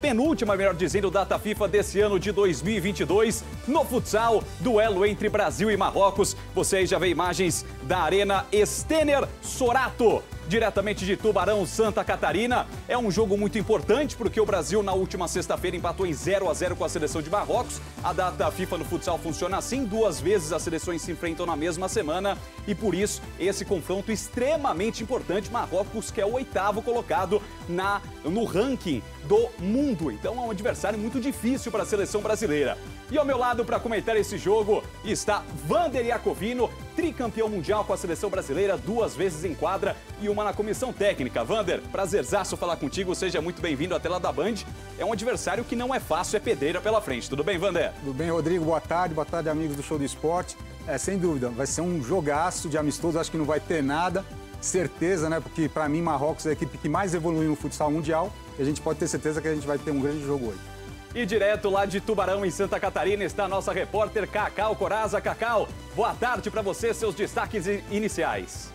penúltima, melhor dizendo, data FIFA desse ano de 2022. No futsal, duelo entre Brasil e Marrocos. Você aí já vê imagens da Arena Stener Sorato, diretamente de Tubarão, Santa Catarina. É um jogo muito importante porque o Brasil na última sexta-feira empatou em 0-0 com a seleção de Marrocos. A data FIFA no futsal funciona assim, 2 vezes as seleções se enfrentam na mesma semana e por isso esse confronto extremamente importante. Marrocos que é o 8º colocado no ranking do mundo, então é um adversário muito difícil para a seleção brasileira. E ao meu lado para comentar esse jogo está Vander Iacovino, tricampeão mundial com a seleção brasileira, 2 vezes em quadra e uma na comissão técnica. Vander, prazerzaço falar contigo, seja muito bem-vindo à tela da Band. É um adversário que não é fácil, é pedreira pela frente. Tudo bem, Vander? Tudo bem, Rodrigo, boa tarde amigos do Show do Esporte. Sem dúvida, vai ser um jogaço de amistoso, acho que não vai ter nada, certeza, né? Porque para mim Marrocos é a equipe que mais evoluiu no futsal mundial e a gente pode ter certeza que a gente vai ter um grande jogo hoje. E direto lá de Tubarão, em Santa Catarina, está a nossa repórter Cacau Coraza. Cacau, boa tarde para você, seus destaques iniciais.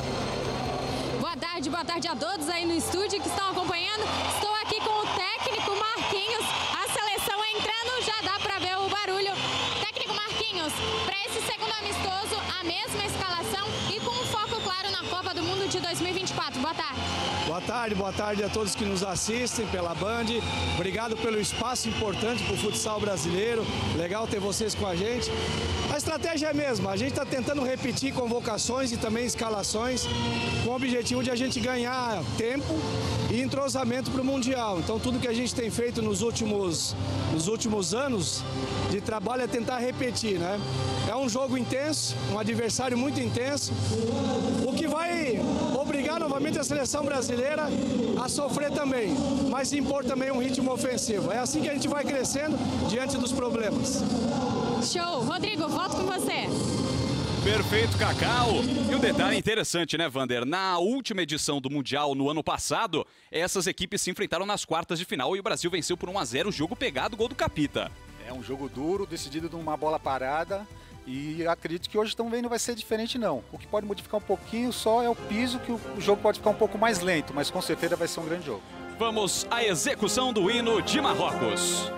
Boa tarde a todos aí no estúdio que estão acompanhando. Estou aqui com o técnico Marquinhos. A seleção entrando, já dá para ver o barulho. Técnico Marquinhos, para esse segundo amistoso, a mesma escalação e com um foco claro na Copa do Mundo de 2024. Boa tarde. Boa tarde a todos que nos assistem pela Band. Obrigado pelo espaço importante para o futsal brasileiro. Legal ter vocês com a gente. A estratégia é a mesma. A gente está tentando repetir convocações e também escalações com o objetivo de a gente ganhar tempo e entrosamento para o Mundial. Então tudo que a gente tem feito nos últimos anos de trabalho é tentar repetir, né? É um jogo intenso, um adversário muito intenso, o que vai obrigar novamente a seleção brasileira a sofrer também, mas impor também um ritmo ofensivo. É assim que a gente vai crescendo diante dos problemas. Show! Rodrigo, volto com você. Perfeito, Cacau. E um detalhe interessante, né, Vander? Na última edição do Mundial, no ano passado, essas equipes se enfrentaram nas quartas de final e o Brasil venceu por 1-0, jogo pegado, gol do Capita. É um jogo duro, decidido numa bola parada. E acredito que hoje também não vai ser diferente, não. O que pode modificar um pouquinho só é o piso, que o jogo pode ficar um pouco mais lento, mas com certeza vai ser um grande jogo. Vamos à execução do hino de Marrocos.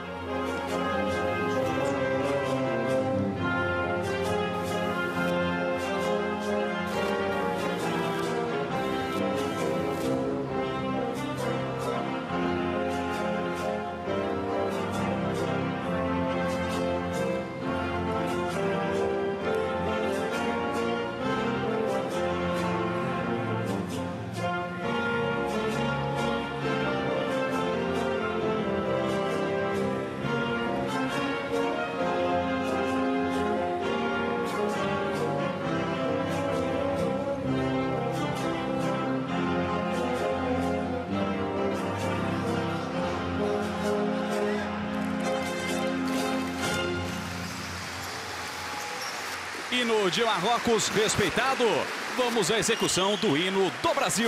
Hino de Marrocos respeitado. Vamos à execução do hino do Brasil.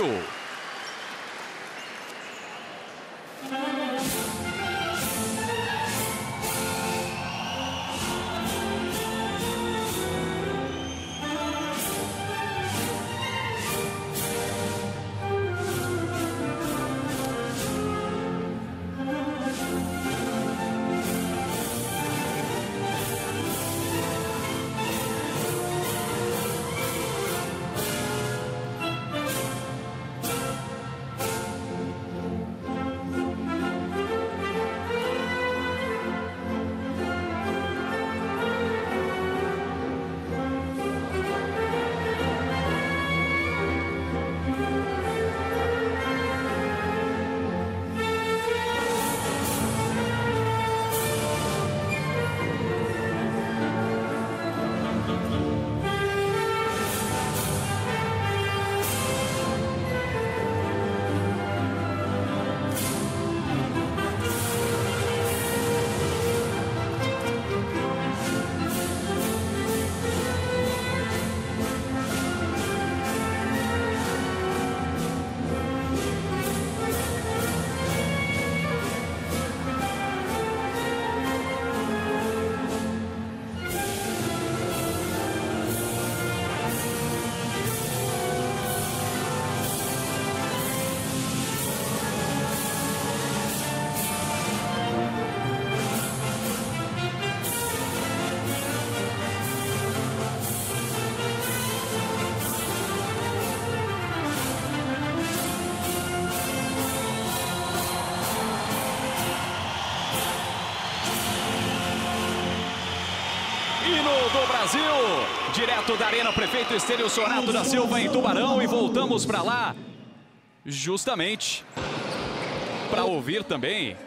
Brasil, direto da Arena Prefeito Estênio Sorato da Silva em Tubarão, e voltamos para lá justamente para ouvir também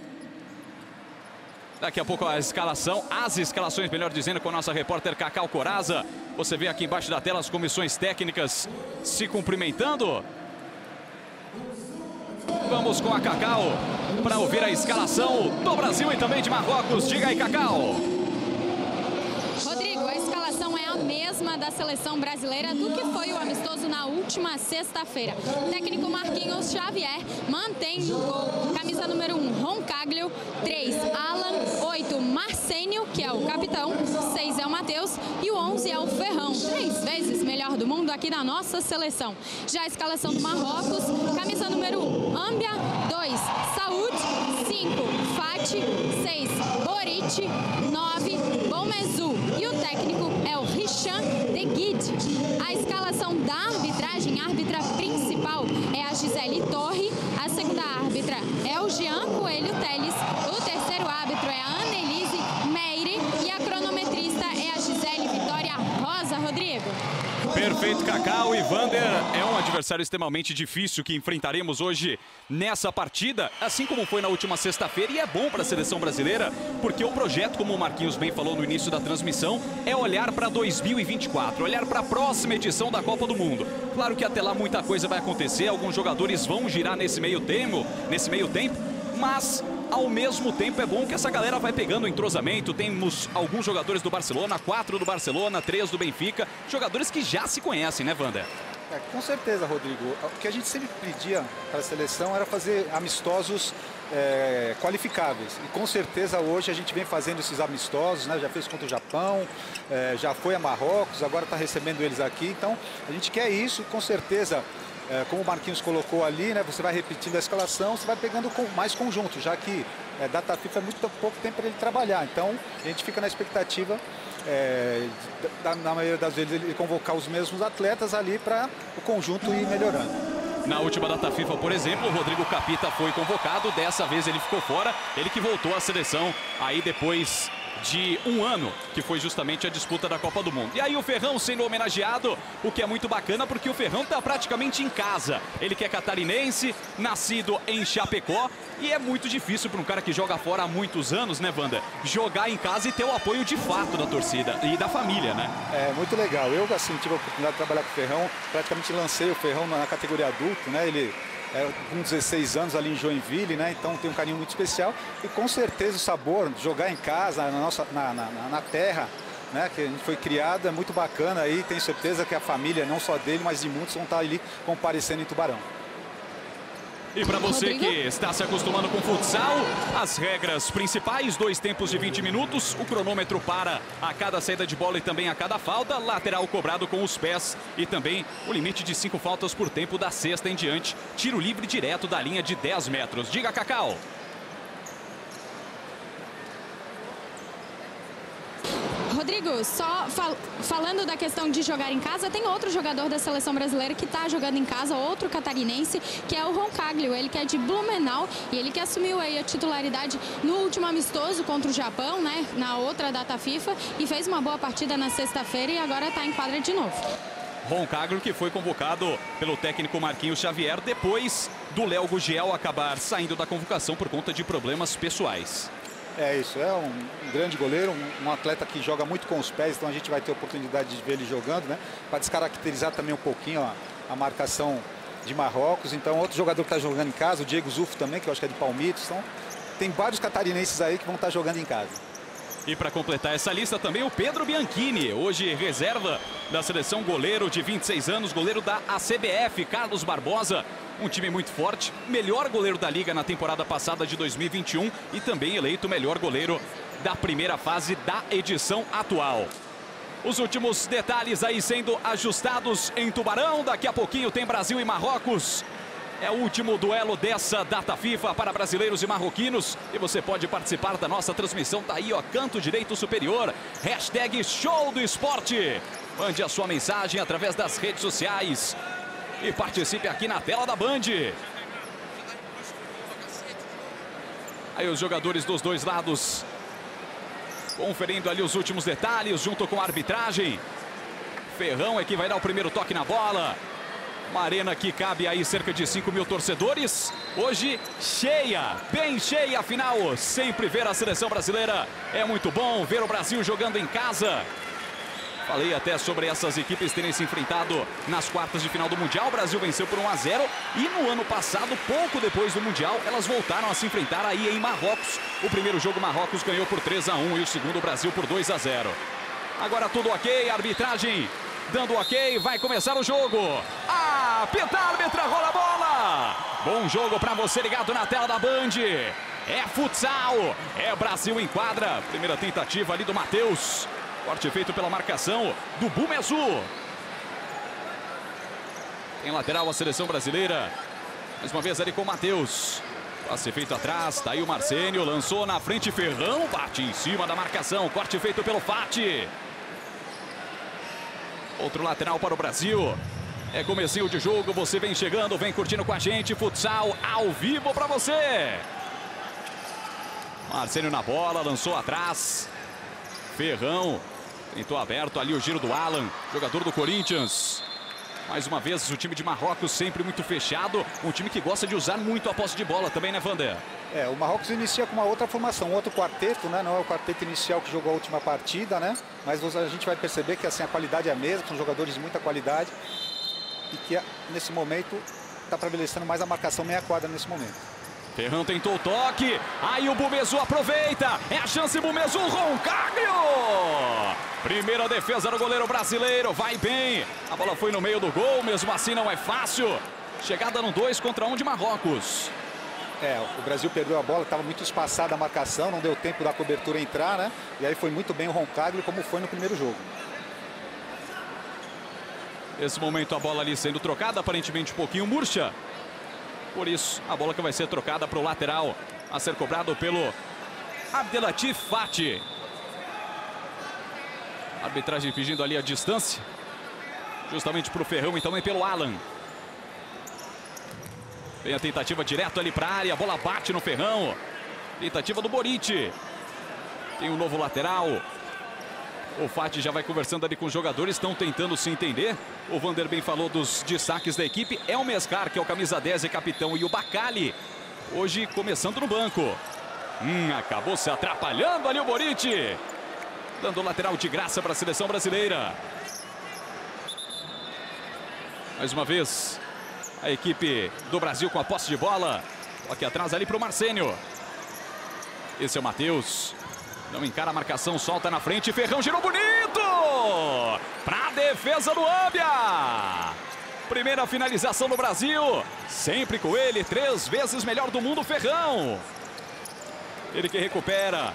daqui a pouco as escalações, melhor dizendo, com a nossa repórter Cacau Coraza. Você vê aqui embaixo da tela as comissões técnicas se cumprimentando. Vamos com a Cacau para ouvir a escalação do Brasil e também de Marrocos. Diga aí, Cacau. Rodrigo, a escalação é a mesma da seleção brasileira do que foi o amistoso na última sexta-feira. O técnico Marquinhos Xavier mantém no gol camisa número 1, Roncaglio, 3, Alan, 8, Marcênio, que é o capitão, 6 é o Matheus e o 11 é o Ferrão, 3 vezes melhor do mundo aqui da nossa seleção. Já a escalação do Marrocos, camisa número 1, Ambia, 2, Saúd, 5, Fati, 6, Borit, 9, Bomezu. E o técnico é o Richan de Guide. A escalação da arbitragem, a árbitra principal é a Gisele Torre, a segunda árbitra é o Jean Coelho Teles, o terceiro árbitro é a Annelise Meire e a cronometrista é a Gisele Vitória Rosa. Rodrigo. Perfeito, Cacau. E Vander, é um adversário extremamente difícil que enfrentaremos hoje nessa partida, assim como foi na última sexta-feira, e é bom para a seleção brasileira, porque o projeto, como o Marquinhos bem falou no início da transmissão, é olhar para 2024, olhar para a próxima edição da Copa do Mundo. Claro que até lá muita coisa vai acontecer, alguns jogadores vão girar nesse meio tempo, mas ao mesmo tempo é bom que essa galera vai pegando entrosamento. Temos alguns jogadores do Barcelona, 4 do Barcelona, 3 do Benfica, jogadores que já se conhecem, né, Vander? Com certeza, Rodrigo. O que a gente sempre pedia para a seleção era fazer amistosos qualificáveis. E com certeza hoje a gente vem fazendo esses amistosos, né? Já fez contra o Japão, já foi a Marrocos, agora está recebendo eles aqui. Então a gente quer isso, com certeza. Como o Marquinhos colocou ali, né, você vai repetindo a escalação, você vai pegando mais conjunto, já que data FIFA é muito pouco tempo para ele trabalhar. Então, a gente fica na expectativa, na maioria das vezes, ele convocar os mesmos atletas ali para o conjunto ir melhorando. Na última data FIFA, por exemplo, o Rodrigo Capita foi convocado, dessa vez ele ficou fora, ele que voltou à seleção aí depois de um ano, que foi justamente a disputa da Copa do Mundo. E aí o Ferrão sendo homenageado, o que é muito bacana, porque o Ferrão tá praticamente em casa. Ele que é catarinense, nascido em Chapecó, e é muito difícil para um cara que joga fora há muitos anos, né, Wanda? Jogar em casa e ter o apoio de fato da torcida e da família, né? É muito legal. Eu, assim, tive a oportunidade de trabalhar com o Ferrão, praticamente lancei o Ferrão na categoria adulto, né? Ele com 16 anos ali em Joinville, né? Então tem um carinho muito especial. E com certeza o sabor de jogar em casa, na terra, né? Que a gente foi criado, é muito bacana aí. Tenho certeza que a família, não só dele, mas de muitos, vão estar ali comparecendo em Tubarão. E para você que está se acostumando com futsal, as regras principais, 2 tempos de 20 minutos, o cronômetro para a cada saída de bola e também a cada falta, lateral cobrado com os pés e também o limite de 5 faltas por tempo da sexta em diante, tiro livre direto da linha de 10 metros. Diga, Cacau. Rodrigo, só falando da questão de jogar em casa, tem outro jogador da seleção brasileira que está jogando em casa, outro catarinense, que é o Roncaglio. Ele que é de Blumenau e ele que assumiu aí a titularidade no último amistoso contra o Japão, né, na outra data FIFA, e fez uma boa partida na sexta-feira e agora está em quadra de novo. Roncaglio, que foi convocado pelo técnico Marquinhos Xavier depois do Léo Gugiel acabar saindo da convocação por conta de problemas pessoais. É isso, é um grande goleiro, um atleta que joga muito com os pés, então a gente vai ter a oportunidade de ver ele jogando, né? Para descaracterizar também um pouquinho a marcação de Marrocos. Então outro jogador que está jogando em casa, o Diego Zufo também, que eu acho que é de Palmitos. Então tem vários catarinenses aí que vão estar jogando em casa. E para completar essa lista também o Pedro Bianchini, hoje reserva da seleção, goleiro de 26 anos, goleiro da ACBF, Carlos Barbosa. Um time muito forte, melhor goleiro da Liga na temporada passada de 2021 e também eleito melhor goleiro da primeira fase da edição atual. Os últimos detalhes aí sendo ajustados em Tubarão, daqui a pouquinho tem Brasil e Marrocos. É o último duelo dessa data FIFA para brasileiros e marroquinos. E você pode participar da nossa transmissão. Tá aí, ó, canto direito superior. Hashtag Show do Esporte. Mande a sua mensagem através das redes sociais. E participe aqui na tela da Band. Aí os jogadores dos dois lados Conferindo ali os últimos detalhes junto com a arbitragem. Ferrão é que vai dar o primeiro toque na bola. Uma arena que cabe aí cerca de 5.000 torcedores. Hoje cheia, bem cheia, afinal, sempre ver a seleção brasileira. É muito bom ver o Brasil jogando em casa. Falei até sobre essas equipes terem se enfrentado nas quartas de final do Mundial. O Brasil venceu por 1-0 e no ano passado, pouco depois do Mundial, elas voltaram a se enfrentar aí em Marrocos. O primeiro jogo Marrocos ganhou por 3-1 e o segundo Brasil por 2-0. Agora tudo ok, arbitragem dando ok, vai começar o jogo. Apita a árbitra, rola a bola. Bom jogo para você ligado na tela da Band. É futsal, é Brasil em quadra. Primeira tentativa ali do Matheus. Corte feito pela marcação do Bumezu. Em lateral a seleção brasileira. Mais uma vez ali com o Matheus. Passe feito atrás, tá aí o Marcênio. Lançou na frente, Ferrão. Bate em cima da marcação. Corte feito pelo Fati. Outro lateral para o Brasil. É comecinho de jogo, você vem chegando, vem curtindo com a gente. Futsal ao vivo para você. Marcênio na bola, lançou atrás. Ferrão. Tentou aberto ali o giro do Alan, jogador do Corinthians. Mais uma vez o time de Marrocos sempre muito fechado. Um time que gosta de usar muito a posse de bola também, né, Vander? O Marrocos inicia com uma outra formação, outro quarteto, né? Não é o quarteto inicial que jogou a última partida, né? Mas a gente vai perceber que assim, a qualidade é a mesma, são jogadores de muita qualidade. E que nesse momento está prevalecendo mais a marcação meia quadra nesse momento. Ferrão tentou o toque, aí o Bumezu aproveita, é a chance Bumezu, Roncáglio! Primeira defesa do goleiro brasileiro, vai bem, a bola foi no meio do gol, mesmo assim não é fácil. Chegada no 2-1 de Marrocos. O Brasil perdeu a bola, estava muito espaçada a marcação, não deu tempo da cobertura entrar, né? E aí foi muito bem o Roncáglio, como foi no primeiro jogo. Nesse momento a bola ali sendo trocada, aparentemente um pouquinho murcha. Por isso, a bola que vai ser trocada para o lateral, a ser cobrado pelo Abdelatif Fati. Arbitragem pedindo ali a distância, justamente para o Ferrão e também pelo Alan. Vem a tentativa direto ali para a área, a bola bate no Ferrão. Tentativa do Borite. Tem um novo lateral. O Fati já vai conversando ali com os jogadores, estão tentando se entender. O Vander bem falou dos destaques da equipe. É o Mescar, que é o camisa 10 e capitão, e o Bacali, hoje começando no banco. Acabou se atrapalhando ali o Borite. Dando lateral de graça para a seleção brasileira. Mais uma vez, a equipe do Brasil com a posse de bola. Aqui atrás ali para o Marcênio. Esse é o Matheus. Não encara a marcação, solta na frente. Ferrão girou bonito! Para a defesa do Âmbia. Primeira finalização no Brasil. Sempre com ele, 3 vezes melhor do mundo, Ferrão. Ele que recupera.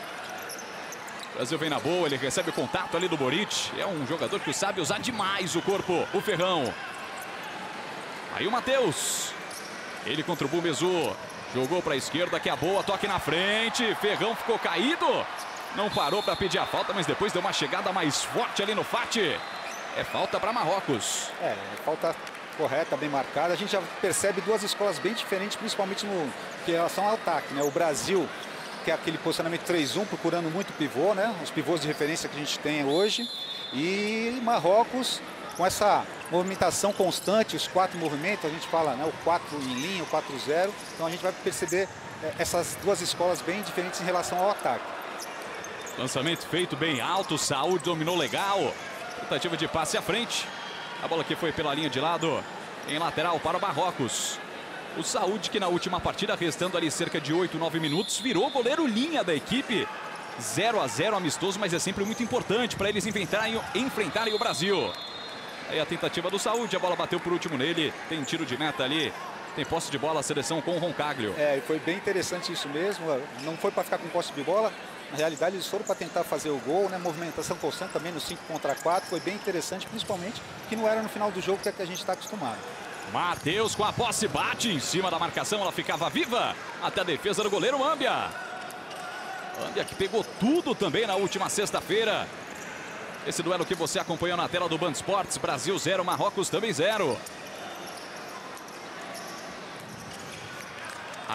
O Brasil vem na boa, ele recebe o contato ali do Borite. É um jogador que sabe usar demais o corpo, o Ferrão. Aí o Matheus. Ele contra o Bumezu. Jogou para a esquerda, que é a boa, toque na frente. Ferrão ficou caído. Não parou para pedir a falta, mas depois deu uma chegada mais forte ali no Fati. É falta para Marrocos. Falta correta, bem marcada. A gente já percebe duas escolas bem diferentes, principalmente em relação ao ataque, né? O Brasil, que é aquele posicionamento 3-1, procurando muito pivô, né? Os pivôs de referência que a gente tem hoje. E Marrocos, com essa movimentação constante, os 4 movimentos, a gente fala, né, o 4 em linha, o 4-0. Então a gente vai perceber essas duas escolas bem diferentes em relação ao ataque. Lançamento feito bem alto, Saúde dominou legal. Tentativa de passe à frente. A bola que foi pela linha de lado, em lateral para o Marrocos. O Saúde, que na última partida, restando ali cerca de 8, 9 minutos, virou goleiro linha da equipe. 0-0 amistoso, mas é sempre muito importante para eles enfrentarem o Brasil. Aí a tentativa do Saúde, a bola bateu por último nele. Tem tiro de meta ali, tem posse de bola, a seleção com o Roncáglio. E foi bem interessante isso mesmo. Não foi para ficar com posse de bola. Na realidade, eles foram para tentar fazer o gol, né? Movimentação constante também no 5 contra 4. Foi bem interessante, principalmente que não era no final do jogo que a gente está acostumado. Matheus com a posse, bate em cima da marcação, ela ficava viva. Até a defesa do goleiro Âmbia. Âmbia que pegou tudo também na última sexta-feira. Esse duelo que você acompanhou na tela do Band Esportes. Brasil 0, Marrocos também 0.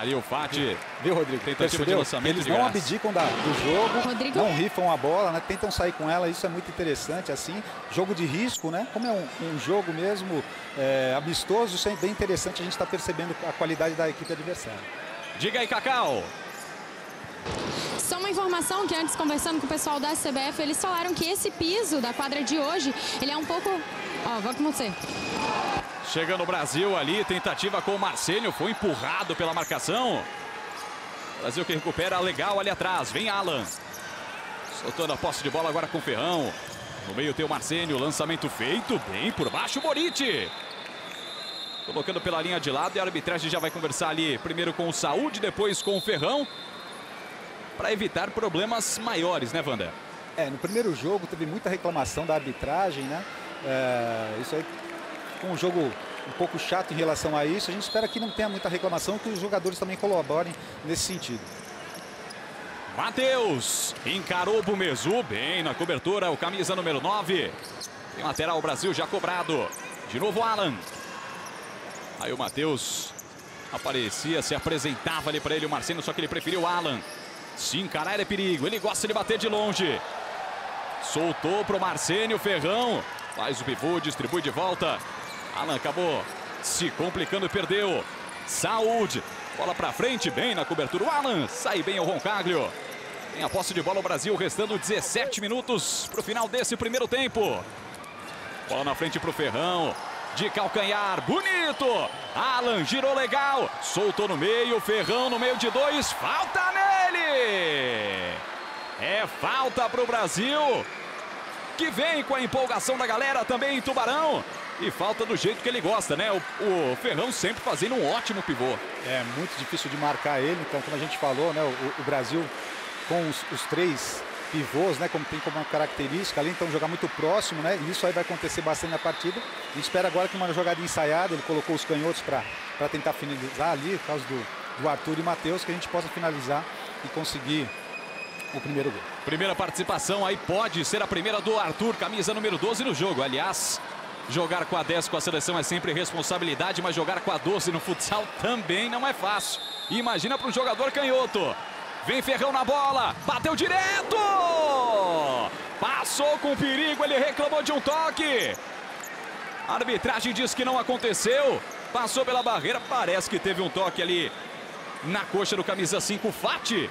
Ali o Fati. Viu, Rodrigo? Tentativa de lançamento. Eles não abdicam do jogo, Rodrigo. não rifam a bola, né? Tentam sair com ela, isso é muito interessante, assim. Jogo de risco, né? Como é um jogo mesmo amistoso, isso é bem interessante, a gente está percebendo a qualidade da equipe adversária. Diga aí, Cacau. Só uma informação que antes, conversando com o pessoal da CBF, eles falaram que esse piso da quadra de hoje, ele é um pouco... Ó, vai com você. Chegando o Brasil ali, tentativa com o Marcênio, foi empurrado pela marcação. Brasil que recupera legal ali atrás, vem Alan. Soltando a posse de bola agora com o Ferrão. No meio tem o Marcênio, lançamento feito, bem por baixo o Borit. Colocando pela linha de lado e a arbitragem já vai conversar ali, primeiro com o Saúde, depois com o Ferrão. Para evitar problemas maiores, né, Wander? No primeiro jogo teve muita reclamação da arbitragem, né? Isso aí, com um jogo um pouco chato em relação a isso, a gente espera que não tenha muita reclamação, que os jogadores também colaborem nesse sentido. Matheus encarou o Bumezu, bem na cobertura, o camisa número 9. Tem lateral, o Brasil já cobrado. De novo Alan. Aí o Matheus aparecia, se apresentava ali para ele o Marcelo, só que ele preferiu o Alan. Se encarar é perigo, ele gosta de bater de longe. Soltou para o Marcênio, Ferrão. Faz o pivô, distribui de volta. Alan acabou se complicando e perdeu. Saúde. Bola para frente, bem na cobertura. O Alan sai bem o Roncaglio. Tem a posse de bola o Brasil, restando 17 minutos para o final desse primeiro tempo. Bola na frente para o Ferrão. De calcanhar, bonito. Alan girou legal. Soltou no meio, Ferrão no meio de dois. Falta nele. É falta para o Brasil, que vem com a empolgação da galera também em Tubarão. E falta do jeito que ele gosta, né? O Ferrão sempre fazendo um ótimo pivô. É muito difícil de marcar ele, então, como a gente falou, né? O Brasil com os três pivôs, né? Como tem como uma característica ali, então jogar muito próximo, né? E isso aí vai acontecer bastante na partida. A gente espera agora que uma jogada ensaiada, ele colocou os canhotos para tentar finalizar ali, por causa do Arthur e Matheus, que a gente possa finalizar e conseguir o primeiro gol. Primeira participação aí pode ser a primeira do Arthur, camisa número 12 no jogo. Aliás, jogar com a 10 com a seleção é sempre responsabilidade, mas jogar com a 12 no futsal também não é fácil. Imagina para um jogador canhoto. Vem Ferrão na bola, bateu direto! Passou com perigo, ele reclamou de um toque. A arbitragem diz que não aconteceu. Passou pela barreira, parece que teve um toque ali na coxa do camisa 5, Fati.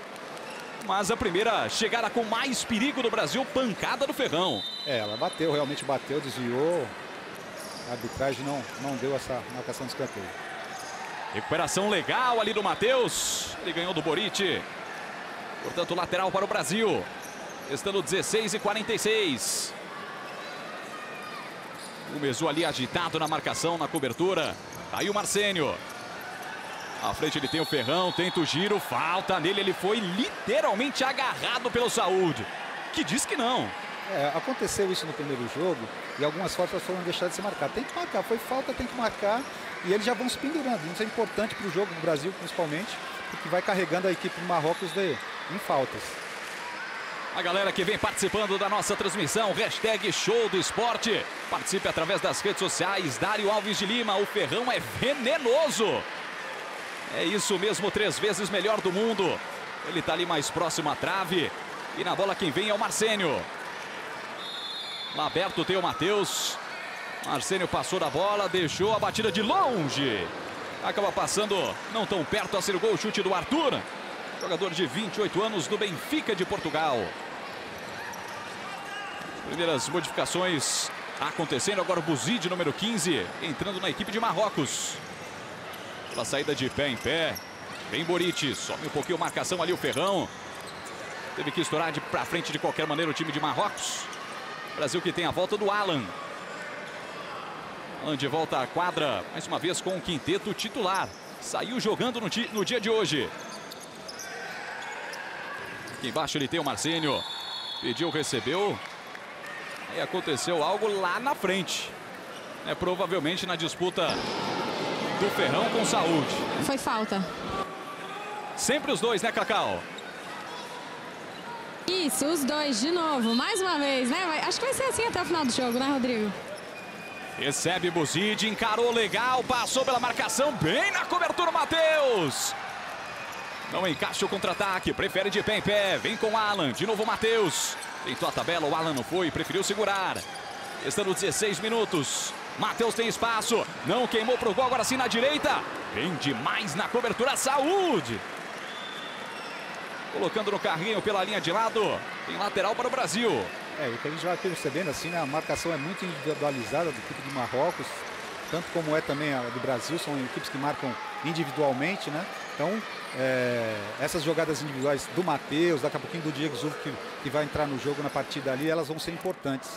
Mas a primeira chegada com mais perigo do Brasil, pancada do Ferrão. Ela bateu, realmente bateu, desviou. A arbitragem não deu essa marcação de escanteio. Recuperação legal ali do Matheus. Ele ganhou do Borit. Portanto, lateral para o Brasil. Estando 16:46. O Mezu ali agitado na marcação, na cobertura. Aí o Marcênio. À frente ele tem o Ferrão, tenta o giro, falta nele. Ele foi literalmente agarrado pelo Saúde, que diz que não. Aconteceu isso no primeiro jogo e algumas faltas foram deixadas de ser marcadas. Tem que marcar, foi falta, tem que marcar. E eles já vão se pendurando. Isso é importante para o jogo do Brasil, principalmente, porque vai carregando a equipe do Marrocos em faltas. A galera que vem participando da nossa transmissão, hashtag Show do Esporte. Participe através das redes sociais. Dário Alves de Lima, o Ferrão é venenoso. É isso mesmo, 3 vezes melhor do mundo. Ele tá ali mais próximo à trave. E na bola quem vem é o Marcênio. Lá aberto tem o Matheus. Marcênio passou da bola, deixou a batida de longe. Acaba passando não tão perto, acertou o chute do Arthur. Jogador de 28 anos do Benfica de Portugal. Primeiras modificações acontecendo. Agora o Buzid, número 15, entrando na equipe de Marrocos. Pela saída de pé em pé. Vem Borit, sobe um pouquinho a marcação ali o Ferrão. Teve que estourar pra frente de qualquer maneira o time de Marrocos. Brasil que tem a volta do Alan. Alan de volta à quadra, mais uma vez com o quinteto titular. Saiu jogando no dia de hoje. Aqui embaixo ele tem o Marcênio. Pediu, recebeu. Aí aconteceu algo lá na frente. Provavelmente na disputa do Ferrão com Saúde. Foi falta. Sempre os dois, né, Cacau? Isso, os dois de novo, mais uma vez, né? Acho que vai ser assim até o final do jogo, né, Rodrigo? Recebe Buzid, encarou legal, passou pela marcação, bem na cobertura o Matheus. Não encaixa o contra-ataque, prefere de pé em pé, vem com o Alan, de novo o Matheus. Tentou a tabela, o Alan não foi, preferiu segurar. Estando 16 minutos, Matheus tem espaço, não queimou pro gol, agora sim na direita. Vem demais na cobertura, Saúde. Colocando no carrinho pela linha de lado, tem lateral para o Brasil. O que a gente vai percebendo assim, né, a marcação é muito individualizada da equipe de Marrocos, tanto como é também a do Brasil, são equipes que marcam individualmente, né? Então, essas jogadas individuais do Matheus, daqui a pouquinho do Diego Zuf, que vai entrar no jogo na partida ali, elas vão ser importantes.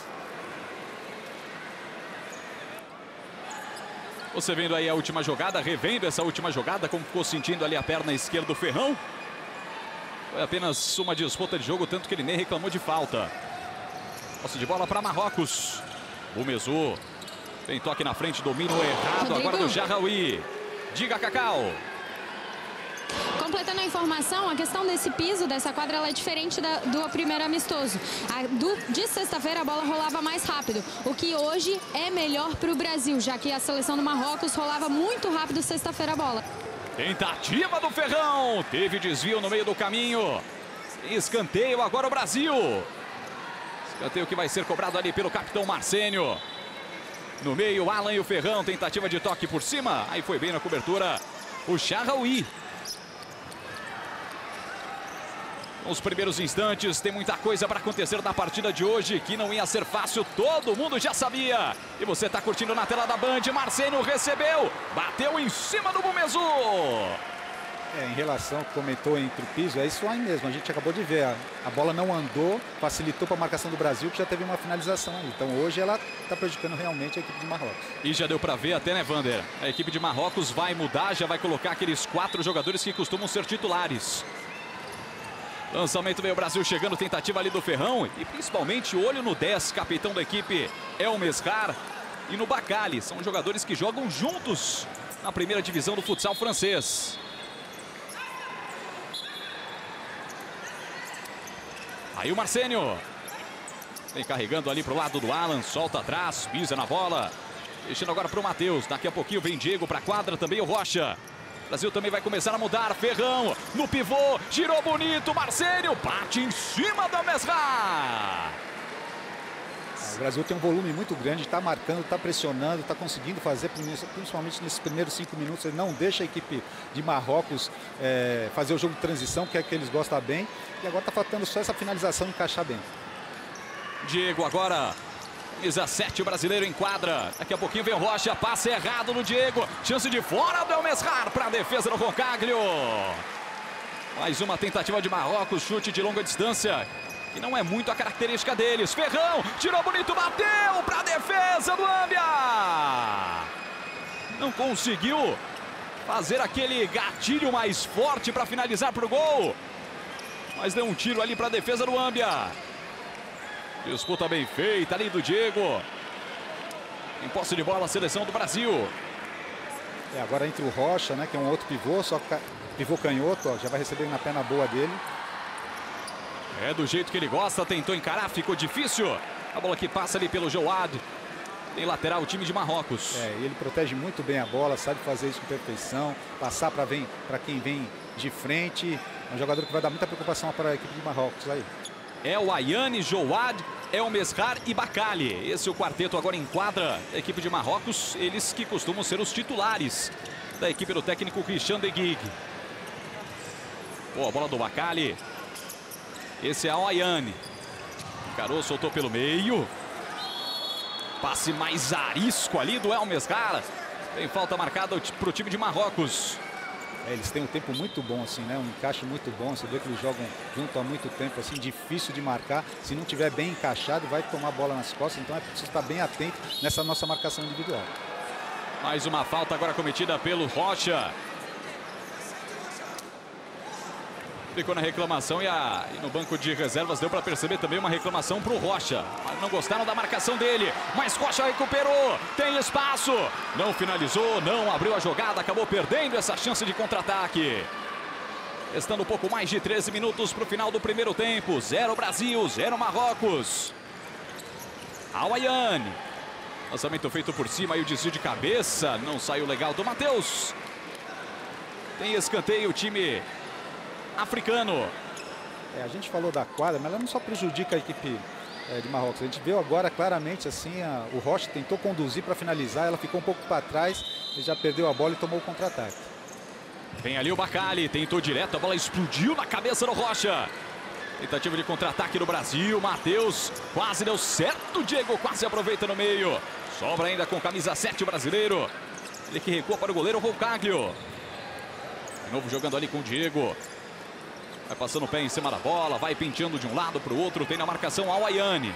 Você vendo aí a última jogada, revendo essa última jogada, como ficou sentindo ali a perna esquerda do Ferrão. Foi apenas uma disputa de jogo, tanto que ele nem reclamou de falta. Posse de bola para Marrocos. O Mezu tem toque na frente, domínio errado. Rodrigo. Agora do Jarraoui. Diga, Cacau. Completando a informação, a questão desse piso, dessa quadra, ela é diferente do primeiro amistoso. De sexta-feira a bola rolava mais rápido, o que hoje é melhor para o Brasil, já que a seleção do Marrocos rolava muito rápido sexta-feira a bola. Tentativa do Ferrão, teve desvio no meio do caminho. Escanteio agora o Brasil. Escanteio que vai ser cobrado ali pelo capitão Marcênio. No meio, Alan e o Ferrão, tentativa de toque por cima. Aí foi bem na cobertura o Jarraoui. Nos primeiros instantes, tem muita coisa para acontecer na partida de hoje, que não ia ser fácil, todo mundo já sabia. E você está curtindo na tela da Band, Marcênio recebeu, bateu em cima do Bumezu. Em relação ao que comentou entre o piso, é isso aí mesmo, a gente acabou de ver, a bola não andou, facilitou para a marcação do Brasil, que já teve uma finalização aí. Então hoje ela está prejudicando realmente a equipe de Marrocos. E já deu para ver até, né, Vander? A equipe de Marrocos vai mudar, já vai colocar aqueles 4 jogadores que costumam ser titulares. Lançamento veio o Brasil chegando, tentativa ali do Ferrão e principalmente olho no 10, capitão da equipe El Mescar e no Bacali. São jogadores que jogam juntos na primeira divisão do futsal francês. Aí o Marcênio vem carregando ali pro lado do Alan, solta atrás, pisa na bola. Deixando agora pro Matheus, daqui a pouquinho vem Diego pra quadra, também o Rocha. O Brasil também vai começar a mudar, Ferrão no pivô, girou bonito, Marcênio bate em cima da Mesra. O Brasil tem um volume muito grande, está marcando, está pressionando, está conseguindo fazer, principalmente nesses primeiros 5 minutos. Ele não deixa a equipe de Marrocos fazer o jogo de transição, que é que eles gostam bem. E agora está faltando só essa finalização encaixar bem. Diego agora, camisa 7, o brasileiro em quadra. Daqui a pouquinho vem o Rocha, passe errado no Diego. Chance de fora do El Mesrar para a defesa do Roncaglio. Mais uma tentativa de Marrocos, chute de longa distância. Que não é muito a característica deles. Ferrão, tirou bonito, bateu para a defesa do Âmbia. Não conseguiu fazer aquele gatilho mais forte para finalizar para o gol. Mas deu um tiro ali para a defesa do Âmbia. Disputa bem feita ali do Diego. Em posse de bola a seleção do Brasil. Agora entre o Rocha, né, que é um outro pivô, só que pivô canhoto, ó, já vai receber na perna boa dele. É do jeito que ele gosta, tentou encarar, ficou difícil. A bola que passa ali pelo Joad. Tem lateral o time de Marrocos. E ele protege muito bem a bola, sabe fazer isso com perfeição. Passar para quem vem de frente. É um jogador que vai dar muita preocupação para a equipe de Marrocos aí. É o Ayane, Joad, El Mesrar e Bacali. Esse é o quarteto agora em quadra da equipe de Marrocos. Eles que costumam ser os titulares da equipe do técnico Christian de Guigui. Boa bola do Bacali. Esse é o Ayane. Encarou, soltou pelo meio. Passe mais arisco ali do El Mesrar. Tem falta marcada para o time de Marrocos. Eles têm um tempo muito bom, assim, né? Um encaixe muito bom. Você vê que eles jogam junto há muito tempo, assim, difícil de marcar. Se não tiver bem encaixado, vai tomar a bola nas costas. Então é preciso estar bem atento nessa nossa marcação individual. Mais uma falta agora cometida pelo Rocha. Ficou na reclamação e no banco de reservas deu para perceber também uma reclamação para o Rocha. Não gostaram da marcação dele, mas Rocha recuperou, tem espaço. Não finalizou, não abriu a jogada, acabou perdendo essa chance de contra-ataque. Restando um pouco mais de 13 minutos para o final do primeiro tempo. 0 Brasil, 0 Marrocos. Al Ayane. Lançamento feito por cima e o desvio de cabeça. Não saiu legal do Matheus. Tem escanteio o time africano. A gente falou da quadra, mas ela não só prejudica a equipe de Marrocos. A gente viu agora claramente assim, o Rocha tentou conduzir para finalizar, ela ficou um pouco para trás e já perdeu a bola e tomou o contra-ataque. Tem ali o Bacali, tentou direto, a bola explodiu na cabeça do Rocha. Tentativa de contra-ataque do Brasil, Matheus quase deu certo, Diego quase aproveita no meio. Sobra ainda com camisa 7 o brasileiro. Ele que recua para o goleiro Roncaglio. De novo jogando ali com o Diego. Vai passando o pé em cima da bola, vai penteando de um lado para o outro, tem na marcação Al Ayane.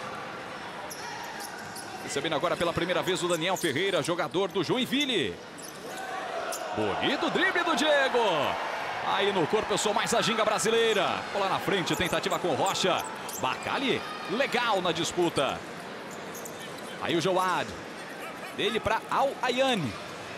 Recebendo agora pela primeira vez o Daniel Ferreira, jogador do Joinville. Bonito drible do Diego. Aí no corpo eu sou mais a ginga brasileira. Bola na frente, tentativa com o Rocha. Bacali, legal na disputa. Aí o Joad. Dele para Al Ayane.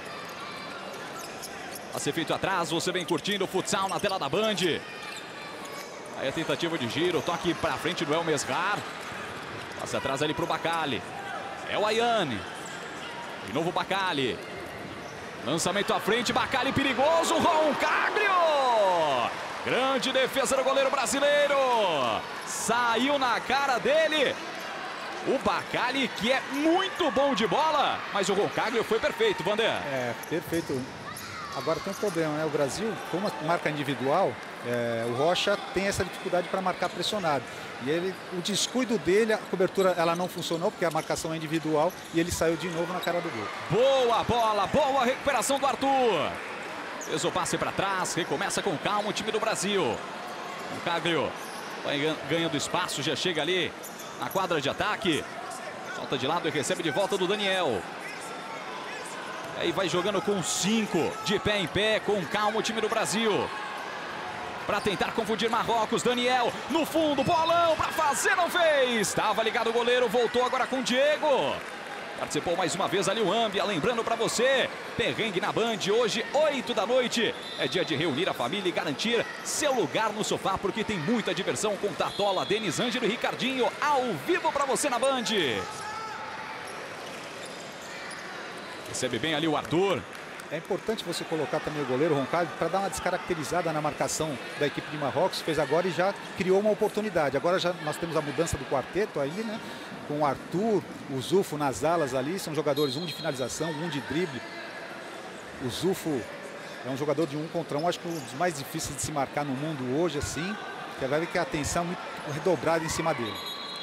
A ser feito atrás, você vem curtindo o futsal na tela da Band. Aí a tentativa de giro, toque para frente do El Mesgar. Passa atrás ali para o Bacali. É o Ayane. De novo o Bacali. Lançamento à frente, Bacali perigoso, Roncaglio! Grande defesa do goleiro brasileiro. Saiu na cara dele. O Bacali, que é muito bom de bola, mas o Roncaglio foi perfeito, Vander. Perfeito. Agora tem um problema, né? O Brasil, como marca individual, o Rocha tem essa dificuldade para marcar pressionado. E o descuido dele, a cobertura ela não funcionou, porque a marcação é individual, e ele saiu de novo na cara do gol. Boa bola, boa recuperação do Arthur. Fez o passe para trás, recomeça com calma o time do Brasil. O Caglio vai ganhando espaço, já chega ali na quadra de ataque. Solta de lado e recebe de volta do Daniel. Aí vai jogando com 5, de pé em pé, com calma o time do Brasil. Para tentar confundir Marrocos, Daniel no fundo, bolão para fazer, não fez. Estava ligado o goleiro, voltou agora com o Diego. Participou mais uma vez ali o Ambia, lembrando para você, perrengue na Band, hoje 8 da noite. É dia de reunir a família e garantir seu lugar no sofá, porque tem muita diversão com Tatola, Denis Ângelo e Ricardinho, ao vivo para você na Band. Recebe bem ali o Arthur. É importante você colocar também o goleiro Roncaglio para dar uma descaracterizada na marcação da equipe de Marrocos. Fez agora e já criou uma oportunidade. Agora já nós temos a mudança do quarteto aí, né? Com o Arthur, o Zufo nas alas ali. São jogadores, um de finalização, um de drible. O Zufo é um jogador de 1 contra 1. Acho que um dos mais difíceis de se marcar no mundo hoje, assim. Você vai ver que a atenção é muito redobrada em cima dele.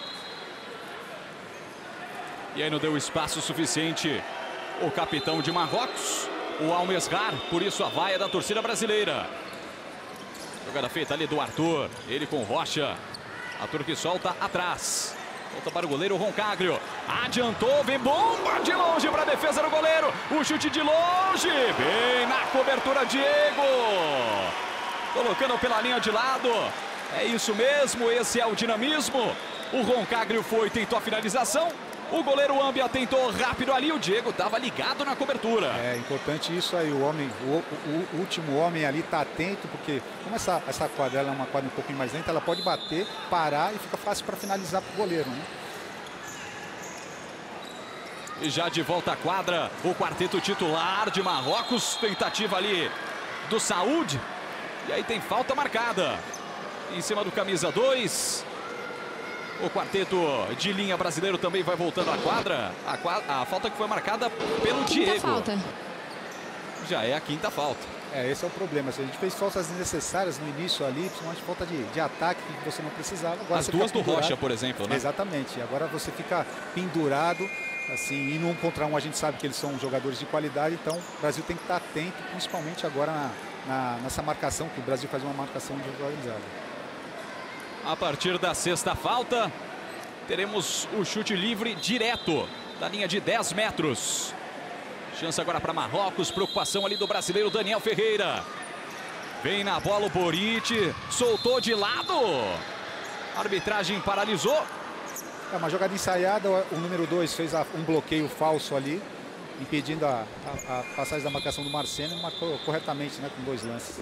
E aí não deu espaço suficiente o capitão de Marrocos, o Al Mesgar, por isso a vaia da torcida brasileira. Jogada feita ali do Arthur, ele com Rocha. Arthur que solta atrás. Volta para o goleiro Roncaglio. Adiantou, vem bomba de longe para a defesa do goleiro. O chute de longe, bem na cobertura Diego. Colocando pela linha de lado. É isso mesmo, esse é o dinamismo. O Roncaglio foi, tentou a finalização. O goleiro Ambia tentou rápido ali, o Diego estava ligado na cobertura. É importante isso aí, o último homem ali está atento, porque como essa quadra é uma quadra um pouquinho mais lenta, ela pode bater, parar e fica fácil para finalizar para o goleiro, né? E já de volta à quadra, o quarteto titular de Marrocos, tentativa ali do Saúde. E aí tem falta marcada. Em cima do camisa 2. O quarteto de linha brasileiro também vai voltando à quadra. A falta que foi marcada pelo Diego. Falta. Já é a 5ª falta. Esse é o problema. A gente fez faltas desnecessárias no início ali, principalmente falta de ataque que você não precisava. Agora as duas do Rocha, por exemplo, né? Exatamente. Agora você fica pendurado, assim, e no 1 contra 1 a gente sabe que eles são jogadores de qualidade, então o Brasil tem que estar atento, principalmente agora nessa marcação, que o Brasil faz uma marcação individualizada. A partir da 6ª falta, teremos o chute livre direto da linha de 10 metros. Chance agora para Marrocos, preocupação ali do brasileiro Daniel Ferreira. Vem na bola o Borit, soltou de lado. A arbitragem paralisou. É uma jogada ensaiada, o número 2 fez um bloqueio falso ali, impedindo a passagem da marcação do Marceno, e marcou corretamente, né, com 2 lances.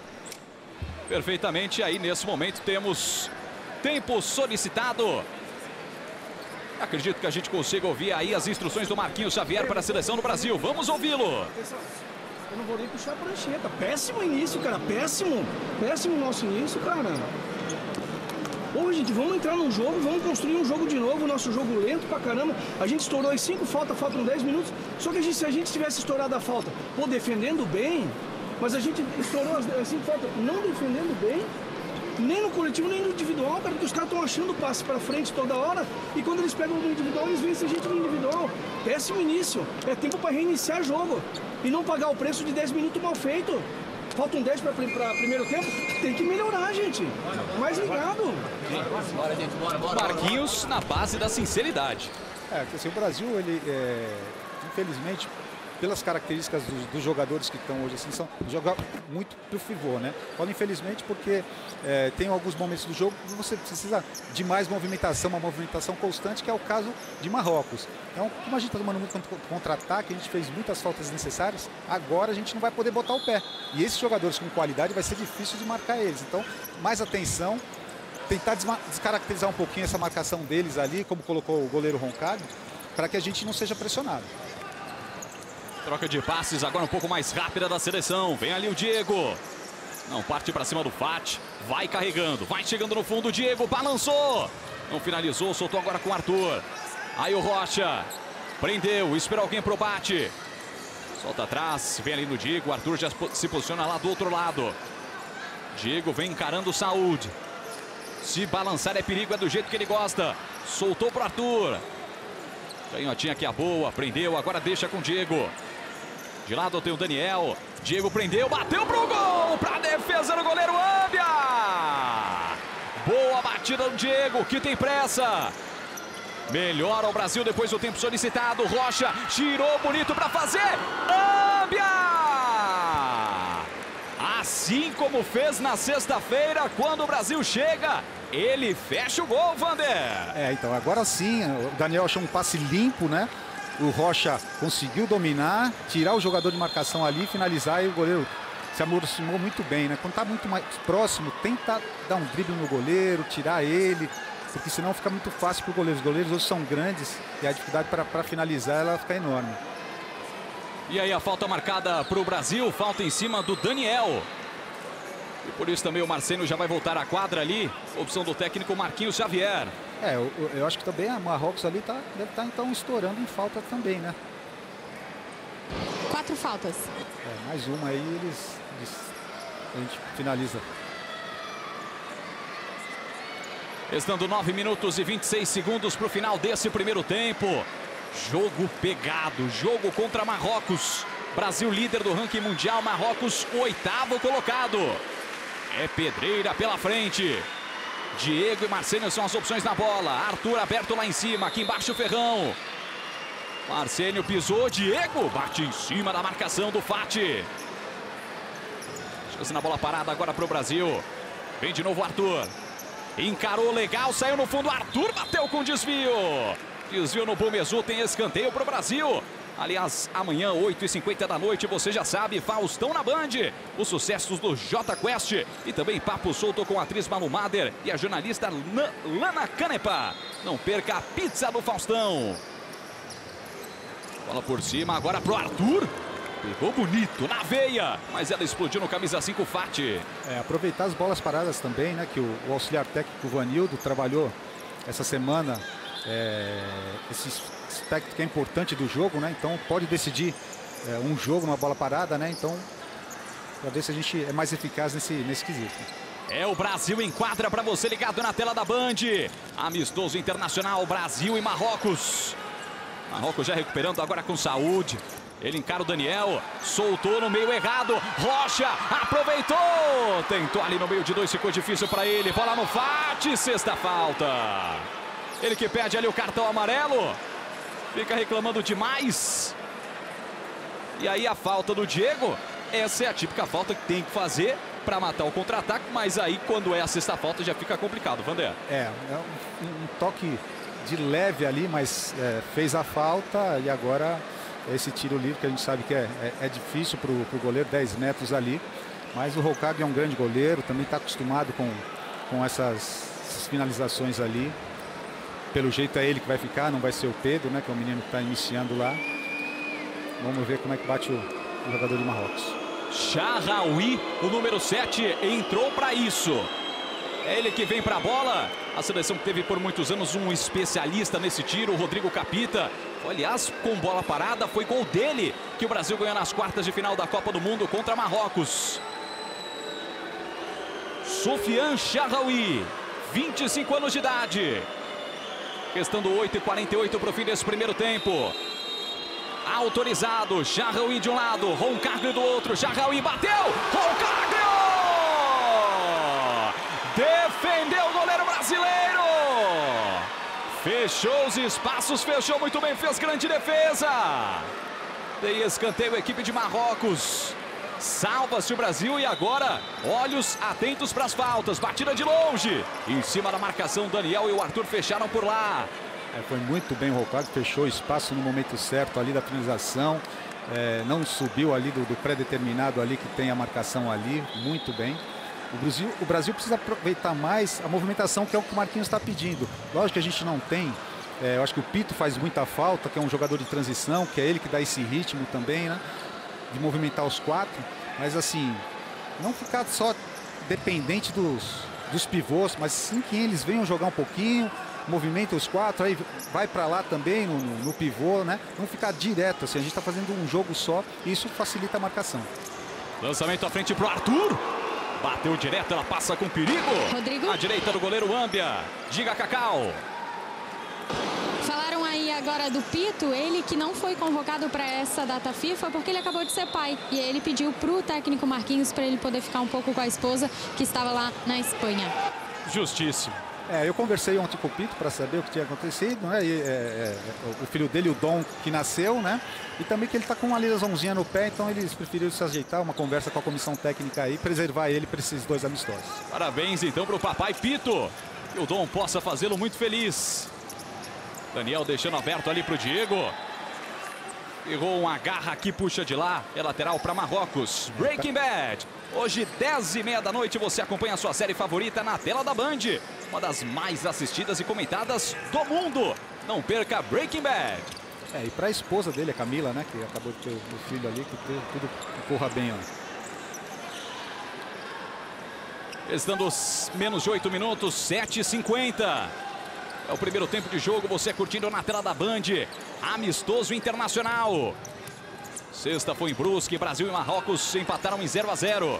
Perfeitamente, aí nesse momento temos tempo solicitado. Acredito que a gente consiga ouvir aí as instruções do Marquinhos Xavier para a seleção do Brasil. Vamos ouvi-lo. Eu não vou nem puxar a prancheta. Péssimo início, cara. Péssimo. Péssimo nosso início, cara. Ô, gente, vamos entrar num jogo, vamos construir um jogo de novo, nosso jogo lento pra caramba. A gente estourou as 5 faltas, faltam 10 minutos. Só que se a gente tivesse estourado a falta, pô, defendendo bem, mas a gente estourou as 5 faltas não defendendo bem, nem no coletivo, nem no individual, cara, porque os caras estão achando passe pra frente toda hora e quando eles pegam no individual, eles vencem a gente no individual. Péssimo início. É tempo pra reiniciar jogo e não pagar o preço de 10 minutos mal feito. Faltam 10 para primeiro tempo. Tem que melhorar, gente. Mais ligado. Bora, gente, bora. Marquinhos na base da sinceridade. Assim, o Brasil, ele, infelizmente, pelas características dos jogadores que estão hoje, assim, joga muito pro pivô, né? Falo infelizmente porque tem alguns momentos do jogo que você precisa de mais movimentação, uma movimentação constante, que é o caso de Marrocos. Então, como a gente está tomando muito contra-ataque, a gente fez muitas faltas desnecessárias, agora a gente não vai poder botar o pé. E esses jogadores com qualidade vai ser difícil de marcar eles. Então, mais atenção, tentar descaracterizar um pouquinho essa marcação deles ali, como colocou o goleiro Roncalho, para que a gente não seja pressionado. Troca de passes agora um pouco mais rápida da seleção. Vem ali o Diego. Não, parte para cima do Fati. Vai carregando, vai chegando no fundo. O Diego balançou. Não finalizou, soltou agora com o Arthur. Aí o Rocha. Prendeu, esperou alguém pro bate. Solta atrás, vem ali no Diego. O Arthur já se posiciona lá do outro lado. Diego vem encarando o Saúde. Se balançar é perigo, é do jeito que ele gosta. Soltou pro Arthur. Canhotinha aqui a boa, prendeu, agora deixa com o Diego. De lado tem o Daniel. Diego prendeu, bateu pro gol, pra defesa do goleiro Âmbia. Boa batida do Diego, que tem pressa. Melhora o Brasil depois do tempo solicitado. Rocha tirou bonito pra fazer. Âmbia! Assim como fez na sexta-feira, quando o Brasil chega, ele fecha o gol, Vander. Então agora sim, o Daniel achou um passe limpo, né? O Rocha conseguiu dominar, tirar o jogador de marcação ali, finalizar, e o goleiro se aproximou muito bem, né? Quando tá muito mais próximo, tenta dar um drible no goleiro, tirar ele, porque senão fica muito fácil para o goleiro. Os goleiros hoje são grandes e a dificuldade para finalizar ela fica enorme. E aí a falta marcada para o Brasil, falta em cima do Daniel. E por isso também o Marcelo já vai voltar à quadra ali. Opção do técnico Marquinhos Xavier. Eu acho que também a Marrocos ali deve estar então estourando em falta também, né? 4 faltas. Mais uma aí, a gente finaliza. Restando 9 minutos e 26 segundos para o final desse primeiro tempo. Jogo pegado, jogo contra Marrocos. Brasil líder do ranking mundial, Marrocos 8º colocado. É pedreira pela frente. Diego e Marcelo são as opções na bola. Arthur aberto lá em cima, aqui embaixo o Ferrão. Marcelo pisou, Diego bate em cima da marcação do Fati. Chance na bola parada agora para o Brasil. Vem de novo o Arthur. Encarou legal, saiu no fundo, Arthur bateu com desvio. Desvio no Bumezu, tem escanteio para o Brasil. Aliás, amanhã, 8h50 da noite, você já sabe, Faustão na Band. Os sucessos do Jota Quest e também papo solto com a atriz Malu Mader e a jornalista Lana Canepa. Não perca a pizza do Faustão. Bola por cima, agora pro Arthur. Pegou bonito, na veia, mas ela explodiu no camisa 5, Fati. Aproveitar as bolas paradas também, né? Que o auxiliar técnico Vanildo trabalhou essa semana. Esse aspecto que é importante do jogo, né? Então pode decidir um jogo, uma bola parada, né? Então, para ver se a gente é mais eficaz nesse quesito. É o Brasil em quadra para você ligado na tela da Band. Amistoso internacional, Brasil e Marrocos. Marrocos já recuperando agora com saúde. Ele encara o Daniel, soltou no meio errado, Rocha aproveitou, tentou ali no meio de dois, ficou difícil para ele, bola no Fati, sexta falta. Ele que pede ali o cartão amarelo, fica reclamando demais. E aí a falta do Diego, essa é a típica falta que tem que fazer para matar o contra-ataque, mas aí quando é a sexta falta já fica complicado, Vander. Um toque de leve ali, mas fez a falta e agora esse tiro livre que a gente sabe que é difícil para o goleiro, 10 metros ali, mas o Roncalho é um grande goleiro, também está acostumado com essas finalizações ali. Pelo jeito é ele que vai ficar, não vai ser o Pedro, né? Que é o menino que está iniciando lá. Vamos ver como é que bate o jogador de Marrocos. Charraoui, o número 7, entrou para isso. É ele que vem para a bola. A seleção que teve por muitos anos um especialista nesse tiro, o Rodrigo Capita. Aliás, com bola parada, foi gol dele que o Brasil ganhou nas quartas de final da Copa do Mundo contra Marrocos. Sofiane Charraoui, 25 anos de idade. Restando 8h48 para o fim desse primeiro tempo. Autorizado, Charraoui de um lado, Roncaglio do outro. Charraoui bateu, Roncaglio! Defendeu o goleiro brasileiro! Fechou os espaços, fechou muito bem, fez grande defesa. Tem escanteio a equipe de Marrocos. Salva-se o Brasil e agora, olhos atentos para as faltas. Batida de longe. Em cima da marcação, Daniel e o Arthur fecharam por lá. Foi muito bem o Roncaglio, fechou o espaço no momento certo ali da finalização. Não subiu ali do pré-determinado ali que tem a marcação ali. Muito bem. O Brasil precisa aproveitar mais a movimentação, que é o que o Marquinhos está pedindo. Lógico que a gente não tem. Eu acho que o Pito faz muita falta, que é um jogador de transição, que é ele que dá esse ritmo também, né? De movimentar os quatro. Mas assim, não ficar só dependente dos pivôs, mas sim que eles venham jogar um pouquinho, movimenta os quatro, aí vai para lá também no pivô, né? Não ficar direto, assim, a gente está fazendo um jogo só e isso facilita a marcação. Lançamento à frente para o Arthur. Bateu direto, ela passa com perigo. Rodrigo. À direita do goleiro Ambia. Diga, Cacau. Falaram aí agora do Pito, ele que não foi convocado para essa data FIFA porque ele acabou de ser pai. E ele pediu para o técnico Marquinhos para ele poder ficar um pouco com a esposa que estava lá na Espanha. Justíssimo. Eu conversei ontem com o Pito para saber o que tinha acontecido, né? O filho dele, o Dom, que nasceu, né? E também que ele está com uma lesãozinha no pé, então eles preferiram se ajeitar, uma conversa com a comissão técnica aí, preservar ele para esses dois amistosos. Parabéns então para o papai Pito. Que o Dom possa fazê-lo muito feliz. Daniel deixando aberto ali para o Diego. Errou uma garra aqui, puxa de lá. É lateral para Marrocos. Breaking Bad. Hoje, 10h30 da noite, você acompanha a sua série favorita na tela da Band. Uma das mais assistidas e comentadas do mundo. Não perca Breaking Bad. E para a esposa dele, a Camila, né? Que acabou de ter o filho ali, que tudo corra bem, ó. Restando menos de 8 minutos, 7h50. É o primeiro tempo de jogo, você curtindo na tela da Band. Amistoso internacional. Sexta foi em Brusque, Brasil e Marrocos empataram em 0-0.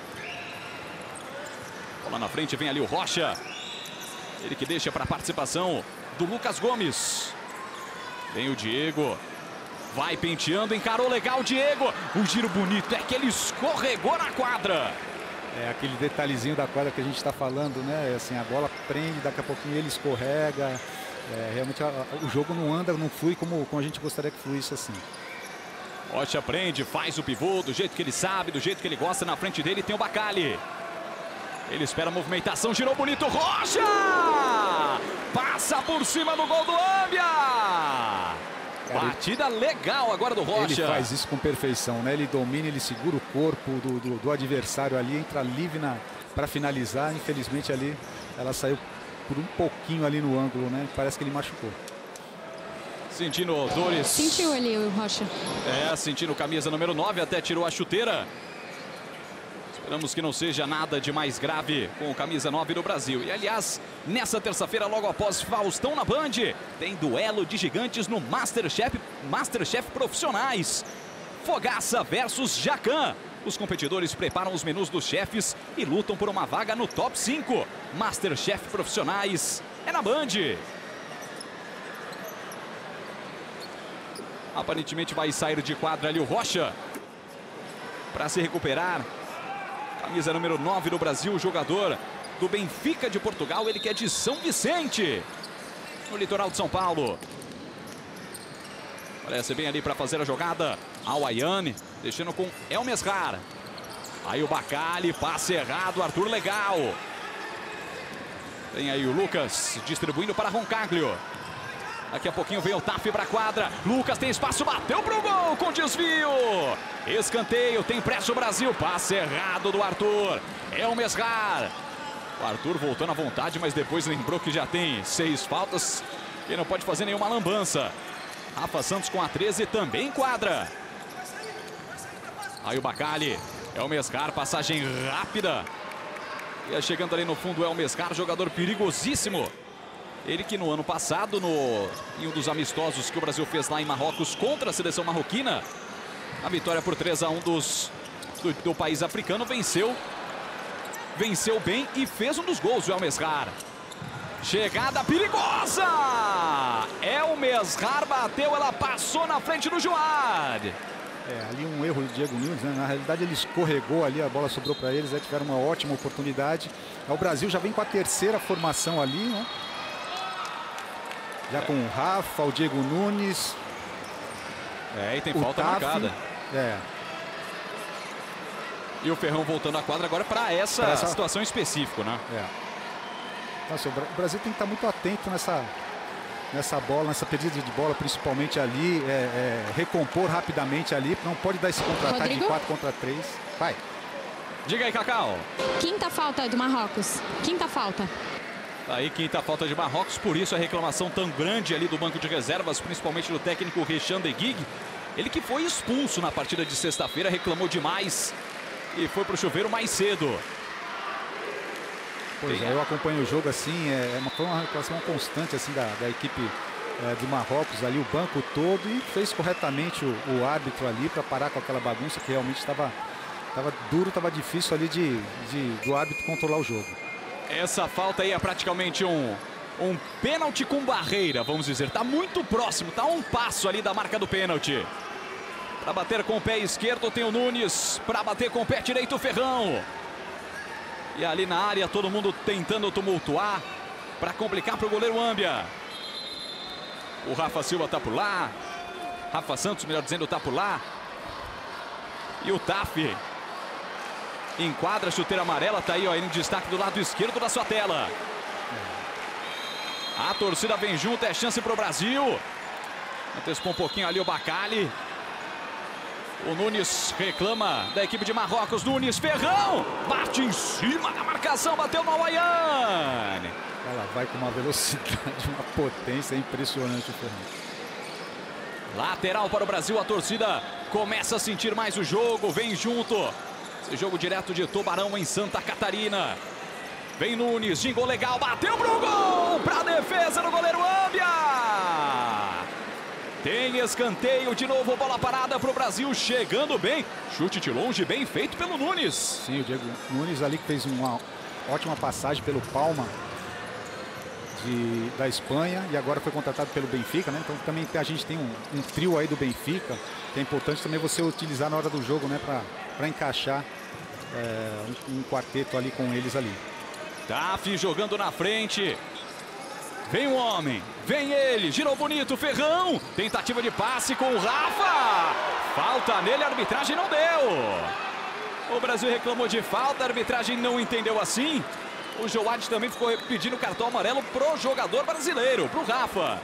Bola na frente, vem ali o Rocha. Ele que deixa para a participação do Lucas Gomes. Vem o Diego. Vai penteando, encarou legal o Diego. O giro bonito é que ele escorregou na quadra. Aquele detalhezinho da quadra que a gente está falando, né? Assim, a bola prende, daqui a pouquinho ele escorrega. Realmente o jogo não anda, não flui como a gente gostaria que fluísse assim. Rocha prende, faz o pivô do jeito que ele sabe, do jeito que ele gosta. Na frente dele tem o Bacali. Ele espera a movimentação, girou bonito, Rocha! Passa por cima do gol do Ambia! Batida legal agora do Rocha. Ele faz isso com perfeição, né? Ele domina, ele segura o corpo do adversário ali, entra livre para finalizar. Infelizmente ali ela saiu por um pouquinho ali no ângulo, né? Parece que ele machucou. Sentindo dores. Sentiu ali o Rocha. Sentindo camisa número 9, até tirou a chuteira. Esperamos que não seja nada de mais grave com camisa 9 do Brasil. E aliás, nessa terça-feira, logo após Faustão na Band, tem duelo de gigantes no Masterchef Profissionais. Fogaça versus Jacan. Os competidores preparam os menus dos chefes e lutam por uma vaga no top 5. Masterchef Profissionais é na Band. Aparentemente vai sair de quadra ali o Rocha para se recuperar. Camisa número 9 do Brasil, jogador do Benfica de Portugal, ele que é de São Vicente, no litoral de São Paulo. Parece bem ali para fazer a jogada. Al-Ayane, deixando com El Mesrar. Aí o Bacali, passe errado, Arthur legal. Tem aí o Lucas distribuindo para Roncaglio. Daqui a pouquinho vem o Taf para a quadra. Lucas tem espaço, bateu para o gol com desvio. Escanteio, tem pressa o Brasil. Passe errado do Arthur. El Mesrar. O Arthur voltando à vontade, mas depois lembrou que já tem 6 faltas. Quem não pode fazer nenhuma lambança. Rafa Santos com a 13 também enquadra. Aí o Bacali. É o Mescar, passagem rápida. E chegando ali no fundo é o Mescar, jogador perigosíssimo. Ele que no ano passado, em um dos amistosos que o Brasil fez lá em Marrocos contra a seleção marroquina, a vitória por 3-1 do país africano, venceu bem e fez um dos gols, o El Mescar. Chegada perigosa! El Mescar bateu, ela passou na frente do Joad. Ali um erro do Diego Nunes, né? Na realidade ele escorregou ali, a bola sobrou para eles, tiveram uma ótima oportunidade. O Brasil já vem com a terceira formação ali, né? Já com o Rafa, o Diego Nunes. E tem falta marcada. E o Ferrão voltando à quadra agora para essa situação específica, né? Nossa, o Brasil tem que estar muito atento nessa bola, nessa pedida de bola, principalmente ali, recompor rapidamente ali, não pode dar esse contra-ataque de 4 contra 3. Vai. Diga aí, Cacau. Quinta falta do Marrocos. Quinta falta. Aí, quinta falta de Marrocos, por isso a reclamação tão grande ali do banco de reservas, principalmente do técnico Rechan de Guigui. Ele que foi expulso na partida de sexta-feira, reclamou demais e foi pro chuveiro mais cedo. Pois eu acompanho o jogo assim, foi uma reclamação constante assim da equipe de Marrocos ali, o banco todo, e fez corretamente o árbitro ali para parar com aquela bagunça que realmente estava duro, estava difícil ali do árbitro controlar o jogo. Essa falta aí é praticamente um pênalti com barreira, vamos dizer. Tá muito próximo, tá a um passo ali da marca do pênalti. Para bater com o pé esquerdo tem o Nunes, para bater com o pé direito o Ferrão. E ali na área todo mundo tentando tumultuar para complicar para o goleiro Ambia. O Rafa Silva tá por lá. Rafa Santos, melhor dizendo, tá por lá. E o Taf enquadra a chuteira amarela, tá aí, ó, em destaque do lado esquerdo da sua tela. A torcida vem junto, é chance pro Brasil. Antecipou um pouquinho ali o Bacali. O Nunes reclama da equipe de Marrocos. Nunes, Ferrão, bate em cima da marcação, bateu no Awayane. Ela vai com uma velocidade, uma potência impressionante o Ferrão. Lateral para o Brasil, a torcida começa a sentir mais o jogo, vem junto. Esse jogo direto de Tubarão em Santa Catarina. Vem Nunes, gingou legal, bateu pro gol, pra defesa do goleiro Ambia. Tem escanteio de novo, bola parada pro Brasil, chegando bem. Chute de longe, bem feito pelo Nunes. Sim, o Diego Nunes ali que fez uma ótima passagem pelo Palma da Espanha e agora foi contratado pelo Benfica, né? Então também a gente tem um trio aí do Benfica, que é importante também você utilizar na hora do jogo, né? Para encaixar um quarteto ali com eles ali. Taf jogando na frente. Vem o homem, vem ele, girou bonito, Ferrão. Tentativa de passe com o Rafa. Falta nele, a arbitragem não deu. O Brasil reclamou de falta, a arbitragem não entendeu assim. O Joad também ficou pedindo cartão amarelo pro jogador brasileiro, pro Rafa.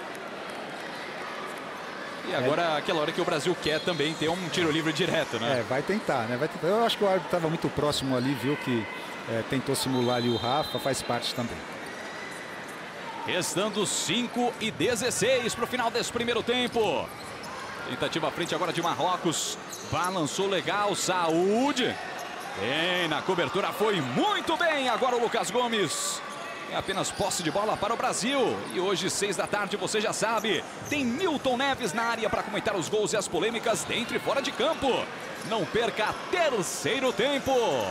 E agora aquela hora que o Brasil quer também ter um tiro livre direto, né? Vai tentar, né? Vai tentar. Eu acho que o árbitro estava muito próximo ali, viu que tentou simular ali o Rafa, faz parte também. Restando 5:16 para o final desse primeiro tempo. Tentativa à frente agora de Marrocos. Balançou legal, Saúde. Bem, na cobertura foi muito bem. Agora o Lucas Gomes. É apenas posse de bola para o Brasil. E hoje, 6 da tarde, você já sabe, tem Milton Neves na área para comentar os gols e as polêmicas dentro e fora de campo. Não perca terceiro tempo.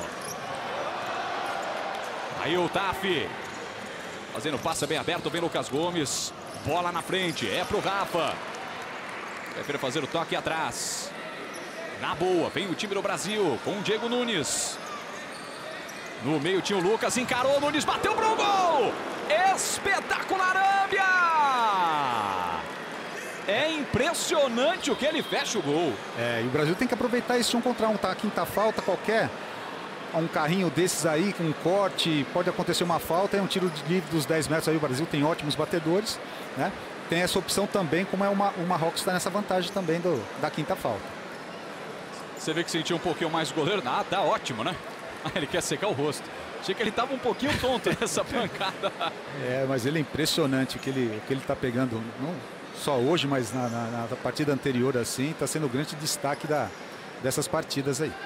Aí o Taf. Fazendo passe bem aberto, vem Lucas Gomes. Bola na frente, é pro Rafa. Prefere fazer o toque atrás. Na boa, vem o time do Brasil com o Diego Nunes. No meio tinha o Lucas, encarou, Nunes bateu pro gol. Espetacular, Ambia! É impressionante o que ele fecha o gol. E o Brasil tem que aproveitar esse 1 contra 1, tá? Quinta falta qualquer. Um carrinho desses aí com um corte, pode acontecer uma falta, é um tiro livre dos 10 metros aí, o Brasil tem ótimos batedores, né? Tem essa opção também, como o Marrocos está nessa vantagem também da quinta falta. Você vê que sentiu um pouquinho mais o goleiro, tá ótimo, né? Ele quer secar o rosto. Achei que ele estava um pouquinho tonto nessa pancada. Mas ele é impressionante o que ele está pegando, não só hoje, mas na partida anterior, assim, está sendo o grande destaque dessas partidas aí.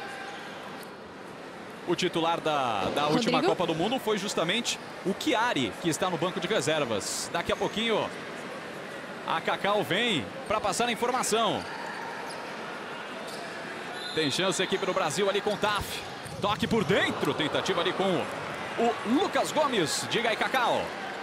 O titular da última Copa do Mundo foi justamente o Chiari, que está no banco de reservas. Daqui a pouquinho a Cacau vem para passar a informação. Tem chance a equipe do Brasil ali com o Taf. Toque por dentro, tentativa ali com o Lucas Gomes. Diga aí, Cacau.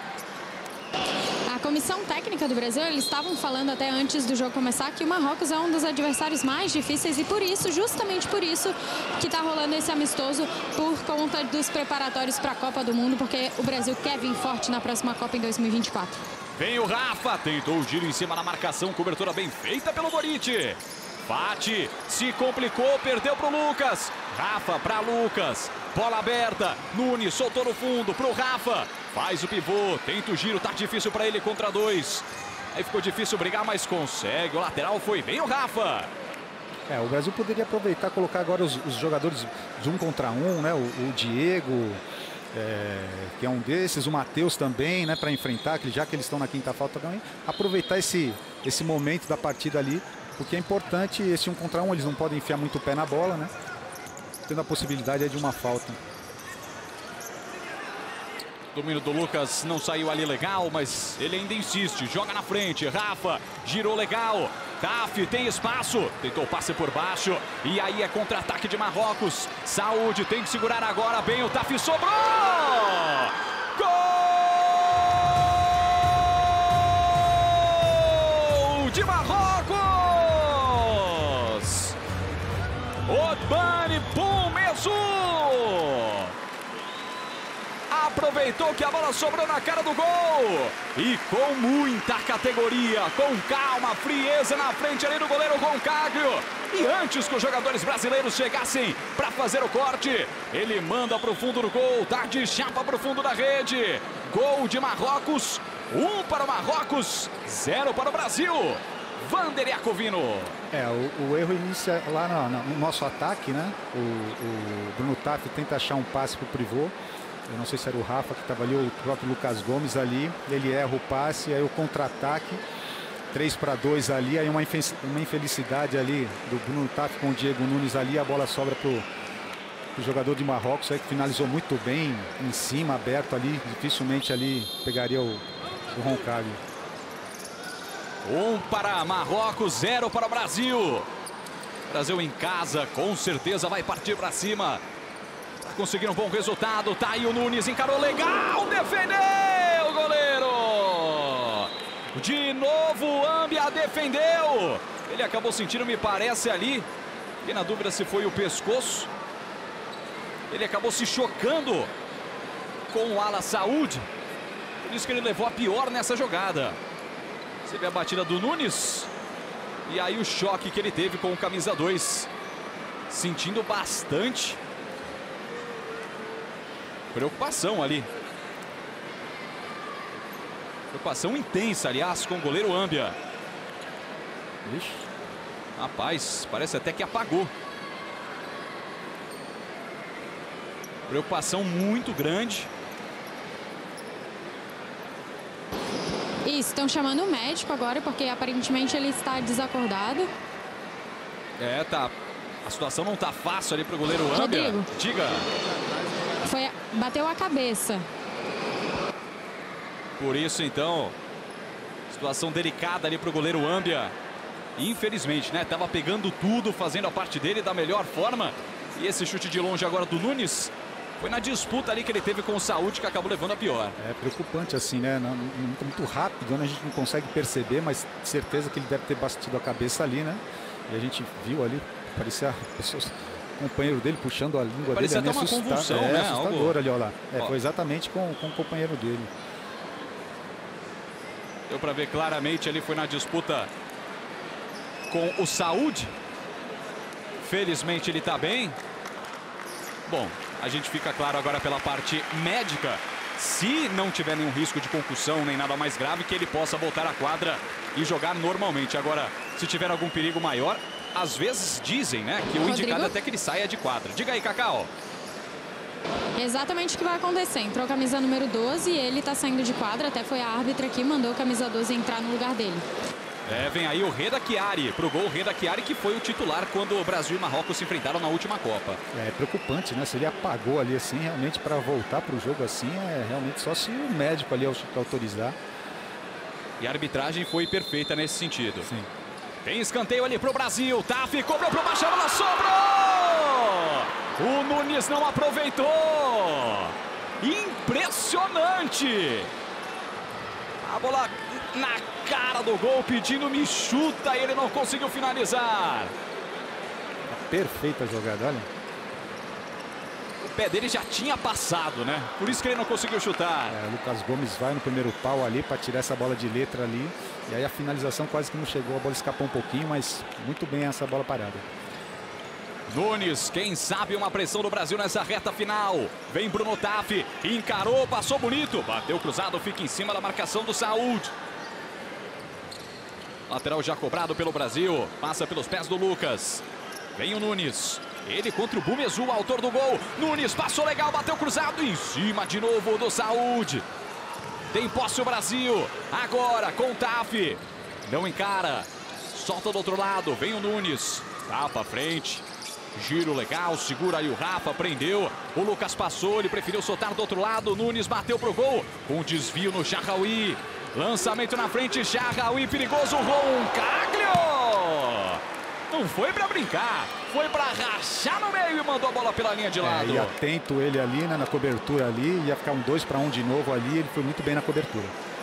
A comissão técnica do Brasil, eles estavam falando até antes do jogo começar que o Marrocos é um dos adversários mais difíceis e por isso, justamente por isso, que está rolando esse amistoso por conta dos preparatórios para a Copa do Mundo, porque o Brasil quer vir forte na próxima Copa em 2024. Vem o Rafa, tentou o giro em cima da marcação, cobertura bem feita pelo Borite. Fati se complicou, perdeu para o Lucas. Rafa para Lucas. Bola aberta. Nunes soltou no fundo para o Rafa. Faz o pivô, tenta o giro, tá difícil para ele contra 2. Aí ficou difícil brigar, mas consegue. O lateral foi bem o Rafa. O Brasil poderia aproveitar, colocar agora os jogadores de 1 contra 1, né? O Diego, que é um desses, o Matheus também, né? Para enfrentar, já que eles estão na quinta falta também. Aproveitar esse momento da partida ali. Porque é importante esse 1 contra 1, eles não podem enfiar muito o pé na bola, né? Tendo a possibilidade de uma falta. Domínio do Lucas não saiu ali legal, mas ele ainda insiste. Joga na frente, Rafa, girou legal. Taf tem espaço, tentou o passe por baixo. E aí é contra-ataque de Marrocos. Saúde tem que segurar agora bem, o Taf sobrou! Gol de Marrocos! Otmani Pumesu aproveitou que a bola sobrou na cara do gol e com muita categoria, com calma, frieza na frente ali do goleiro Roncaglio. E antes que os jogadores brasileiros chegassem para fazer o corte, ele manda para o fundo do gol, tá de chapa para o fundo da rede. Gol de Marrocos, 1 para o Marrocos, 0 para o Brasil. Vander Iacovino. O erro inicia lá no nosso ataque, né? O Bruno Taf tenta achar um passe para o pivô. Eu não sei se era o Rafa que estava ali, ou o próprio Lucas Gomes ali. Ele erra o passe, aí o contra-ataque. 3-2 ali, aí uma infelicidade ali do Bruno Taf com o Diego Nunes ali. A bola sobra para o jogador de Marrocos, aí, que finalizou muito bem, em cima, aberto ali. Dificilmente ali pegaria o Roncaglio. 1 para Marrocos, 0 para o Brasil. Brasil em casa, com certeza vai partir para cima. Para conseguir um bom resultado. Tá aí o Nunes, encarou legal, defendeu o goleiro. De novo o Ambia defendeu. Ele acabou sentindo, me parece ali, e na dúvida se foi o pescoço. Ele acabou se chocando com o Ala Saúde. Por isso que ele levou a pior nessa jogada. Você vê a batida do Nunes. E aí o choque que ele teve com o camisa 2. Sentindo bastante preocupação ali. Preocupação intensa, aliás, com o goleiro Ambia. Ixi. Rapaz, parece até que apagou. Preocupação muito grande. Isso, estão chamando o médico agora, porque aparentemente ele está desacordado. Tá. A situação não tá fácil ali pro goleiro Ambia. Rodrigo. Diga. Bateu a cabeça. Por isso, então, situação delicada ali pro goleiro Ambia. Infelizmente, né? Tava pegando tudo, fazendo a parte dele da melhor forma. E esse chute de longe agora do Nunes foi na disputa ali que ele teve com o Saúde, que acabou levando a pior. É preocupante assim, né? Muito rápido, né? A gente não consegue perceber, mas certeza que ele deve ter batido a cabeça ali, né? E a gente viu ali, parecia pessoas, o companheiro dele puxando a língua parecia dele. Parecia até uma convulsão, né? Assustador Algo... ali, ó lá. Foi exatamente com o companheiro dele. Deu para ver claramente ali, foi na disputa com o Saúde. Felizmente ele tá bem. Bom, a gente fica claro agora pela parte médica, se não tiver nenhum risco de concussão nem nada mais grave, que ele possa voltar à quadra e jogar normalmente. Agora, se tiver algum perigo maior, às vezes dizem, né, que o indicado é até que ele saia de quadra. Diga aí, Cacau. Exatamente o que vai acontecer. Entrou a camisa número 12 e ele está saindo de quadra. Até foi a árbitra que mandou a camisa 12 entrar no lugar dele. Vem aí o Reda Chiari pro gol. O Reda Chiari que foi o titular quando o Brasil e Marrocos se enfrentaram na última Copa. É preocupante, né? Se ele apagou ali assim, realmente para voltar para o jogo assim, realmente só se o médico ali autorizar. E a arbitragem foi perfeita nesse sentido. Sim. Tem escanteio ali pro Brasil. Tafi cobrou pro baixo, a bola sobrou! O Nunes não aproveitou. Impressionante! A bola na cara do gol, pedindo me chuta, ele não conseguiu finalizar. Perfeita a jogada, olha. O pé dele já tinha passado, né? Por isso que ele não conseguiu chutar. O Lucas Gomes vai no primeiro pau ali para tirar essa bola de letra ali. E aí a finalização quase que não chegou, a bola escapou um pouquinho, mas muito bem essa bola parada. Nunes, quem sabe uma pressão do Brasil nessa reta final. Vem Bruno Tafi, encarou, passou bonito. Bateu cruzado, fica em cima da marcação do Saúde. Lateral já cobrado pelo Brasil. Passa pelos pés do Lucas. Vem o Nunes. Ele contra o Bumezu, autor do gol. Nunes passou legal, bateu cruzado. Em cima de novo do Saúde. Tem posse o Brasil. Agora com o Tafi. Não encara. Solta do outro lado. Vem o Nunes. Tá pra frente. Giro legal, segura aí o Rafa, prendeu. O Lucas passou, ele preferiu soltar do outro lado. O Nunes bateu pro gol. Com desvio no Charraoui. Lançamento na frente, Charraoui, perigoso. Roncaglio! Não foi pra brincar, foi pra rachar no meio e mandou a bola pela linha de lado. E atento ele ali, né, na cobertura ali. Ia ficar um 2-1 de novo ali. Ele foi muito bem na cobertura.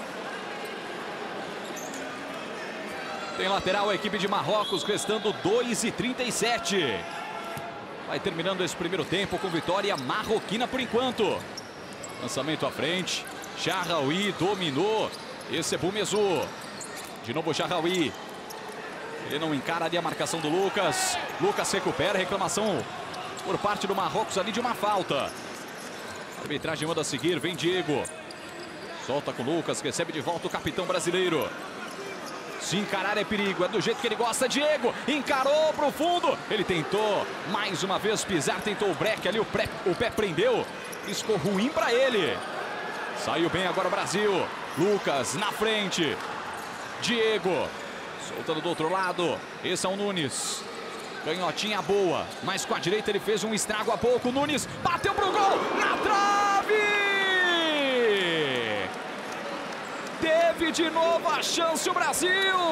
Tem lateral a equipe de Marrocos, restando 2:37. Vai terminando esse primeiro tempo com vitória marroquina por enquanto. Lançamento à frente. Charraoui dominou. Esse é Bumezu. De novo o Charraoui. Ele não encara ali a marcação do Lucas. Lucas recupera, reclamação por parte do Marrocos ali de uma falta. A arbitragem manda seguir, vem Diego. Solta com o Lucas, recebe de volta o capitão brasileiro. Se encarar é perigo, é do jeito que ele gosta. Diego encarou pro fundo. Ele tentou mais uma vez pisar, tentou o break ali, o pé prendeu. Ficou ruim para ele. Saiu bem agora o Brasil. Lucas na frente. Diego soltando do outro lado. Esse é o Nunes. Canhotinha boa, mas com a direita ele fez um estrago há pouco. Nunes bateu pro gol, na trave! Teve de novo a chance o Brasil.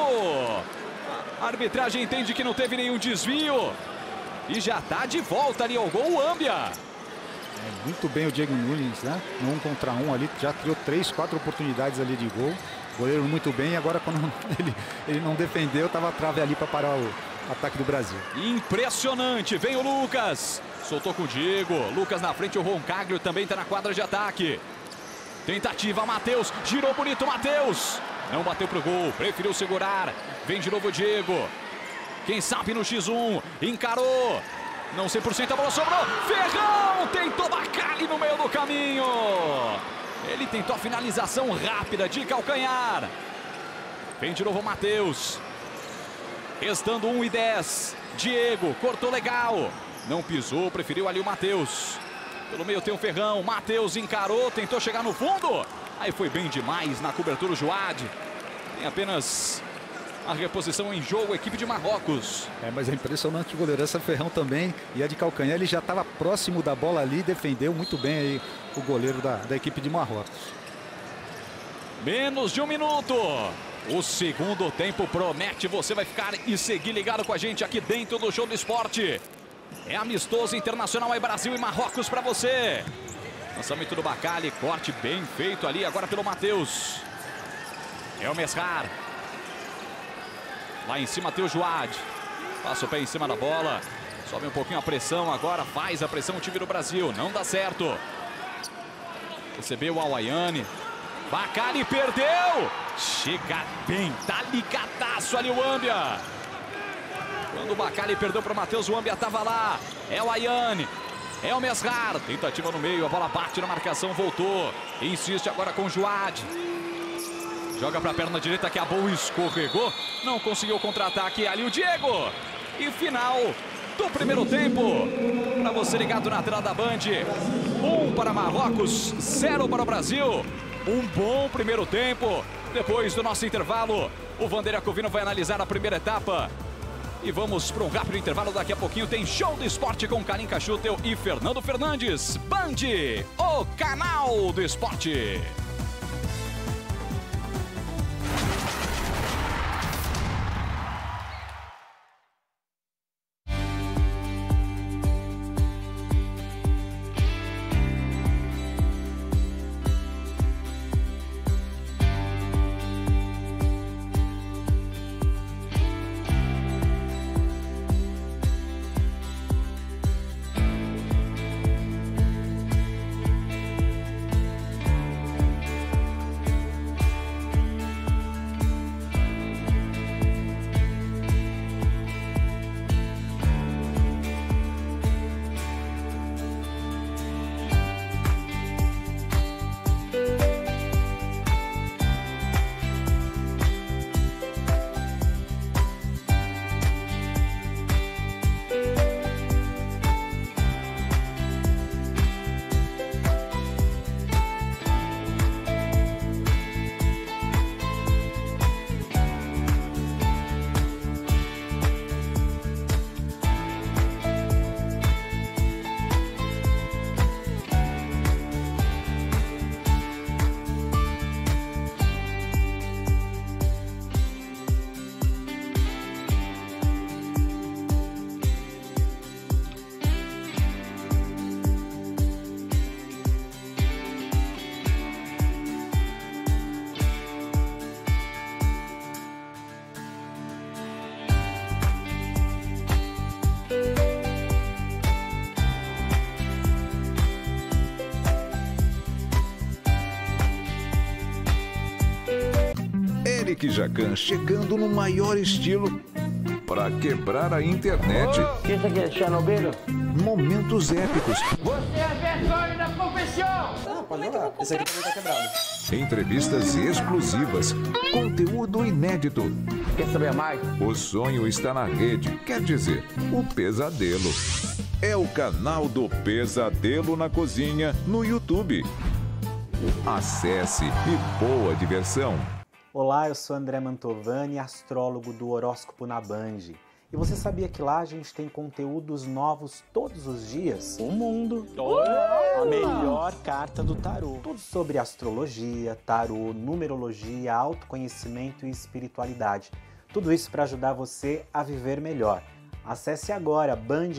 A arbitragem entende que não teve nenhum desvio. E já tá de volta ali ao gol o Âmbia. Muito bem o Diego Nunes, né? No 1 contra 1 ali, já criou 3, 4 oportunidades ali de gol. Goleiro muito bem, agora quando ele não defendeu, tava a trave ali para parar o ataque do Brasil. Impressionante, vem o Lucas. Soltou com o Diego, Lucas na frente, o Roncaglio também tá na quadra de ataque. Tentativa, Matheus, girou bonito, Matheus. Não bateu pro gol, preferiu segurar. Vem de novo o Diego. Quem sabe no X1, encarou. Não 100%, a bola sobrou. Ferrão tentou Bacali no meio do caminho. Ele tentou a finalização rápida de calcanhar. Vem de novo o Matheus. Restando 1:10. Diego cortou legal. Não pisou, preferiu ali o Matheus. Pelo meio tem o Ferrão. Matheus encarou, tentou chegar no fundo. Aí foi bem demais na cobertura o Jouad. Tem apenas a reposição em jogo, a equipe de Marrocos. Mas é impressionante o goleiro. Essa Ferrão também. E a de calcanhar, ele já estava próximo da bola ali. Defendeu muito bem aí o goleiro da equipe de Marrocos. Menos de 1 minuto. O segundo tempo promete. Você vai ficar e seguir ligado com a gente aqui dentro do Show do Esporte. É amistoso internacional, é Brasil e Marrocos para você. Lançamento do Bacali, corte bem feito ali agora pelo Matheus. É o Mesrar. Lá em cima tem o Jouad. Passa o pé em cima da bola. Sobe um pouquinho a pressão, agora faz a pressão o time do Brasil. Não dá certo. Recebeu o Awayane. Bacali perdeu. Chega bem, tá ligadaço ali o Âmbia. Quando o Bacali perdeu para o Matheus, o Âmbia estava lá. É o Ayane. É o Mesrar. Tentativa no meio, a bola bate na marcação, voltou. Insiste agora com o Jouad. Joga para a perna direita que a bola escorregou. Não conseguiu contra-ataque ali o Diego. E final do primeiro tempo. Para você ligado na tela da Band, 1 para Marrocos, 0 para o Brasil. Um bom primeiro tempo. Depois do nosso intervalo, o Vandeira Covino vai analisar a primeira etapa. E vamos para um rápido intervalo. Daqui a pouquinho tem Show do Esporte com Karim Cachutel e Fernando Fernandes. Band, o canal do esporte. Eric Jacan chegando no maior estilo para quebrar a internet. O que você quer, Chernobyl? Momentos épicos. Você é vergonha da profissão! Ah, pode jogar. Esse aqui também tá quebrado. Entrevistas exclusivas. Conteúdo inédito. Quer saber mais? O sonho está na rede. Quer dizer, o pesadelo. É o canal do Pesadelo na Cozinha no YouTube. Acesse e boa diversão. Olá, eu sou André Mantovani, astrólogo do Horóscopo na Band. E você sabia que lá a gente tem conteúdos novos todos os dias? O mundo, a melhor carta do tarô. Tudo sobre astrologia, tarô, numerologia, autoconhecimento e espiritualidade. Tudo isso para ajudar você a viver melhor. Acesse agora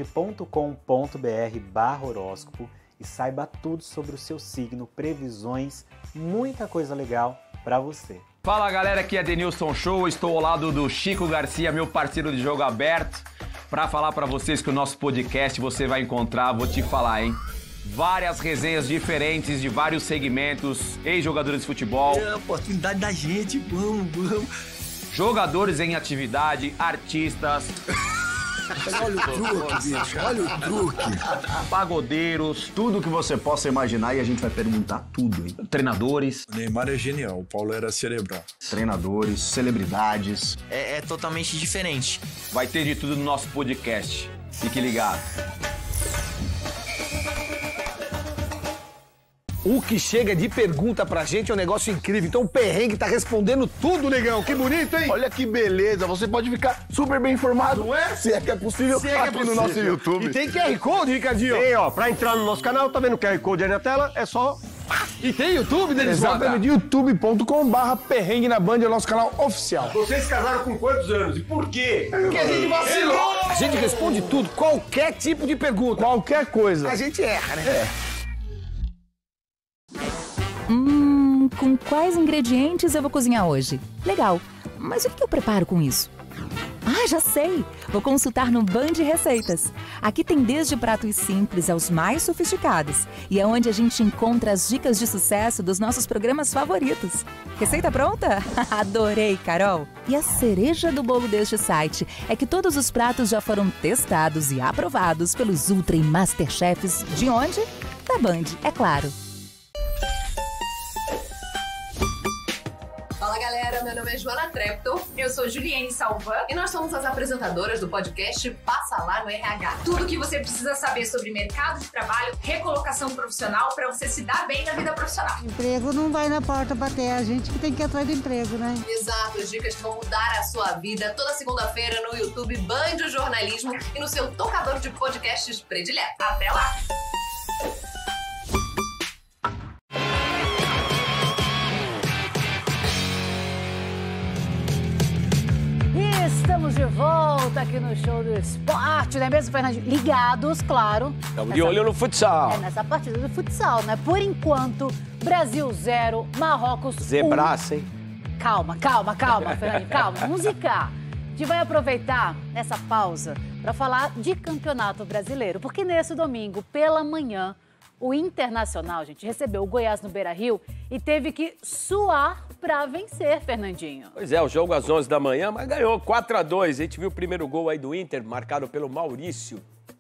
band.com.br/horóscopo e saiba tudo sobre o seu signo, previsões, muita coisa legal para você. Fala galera, aqui é Denilson Show, estou ao lado do Chico Garcia, meu parceiro de jogo aberto, para falar para vocês que o nosso podcast você vai encontrar, vou te falar, hein? Várias resenhas diferentes de vários segmentos, ex-jogadores de futebol. É a oportunidade da gente, vamos. Jogadores em atividade, artistas. Olha o truque, bicho, olha o truque. Pagodeiros, Tudo que você possa imaginar e a gente vai perguntar tudo, hein? Treinadores. O Neymar é genial, o Paulo era cerebral. Treinadores, celebridades. É totalmente diferente. Vai ter de tudo no nosso podcast. Fique ligado. O que chega de pergunta pra gente é um negócio incrível. Então o Perrengue tá respondendo tudo, negão. Que bonito, hein? Olha que beleza. Você pode ficar super bem informado. Não é? Se é que é possível, aqui no nosso YouTube. E tem QR Code, Ricardinho. Tem, ó. Pra entrar no nosso canal, tá vendo o QR Code aí na tela? É só... E tem YouTube, Denis? Exatamente. youtube.com/perrengue na Band é o nosso canal oficial. Vocês casaram com quantos anos? E por quê? Porque a gente vacilou. A gente responde tudo, qualquer tipo de pergunta. Qualquer coisa. A gente erra, né? Com quais ingredientes eu vou cozinhar hoje? Legal, mas o que eu preparo com isso? Ah, já sei! Vou consultar no Band Receitas. Aqui tem desde pratos simples aos mais sofisticados. E é onde a gente encontra as dicas de sucesso dos nossos programas favoritos. Receita pronta? Adorei, Carol! E a cereja do bolo deste site é que todos os pratos já foram testados e aprovados pelos Ultra e Masterchefs de onde? Da Band, é claro. Fala, galera! galera, meu nome é Joana Trepton. Eu sou Juliane Salvan. E nós somos as apresentadoras do podcast Passa Lá no RH. Tudo que você precisa saber sobre mercado de trabalho, recolocação profissional, para você se dar bem na vida profissional. Emprego não vai na porta bater, a gente que tem que ir atrás do emprego, né? Exato, dicas que vão mudar a sua vida toda segunda-feira no YouTube Band Jornalismo e no seu tocador de podcasts predileto. Até lá! Estamos de volta aqui no Show do Esporte, não é mesmo, Fernandinho? Ligados, claro. Estamos de olho no futsal. Nessa partida do futsal, né? Por enquanto, Brasil 0, Marrocos 1. Zebraça, hein? Calma, Fernandinho, calma. Música. A gente vai aproveitar essa pausa para falar de Campeonato Brasileiro, porque nesse domingo, pela manhã, o Internacional, gente, recebeu o Goiás no Beira-Rio e teve que suar para vencer, Fernandinho. Pois é, o jogo às 11 da manhã, mas ganhou 4-2. A gente viu o primeiro gol aí do Inter, marcado pelo Maurício.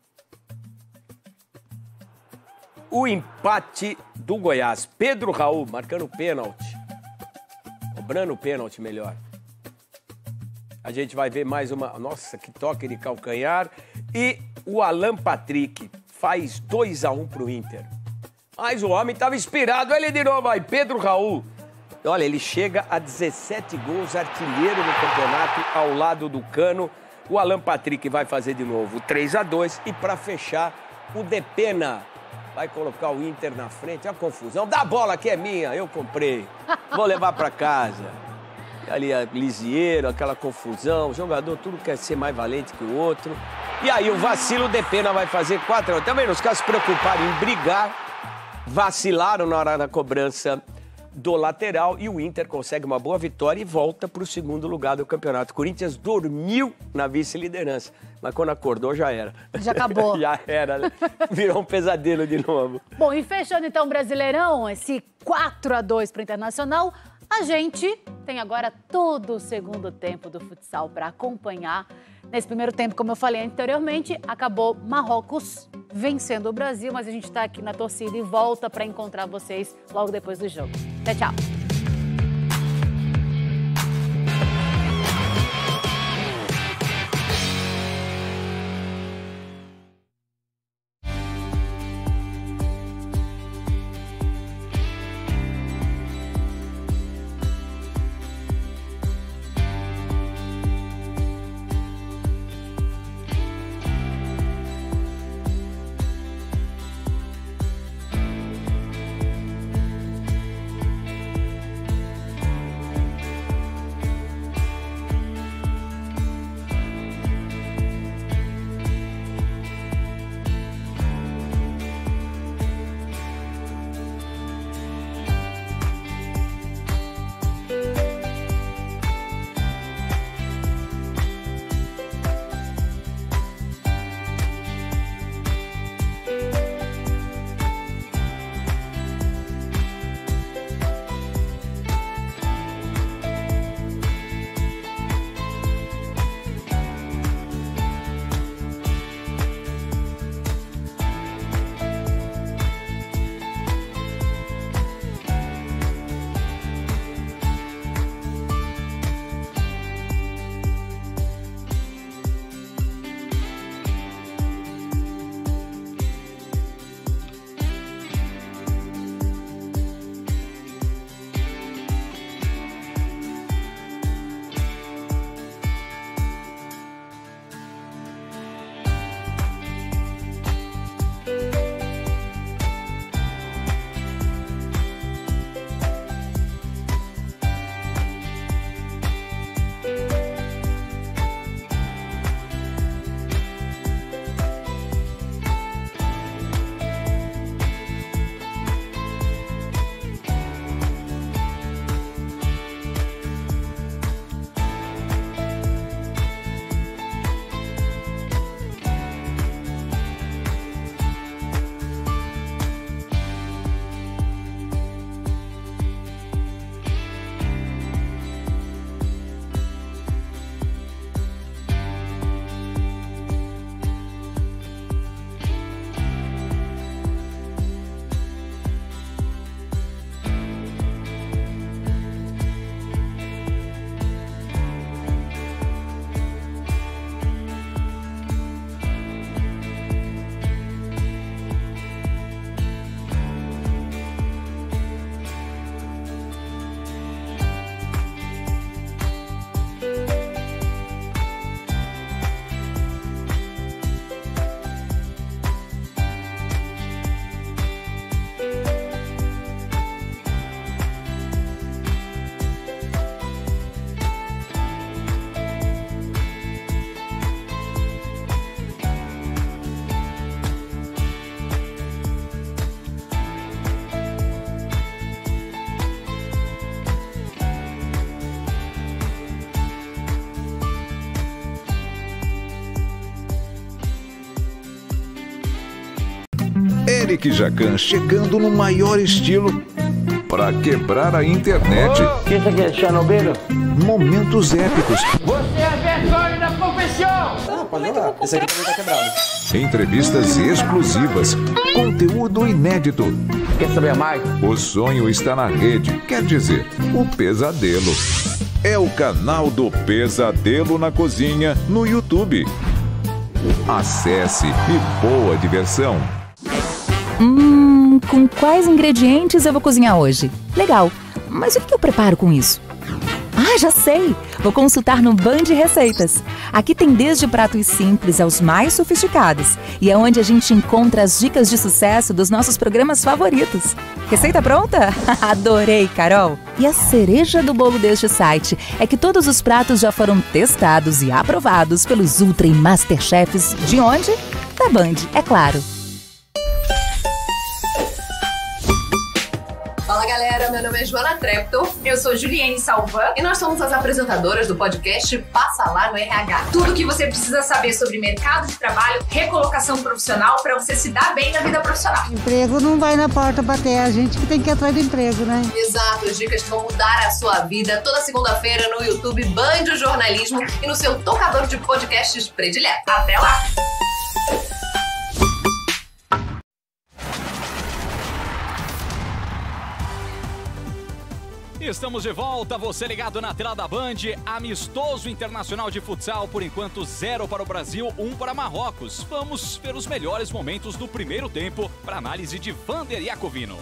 O empate do Goiás. Pedro Raul marcando pênalti. Cobrando pênalti, melhor. A gente vai ver mais uma... Nossa, que toque de calcanhar. E o Alan Patrick faz 2-1 pro Inter. Mas o homem estava inspirado. Ele de novo aí, Pedro Raul. Olha, ele chega a 17 gols, artilheiro no campeonato, ao lado do Cano. O Alan Patrick vai fazer de novo 3-2. E para fechar, o Depena vai colocar o Inter na frente. Olha a confusão. Dá a bola que é minha, eu comprei. Vou levar para casa. E ali a Lisieiro, aquela confusão. O jogador tudo quer ser mais valente que o outro. E aí o vacilo, o Depena vai fazer 4-1. Também os caras se preocuparam em brigar. Vacilaram na hora da cobrança do lateral e o Inter consegue uma boa vitória e volta para o segundo lugar do campeonato. O Corinthians dormiu na vice-liderança, mas quando acordou já era. Já acabou. Já era, né? Virou um pesadelo de novo. Bom, e fechando então o Brasileirão, esse 4-2 para o Internacional, a gente tem agora todo o segundo tempo do futsal para acompanhar. Nesse primeiro tempo, como eu falei anteriormente, acabou Marrocos vencendo o Brasil, mas a gente está aqui na torcida e volta para encontrar vocês logo depois do jogo. Tchau, tchau. Eric Jacan chegando no maior estilo para quebrar a internet. Quem você quer, Chernobyl? Momentos épicos. Você é vergonha da profissão! Ah, pode jogar. Esse aqui também tá quebrado. Entrevistas exclusivas. Conteúdo inédito. Quer saber mais? O sonho está na rede, quer dizer, o pesadelo. É o canal do Pesadelo na Cozinha no YouTube. Acesse e boa diversão. Com quais ingredientes eu vou cozinhar hoje? Legal, mas o que eu preparo com isso? Ah, já sei! Vou consultar no Band Receitas. Aqui tem desde pratos simples aos mais sofisticados. E é onde a gente encontra as dicas de sucesso dos nossos programas favoritos. Receita pronta? Adorei, Carol! E a cereja do bolo deste site é que todos os pratos já foram testados e aprovados pelos Ultra e Masterchefs de onde? Da Band, é claro. Fala galera, meu nome é Joana Trepton. Eu sou Juliane Salvan. E nós somos as apresentadoras do podcast Passa Lá no RH. Tudo o que você precisa saber sobre mercado de trabalho, recolocação profissional para você se dar bem na vida profissional. Emprego não vai na porta bater, a gente que tem que ir atrás do emprego, né? Exato, as dicas que vão mudar a sua vida toda segunda-feira no YouTube Band Jornalismo e no seu tocador de podcasts predileto. Até lá! Estamos de volta, você ligado na tela da Band. Amistoso internacional de futsal, por enquanto 0 para o Brasil, 1 para Marrocos. Vamos ver os melhores momentos do primeiro tempo para análise de Vander Iacovino.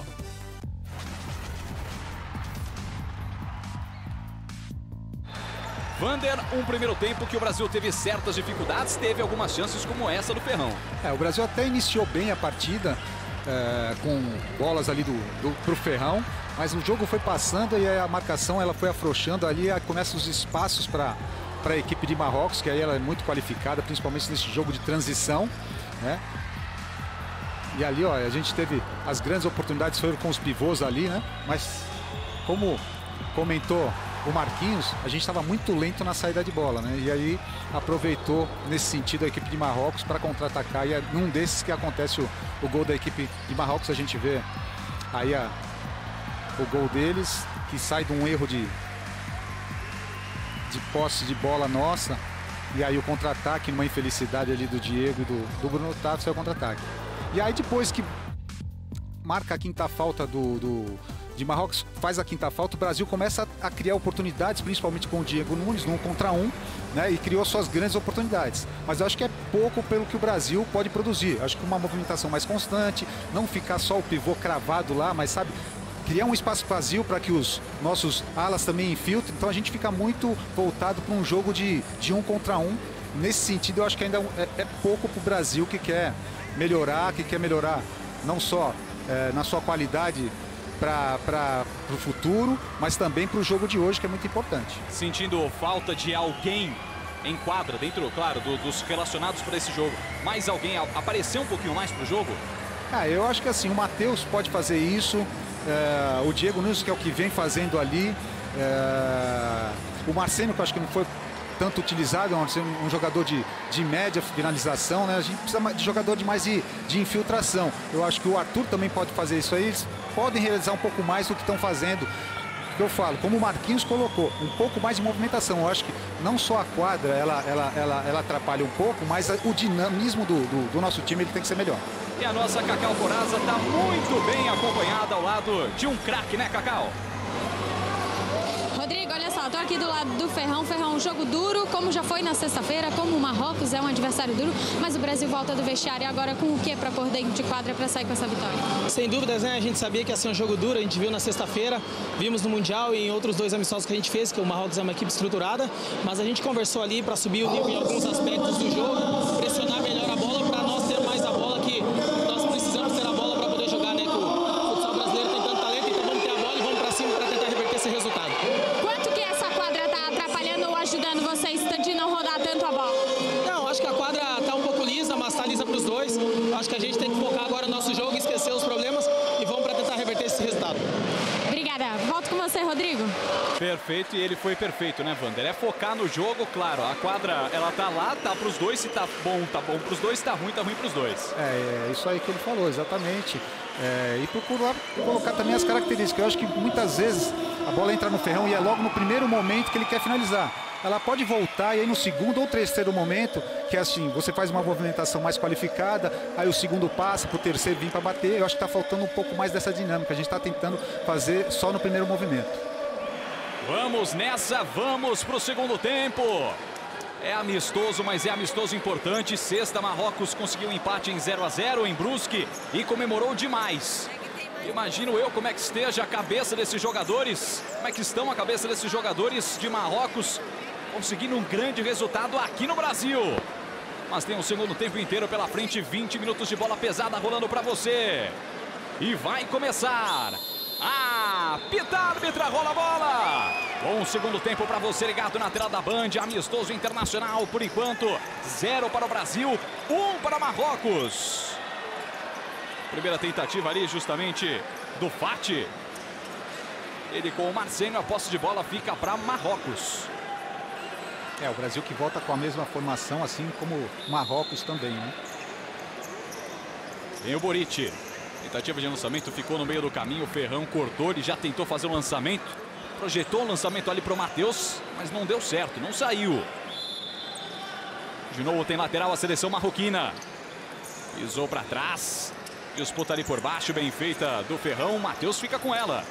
Vander, um primeiro tempo que o Brasil teve certas dificuldades, teve algumas chances como essa do Ferrão. O Brasil até iniciou bem a partida, com bolas ali pro Ferrão, mas o jogo foi passando e a marcação ela foi afrouxando ali, aí começam os espaços para a equipe de Marrocos, que aí ela é muito qualificada, principalmente nesse jogo de transição, né? E ali, ó, a gente teve as grandes oportunidades, foram com os pivôs ali, né? Mas como comentou o Marquinhos, a gente estava muito lento na saída de bola, né? E aí aproveitou nesse sentido a equipe de Marrocos para contra-atacar, e é num desses que acontece o gol da equipe de Marrocos. A gente vê aí o gol deles, que sai de um erro de posse de bola nossa, e aí o contra-ataque, uma infelicidade ali do Diego e do Bruno Tato, sai o contra-ataque. E aí depois que marca a quinta falta de Marrocos, faz a quinta falta, o Brasil começa a criar oportunidades, principalmente com o Diego Nunes, no 1 contra 1, né, e criou suas grandes oportunidades. Mas eu acho que é pouco pelo que o Brasil pode produzir. Eu acho que uma movimentação mais constante, não ficar só o pivô cravado lá, mas sabe, criar um espaço vazio para que os nossos alas também infiltrem. Então a gente fica muito voltado para um jogo de 1 contra 1. Nesse sentido, eu acho que ainda é pouco para o Brasil, que quer melhorar não só na sua qualidade para o futuro, mas também para o jogo de hoje, que é muito importante. Sentindo falta de alguém em quadra, dentro, claro, dos relacionados para esse jogo, mais alguém apareceu um pouquinho mais para o jogo? Eu acho que assim, o Matheus pode fazer isso, o Diego Nunes, que é o que vem fazendo ali, o Marcelo, que eu acho que não foi tanto utilizado, um jogador de média finalização, né? A gente precisa de jogador de infiltração. Eu acho que o Arthur também pode fazer isso aí. Eles podem realizar um pouco mais do que estão fazendo. O que eu falo, como o Marquinhos colocou, um pouco mais de movimentação. Eu acho que não só a quadra ela atrapalha um pouco, mas o dinamismo do nosso time ele tem que ser melhor. E a nossa Cacau Corazza está muito bem acompanhada ao lado de um craque, né, Cacau? Rodrigo, olha só, tô aqui do lado do Ferrão. Ferrão, um jogo duro, como já foi na sexta-feira, como o Marrocos é um adversário duro, mas o Brasil volta do vestiário agora com o que para pôr dentro de quadra para sair com essa vitória? Sem dúvidas, né? A gente sabia que ia ser um jogo duro, a gente viu na sexta-feira, vimos no Mundial e em outros 2 amistosos que a gente fez, que o Marrocos é uma equipe estruturada, mas a gente conversou ali para subir o nível em alguns aspectos do jogo, pressionar melhor a bola para nós ter mais a bola, que nós precisamos ter a bola para poder jogar, né? Que o futsal brasileiro tem tanto talento, então vamos ter a bola e vamos para cima para tentar reverter esse resultado. Quanto que essa quadra tá atrapalhando ou ajudando vocês de não rodar tanto a bola? Não, acho que a quadra tá um pouco lisa, mas tá lisa para os dois. Acho que a gente tem que focar agora no nosso jogo, esquecer os problemas e vamos para tentar reverter esse resultado. Obrigada. Volto com você. você, Rodrigo? Perfeito, e ele foi perfeito, né, Wander? É focar no jogo, claro. A quadra, ela tá lá, tá pros dois. Se tá bom pros dois. Se tá ruim pros dois. É isso aí que ele falou, exatamente. E procurar colocar também as características. Eu acho que muitas vezes a bola entra no ferrão e é logo no primeiro momento que ele quer finalizar. Ela pode voltar e aí no segundo ou terceiro momento, que é assim, você faz uma movimentação mais qualificada, aí o segundo passa para o terceiro vir para bater. Eu acho que está faltando um pouco mais dessa dinâmica. A gente está tentando fazer só no primeiro movimento. Vamos nessa, vamos para o segundo tempo. É amistoso, mas é amistoso importante. Sexta, Marrocos conseguiu um empate em 0-0 em Brusque e comemorou demais. Imagino eu como é que esteja a cabeça desses jogadores, como é que estão a cabeça desses jogadores de Marrocos, conseguindo um grande resultado aqui no Brasil. Mas tem um segundo tempo inteiro pela frente, 20 minutos de bola pesada rolando para você. E vai começar. Pita a árbitra, rola a bola. Bom segundo tempo para você ligado na tela da Band. Amistoso internacional, por enquanto, 0 para o Brasil, 1 para Marrocos. Primeira tentativa ali justamente do Fati. Ele com o Marcelo, a posse de bola fica para Marrocos. O Brasil que volta com a mesma formação, assim como o Marrocos também, né? Tem o Borit. Tentativa de lançamento ficou no meio do caminho. O Ferrão cortou, ele já tentou fazer o lançamento. Projetou o lançamento ali para o Matheus, mas não deu certo, não saiu. De novo tem lateral a seleção marroquina. Pisou para trás. Disputa ali por baixo, bem feita do Ferrão. O Matheus fica com ela.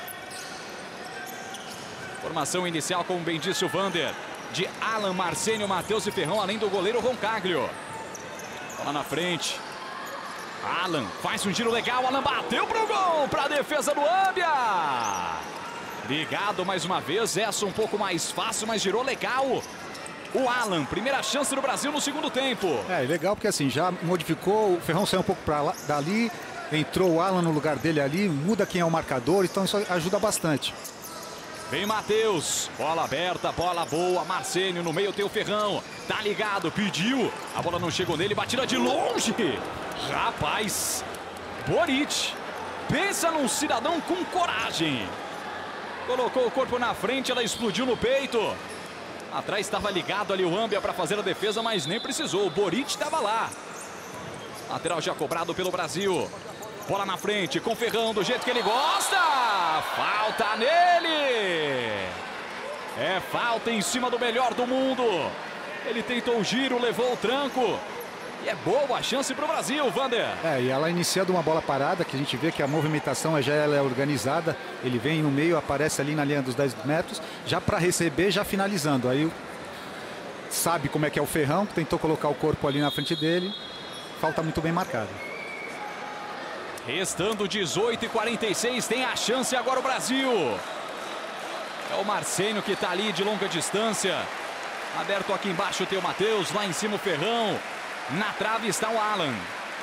Formação inicial, como bem disse o Wander, de Alan, Marcênio, Matheus e Ferrão, além do goleiro Roncaglio. Lá na frente. Alan faz um giro legal. Alan bateu pro gol, para a defesa do Âmbia. Ligado mais uma vez. Essa um pouco mais fácil, mas girou legal. O Alan, primeira chance do Brasil no segundo tempo. Legal porque assim, já modificou, o Ferrão saiu um pouco para lá, dali, entrou o Alan no lugar dele ali, muda quem é o marcador, então isso ajuda bastante. Vem Matheus, bola aberta, bola boa, Marcênio no meio tem o Ferrão, tá ligado, pediu, a bola não chegou nele, batida de longe. Rapaz, Borit, pensa num cidadão com coragem. Colocou o corpo na frente, ela explodiu no peito. Atrás estava ligado ali o Âmbia para fazer a defesa, mas nem precisou. O Borit estava lá. Lateral já cobrado pelo Brasil. Bola na frente com o Ferrão do jeito que ele gosta. Falta nele. É falta em cima do melhor do mundo. Ele tentou o giro, levou o tranco. E é boa a chance para o Brasil, Wander. E ela iniciando uma bola parada, que a gente vê que a movimentação já ela é organizada. Ele vem no meio, aparece ali na linha dos 10 metros, já para receber, já finalizando. Aí sabe como é que é o Ferrão, que tentou colocar o corpo ali na frente dele. Falta muito bem marcada. Restando 18:46, tem a chance agora o Brasil. É o Marcênio que está ali de longa distância. Aberto aqui embaixo tem o Matheus, lá em cima o Ferrão. Na trave está o Alan.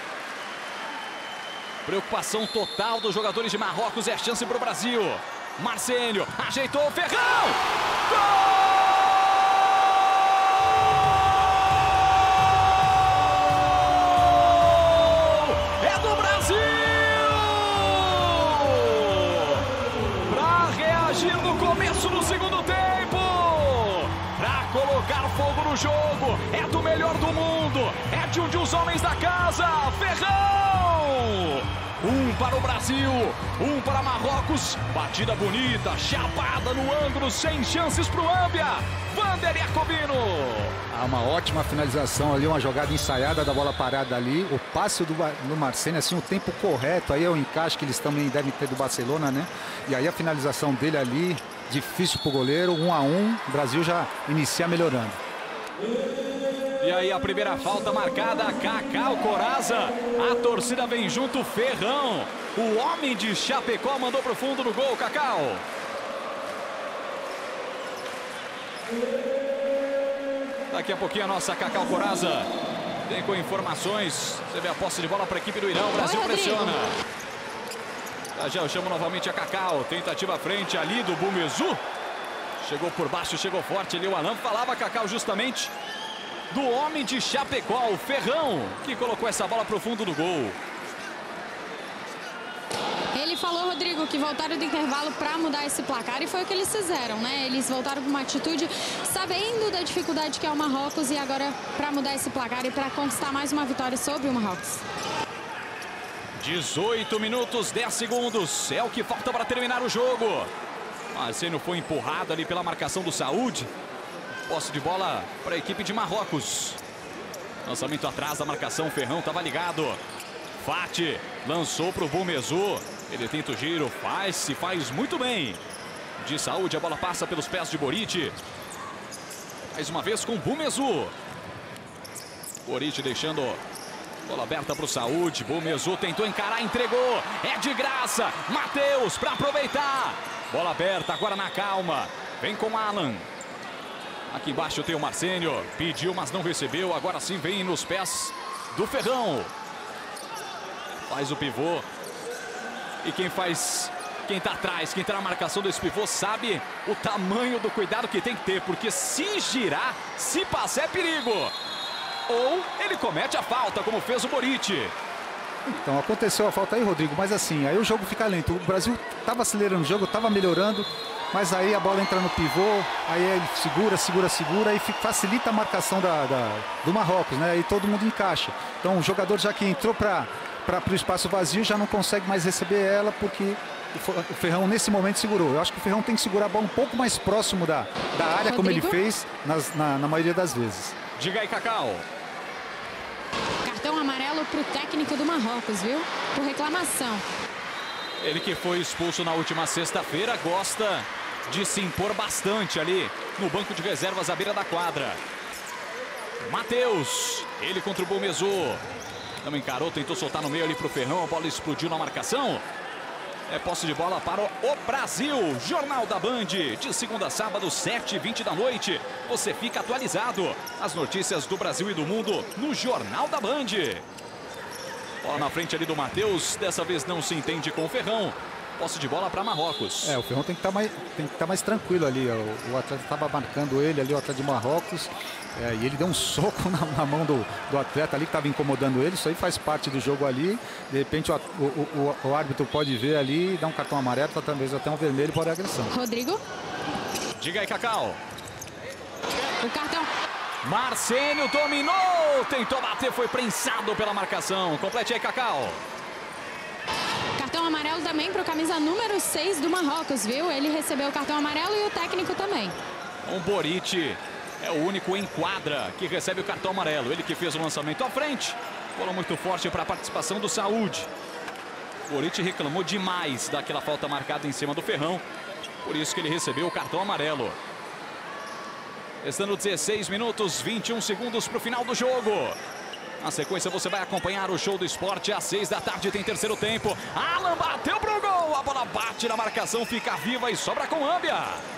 Preocupação total dos jogadores de Marrocos, é chance para o Brasil. Marcênio ajeitou o Ferrão. Gol! É do Brasil! Para reagir no começo do segundo tempo. Para colocar fogo no jogo. É do melhor do mundo. É de um dos homens da casa. Ferrão! Um para o Brasil, um para Marrocos. Batida bonita, chapada no ângulo, sem chances para o Âmbia. Wander Jacobino. Uma ótima finalização ali, uma jogada ensaiada da bola parada ali. O passe do Marcênio, assim, o tempo correto. Aí é o encaixe que eles também devem ter do Barcelona, né? E aí a finalização dele ali, difícil para o goleiro, 1-1. O Brasil já inicia melhorando. E aí a primeira falta marcada, Cacau Corazza. A torcida vem junto, Ferrão. O homem de Chapecó mandou pro fundo do gol, Cacau. Daqui a pouquinho a nossa Cacau Corazza vem com informações. Você vê a posse de bola para a equipe do Irã. O Brasil pressiona. Já eu chamo novamente a Cacau. Tentativa à frente ali do Bumezu. Chegou por baixo, chegou forte ali o Alan. Falava Cacau justamente do homem de Chapecó, o Ferrão, que colocou essa bola para o fundo do gol. Ele falou, Rodrigo, que voltaram do intervalo para mudar esse placar e foi o que eles fizeram, né? Eles voltaram com uma atitude sabendo da dificuldade que é o Marrocos e agora para mudar esse placar e para conquistar mais uma vitória sobre o Marrocos. 18 minutos, 10 segundos. É o que falta para terminar o jogo. Marcelo foi empurrado ali pela marcação do Saúde. Posse de bola para a equipe de Marrocos. Lançamento atrás da marcação, o Ferrão estava ligado. Fati lançou para o Boumezou. Ele tenta o giro, faz muito bem. De Saúde, a bola passa pelos pés de Borite. Mais uma vez com o Boumezou. Borite deixando bola aberta para o Saúde. Boumezou tentou encarar, entregou. É de graça. Matheus para aproveitar. Bola aberta, agora na calma. Vem com Alan. Aqui embaixo tem o Marcênio. Pediu, mas não recebeu. Agora sim vem nos pés do Ferrão. Faz o pivô. E quem tá atrás, quem tá na marcação desse pivô, sabe o tamanho do cuidado que tem que ter. Porque se girar, se passar é perigo. Ou ele comete a falta, como fez o Borite. Então, aconteceu a falta aí, Rodrigo, mas assim, aí o jogo fica lento. O Brasil estava acelerando o jogo, estava melhorando, mas aí a bola entra no pivô, aí ele segura e facilita a marcação do Marrocos, né? Aí todo mundo encaixa. Então, o jogador já que entrou para o espaço vazio já não consegue mais receber ela, porque o Ferrão nesse momento segurou. Eu acho que o Ferrão tem que segurar a bola um pouco mais próximo da área, Rodrigo, como ele fez na maioria das vezes. Diga aí, Cacau. Cartão amarelo para o técnico do Marrocos, viu? Por reclamação. Ele que foi expulso na última sexta-feira gosta de se impor bastante ali no banco de reservas à beira da quadra. Matheus, ele contra o Boumezou. Não encarou, tentou soltar no meio ali para o Ferrão. A bola explodiu na marcação. É posse de bola para o Brasil. Jornal da Band, de segunda a sábado, 7h20 da noite. Você fica atualizado. As notícias do Brasil e do mundo no Jornal da Band. Bola na frente ali do Matheus. Dessa vez não se entende com o Ferrão. Posse de bola para Marrocos. O Ferrão tem que estar mais tranquilo ali. O atleta estava marcando ele ali, o atleta de Marrocos. E ele deu um soco na mão do atleta ali que estava incomodando ele. Isso aí faz parte do jogo ali. De repente o árbitro pode ver ali, dá um cartão amarelo, talvez até um vermelho por agressão. Rodrigo. Diga aí, Cacau. O cartão. Marcênio dominou, tentou bater, foi prensado pela marcação. Complete aí, Cacau. Cartão amarelo também para o camisa número 6 do Marrocos, viu? Ele recebeu o cartão amarelo e o técnico também. O Borite é o único em quadra que recebe o cartão amarelo. Ele que fez o lançamento à frente. Bola muito forte para a participação do Saúde. O Borite reclamou demais daquela falta marcada em cima do Ferrão. Por isso que ele recebeu o cartão amarelo. Restando 16 minutos, 21 segundos para o final do jogo. Na sequência você vai acompanhar o show do esporte. Às 6 da tarde tem terceiro tempo. Alan bateu pro gol. A bola bate na marcação, fica viva e sobra com Âmbia.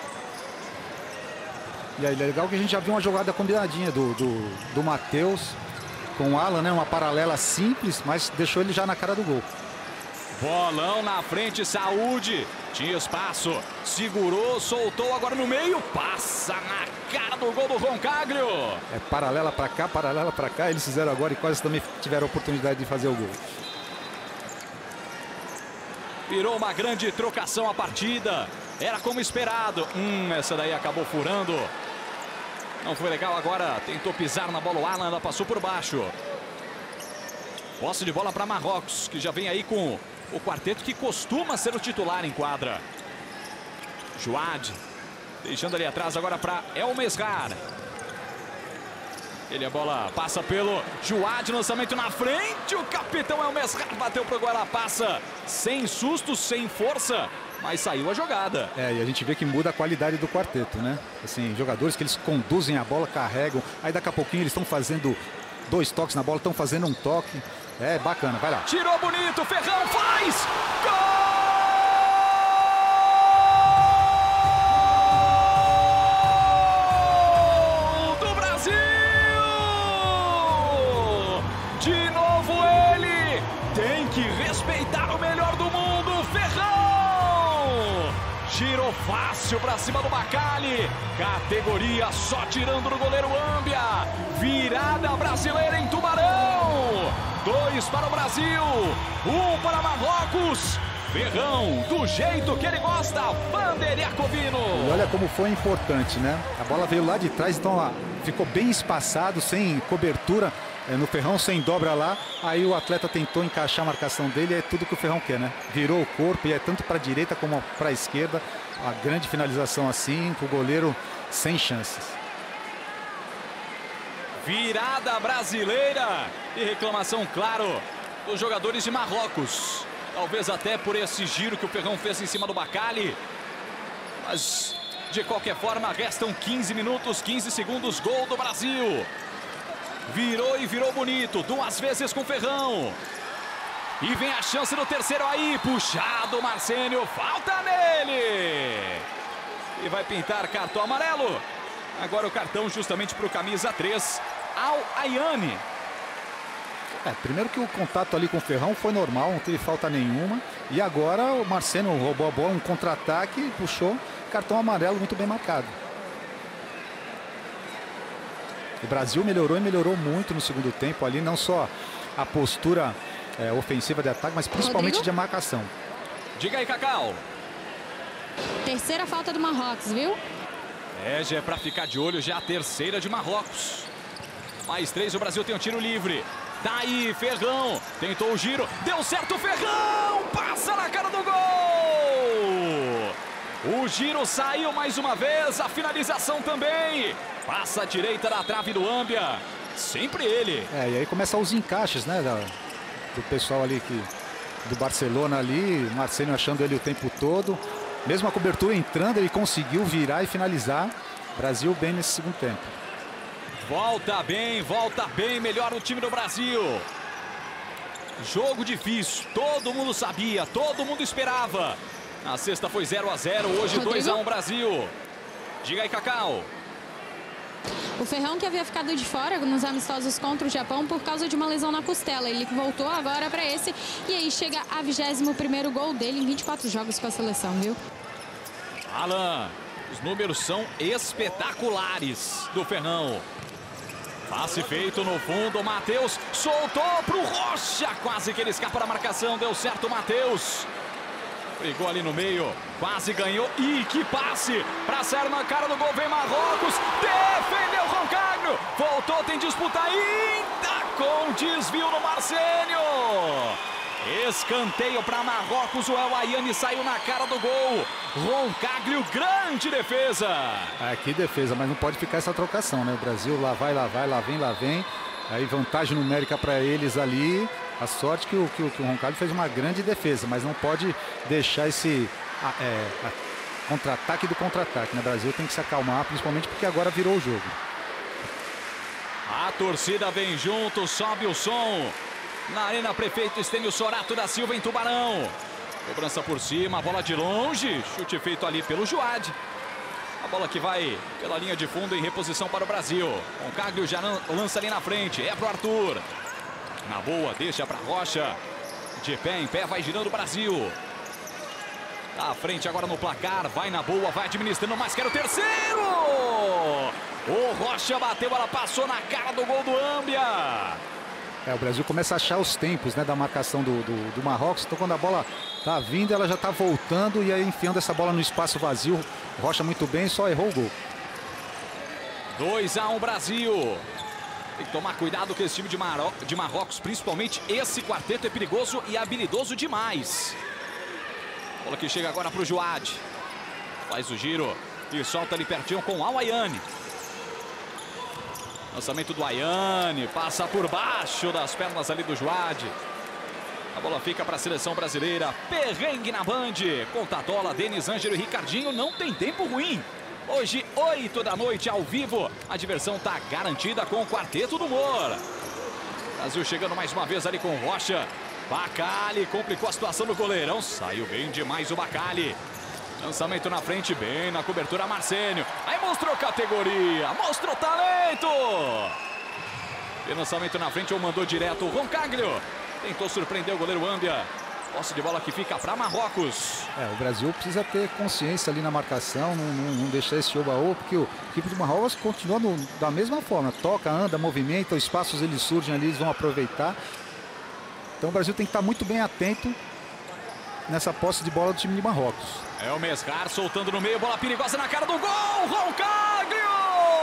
E aí, legal que a gente já viu uma jogada combinadinha do Matheus com o Alan, né? Uma paralela simples, mas deixou ele já na cara do gol. Bolão na frente, Saúde. Tinha espaço, segurou, soltou agora no meio. Passa na cara do gol do Roncaglio. É paralela para cá. Eles fizeram agora e quase também tiveram a oportunidade de fazer o gol. Virou uma grande trocação a partida. Era como esperado. Essa daí acabou furando. Não foi legal agora. Tentou pisar na bola. O Alan ainda passou por baixo. Posse de bola para Marrocos, que já vem aí com o quarteto que costuma ser o titular em quadra. Jouad, deixando ali atrás agora para El Mesrar. A bola passa pelo Jouad, lançamento na frente. O capitão El Mesrar bateu pro Guará, passa sem susto, sem força, mas saiu a jogada. E a gente vê que muda a qualidade do quarteto, né? Assim, jogadores que eles conduzem a bola, carregam. Aí daqui a pouquinho eles estão fazendo 2 toques na bola, estão fazendo um toque. É bacana, vai lá. Tirou bonito, Ferrão faz! Gol do Brasil! De novo ele! Tem que respeitar o melhor do mundo, Ferrão! Girou fácil pra cima do Bacali. Categoria só tirando do goleiro Âmbia. Virada brasileira em Tubarão. 2 para o Brasil, 1 para Marrocos. Ferrão, do jeito que ele gosta, Vander Iacovino. E olha como foi importante, né? A bola veio lá de trás, então ó, ficou bem espaçado, sem cobertura no Ferrão, sem dobra lá. Aí o atleta tentou encaixar a marcação dele, é tudo que o Ferrão quer, né? Virou o corpo e é tanto para a direita como para a esquerda. A grande finalização assim, para o goleiro sem chances. Virada brasileira e reclamação, claro, dos jogadores de Marrocos. Talvez até por esse giro que o Ferrão fez em cima do Bacali. Mas, de qualquer forma, restam 15 minutos, 15 segundos, gol do Brasil. Virou e virou bonito, 2 vezes com o Ferrão. E vem a chance do terceiro aí, puxado o Marcênio, falta nele. E vai pintar cartão amarelo. Agora o cartão justamente para o camisa 3, Al-Ayani. Primeiro que o contato ali com o Ferrão foi normal, não teve falta nenhuma. E agora o Marcênio roubou a bola, um contra-ataque, puxou, cartão amarelo muito bem marcado. O Brasil melhorou e melhorou muito no segundo tempo ali, não só a postura ofensiva de ataque, mas principalmente Rodrigo? de marcação. Diga aí, Cacau. Terceira falta do Marrocos, viu? Já é para ficar de olho, já a terceira de Marrocos. Mais 3, o Brasil tem um tiro livre. Daí, Ferrão, tentou o giro, deu certo o Ferrão, passa na cara do gol! O giro saiu mais uma vez, a finalização também. Passa a direita da trave do Âmbia, sempre ele. E aí começam os encaixes, né, do pessoal ali, do Barcelona ali, Marcênio achando ele o tempo todo. Mesmo a cobertura entrando, ele conseguiu virar e finalizar. Brasil bem nesse segundo tempo. Volta bem, melhor o time do Brasil. Jogo difícil, todo mundo sabia, todo mundo esperava. Na sexta foi 0 a 0, hoje 2 a 1 Brasil. Diga aí, Cacau. O Ferrão, que havia ficado de fora nos amistosos contra o Japão por causa de uma lesão na costela. Ele voltou agora para esse e aí chega a 21º gol dele em 24 jogos com a seleção, viu? Alan, os números são espetaculares do Ferrão. Passe feito no fundo, o Matheus soltou pro Rocha, quase que ele escapa da marcação, deu certo o Matheus. Brigou ali no meio, quase ganhou. E que passe para sair na cara do gol, vem Marrocos, defendeu Roncagno, voltou, tem disputa ainda com desvio no Marcênio. Escanteio para Marrocos, o El-Ayani saiu na cara do gol. Roncagno, grande defesa. Que defesa, mas não pode ficar essa trocação, né? O Brasil lá vai, lá vem. Aí vantagem numérica para eles ali. A sorte que o Roncagno fez uma grande defesa, mas não pode deixar esse contra-ataque do contra-ataque, né? O Brasil tem que se acalmar, principalmente porque agora virou o jogo. A torcida vem junto, sobe o som. Na Arena Prefeito Estênio Sorato da Silva, em Tubarão. Cobrança por cima, a bola de longe. Chute feito ali pelo Juad. A bola que vai pela linha de fundo em reposição para o Brasil. Roncagno já lança ali na frente. É pro Arthur. Na boa, deixa para Rocha. De pé em pé, vai girando o Brasil. Tá à frente agora no placar. Vai na boa, vai administrando, mas quer o terceiro. O Rocha bateu, ela passou na cara do gol do Âmbia. O Brasil começa a achar os tempos, né, da marcação do Marrocos. Então quando a bola tá vindo, ela já tá voltando e aí enfiando essa bola no espaço vazio. Rocha muito bem, só errou o gol. 2 a 1 Brasil. Tem que tomar cuidado com esse time de Marrocos, principalmente esse quarteto é perigoso e habilidoso demais. Bola que chega agora pro Juad. Faz o giro e solta ali pertinho com o Al-Ayani. Lançamento do Ayani, passa por baixo das pernas ali do Juad. A bola fica para a seleção brasileira. Perrengue na Band. Contatola, Denis, Ângelo e Ricardinho. Não tem tempo ruim. Hoje, 8 da noite, ao vivo. A diversão está garantida com o Quarteto do Humor. Brasil chegando mais uma vez ali com Rocha. Bacali complicou a situação do goleirão. Saiu bem demais o Bacali. Lançamento na frente, bem na cobertura, Marcênio. Aí mostrou categoria, mostrou talento. E lançamento na frente, ou mandou direto o Roncagno. Tentou surpreender o goleiro Âmbia. Posse de bola que fica para Marrocos. O Brasil precisa ter consciência ali na marcação, não deixar esse oba-oba, porque o equipe de Marrocos continua da mesma forma. Toca, anda, movimenta, os espaços eles surgem ali, eles vão aproveitar. Então o Brasil tem que estar muito bem atento nessa posse de bola do time de Marrocos. É o Mescar soltando no meio, bola perigosa na cara do gol, Roncáglio!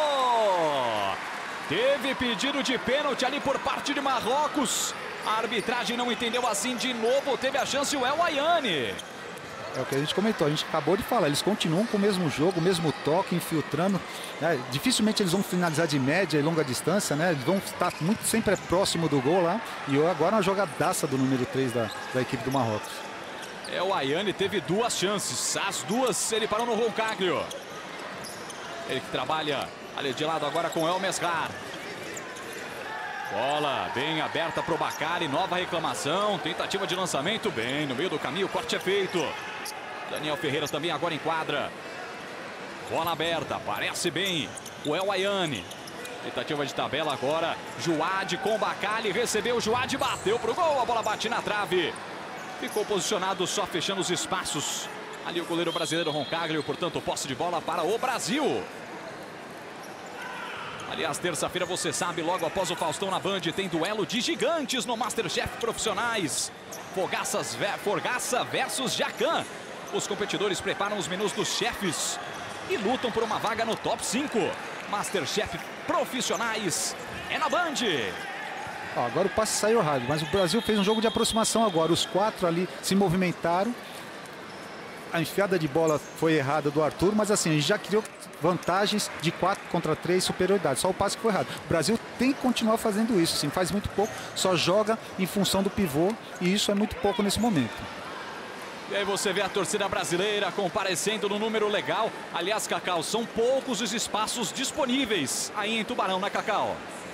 Teve pedido de pênalti ali por parte de Marrocos. A arbitragem não entendeu assim de novo, teve a chance o El Ayani. É o que a gente comentou, a gente acabou de falar, eles continuam com o mesmo jogo, o mesmo toque, infiltrando, né? Dificilmente eles vão finalizar de média e longa distância, né? Eles vão estar muito sempre próximo do gol lá, e agora uma jogadaça do número 3 da equipe do Marrocos. O Ayani teve duas chances, as duas ele parou no Roncáglio. Ele que trabalha ali de lado agora com El Mescar. Bola bem aberta para o Bacari, nova reclamação, tentativa de lançamento, bem no meio do caminho, o corte é feito. Daniel Ferreira também agora em quadra. Bola aberta, parece bem o El Ayani. Tentativa de tabela agora, Juad com o Bacari, recebeu o Juad, bateu pro gol, a bola bate na trave. Ficou posicionado só fechando os espaços. Ali o goleiro brasileiro Roncáglio, portanto posse de bola para o Brasil. Aliás, terça-feira, você sabe, logo após o Faustão na Band, tem duelo de gigantes no Masterchef Profissionais. Forgaça versus Jacan. Os competidores preparam os menus dos chefes e lutam por uma vaga no top 5. Masterchef Profissionais é na Band. Agora o passe saiu errado, mas o Brasil fez um jogo de aproximação agora. Os 4 ali se movimentaram. A enfiada de bola foi errada do Arthur, mas assim, a gente já criou vantagens de 4 contra 3, superioridade. Só o passe que foi errado. O Brasil tem que continuar fazendo isso, sim, faz muito pouco, só joga em função do pivô, e isso é muito pouco nesse momento. E aí você vê a torcida brasileira comparecendo no número legal. Aliás, Cacau, são poucos os espaços disponíveis aí em Tubarão, né, Cacau?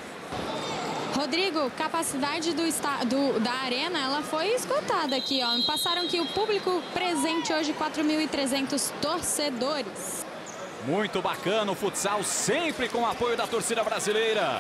Rodrigo, capacidade da arena, ela foi esgotada aqui, ó. Me passaram que o público presente hoje, 4.300 torcedores. Muito bacana o futsal, sempre com o apoio da torcida brasileira.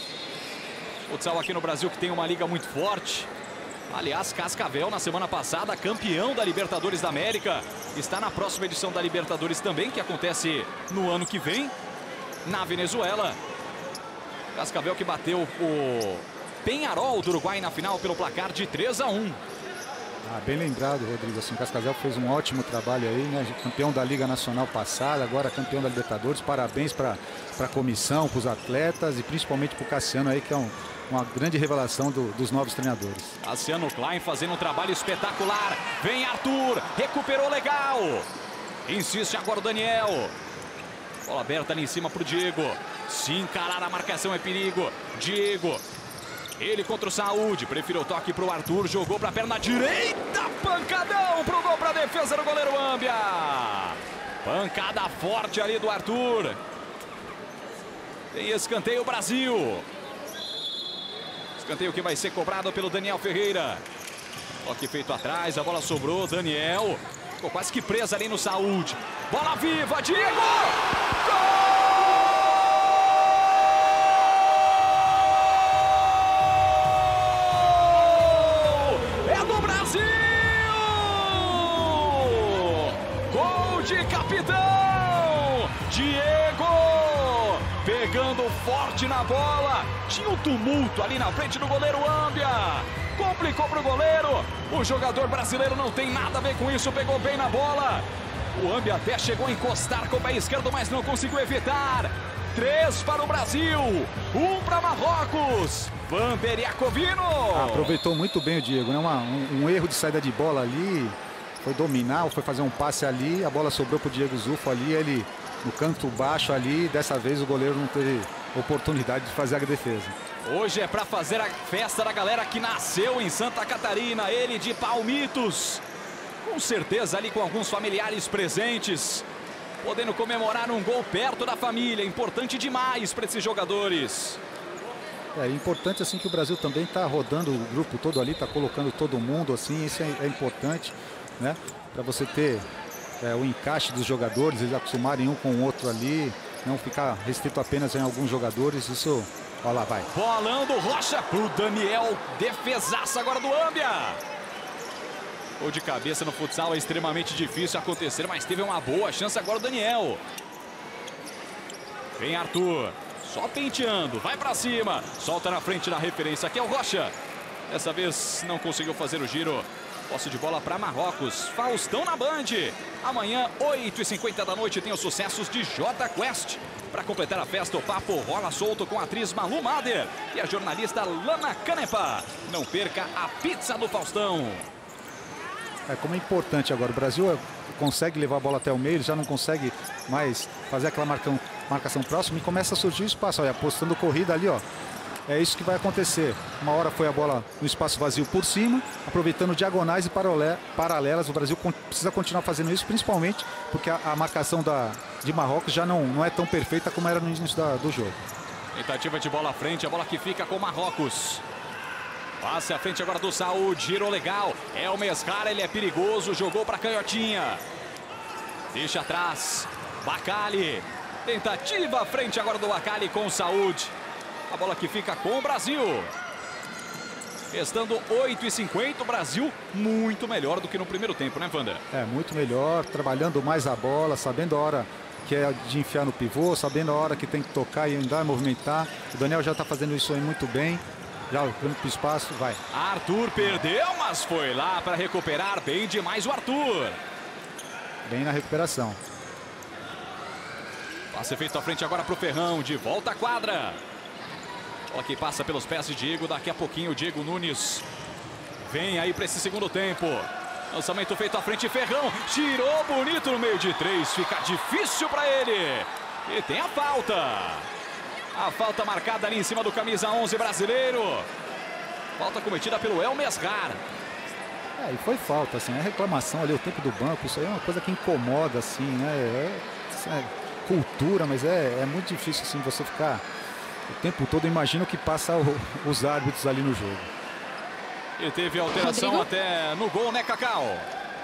Futsal aqui no Brasil que tem uma liga muito forte. Aliás, Cascavel, na semana passada, campeão da Libertadores da América. Está na próxima edição da Libertadores também, que acontece no ano que vem, na Venezuela. Cascavel que bateu o Peñarol do Uruguai na final pelo placar de 3-1. Bem lembrado, Rodrigo. Assim, Cascavel fez um ótimo trabalho aí, né? Campeão da Liga Nacional passada, agora campeão da Libertadores. Parabéns para a comissão, para os atletas e principalmente para o Cassiano aí, que é uma grande revelação dos novos treinadores. Cassiano Klein fazendo um trabalho espetacular. Vem Arthur, recuperou legal. Insiste agora o Daniel. Bola aberta ali em cima para o Diego. Se encarar a marcação é perigo. Diego, ele contra o Saúde, preferiu o toque para o Arthur, jogou para a perna direita, pancadão pro gol, para a defesa do goleiro Ambia. Pancada forte ali do Arthur. Tem escanteio Brasil. Escanteio que vai ser cobrado pelo Daniel Ferreira. Toque feito atrás, a bola sobrou, Daniel ficou quase que presa ali no Saúde. Bola viva, Diego! Gol! De capitão, Diego pegando forte na bola, tinha um tumulto ali na frente do goleiro Ambia, complicou para o goleiro, o jogador brasileiro não tem nada a ver com isso, pegou bem na bola, o Ambia até chegou a encostar com o pé esquerdo, mas não conseguiu evitar. 3 para o Brasil, 1 para Marrocos, Vanber Iacovino. Aproveitou muito bem o Diego, né? Um erro de saída de bola ali. Foi dominar, foi fazer um passe ali, a bola sobrou para o Diego Zufo ali, ele no canto baixo ali, dessa vez o goleiro não teve oportunidade de fazer a defesa. Hoje é para fazer a festa da galera que nasceu em Santa Catarina, ele de Palmitos, com certeza ali com alguns familiares presentes, podendo comemorar um gol perto da família, importante demais para esses jogadores. É importante assim que o Brasil também está rodando o grupo todo ali, está colocando todo mundo assim, isso é importante, né? Para você ter o encaixe dos jogadores, eles acostumarem um com o outro ali, não ficar restrito apenas em alguns jogadores, isso, olha lá, vai. Bolando Rocha pro Daniel, defesaça agora do Ambia. Gol de cabeça no futsal é extremamente difícil acontecer, mas teve uma boa chance agora o Daniel. Vem Arthur, só penteando, vai para cima, solta na frente da referência, aqui é o Rocha. Dessa vez não conseguiu fazer o giro Posse de bola para Marrocos. Faustão na Band. Amanhã, 8h50 da noite, tem os sucessos de Jota Quest. Para completar a festa, o papo rola solto com a atriz Malu Mader e a jornalista Lana Canepa. Não perca a pizza do Faustão. Como é importante agora. O Brasil consegue levar a bola até o meio, ele já não consegue mais fazer aquela marcação próxima e começa a surgir o espaço. Olha, apostando corrida ali, ó. É isso que vai acontecer. Uma hora foi a bola no espaço vazio por cima, aproveitando diagonais e paralelas. O Brasil precisa continuar fazendo isso, principalmente porque a marcação de Marrocos já não é tão perfeita como era no início do jogo. Tentativa de bola à frente, a bola que fica com Marrocos. Passe à frente agora do Saúd, girou legal. É o Mescar, ele é perigoso, jogou para canhotinha. Deixa atrás, Bacali. Tentativa à frente agora do Bacali com o Saúd. A bola que fica com o Brasil. Restando 8h50, o Brasil muito melhor do que no primeiro tempo, né, Wander? Muito melhor, trabalhando mais a bola, sabendo a hora que é de enfiar no pivô, sabendo a hora que tem que tocar e andar, movimentar. O Daniel já está fazendo isso aí muito bem. Já olhando para o espaço, vai. Arthur perdeu, mas foi lá para recuperar bem demais o Arthur. Bem na recuperação. Passe feito à frente agora para o Ferrão, de volta à quadra. Bola que passa pelos pés de Diego, daqui a pouquinho o Diego Nunes vem aí para esse segundo tempo. Lançamento feito à frente, Ferrão, tirou bonito no meio de 3, fica difícil para ele. E tem a falta. A falta marcada ali em cima do camisa 11 brasileiro. Falta cometida pelo El Mesgar. E foi falta, assim, a reclamação ali, o tempo do banco, isso aí é uma coisa que incomoda, assim, né? É cultura, mas é muito difícil, assim, você ficar o tempo todo. Imagino que passa os árbitros ali no jogo. E teve alteração Rodrigo? Até no gol, né, Cacau?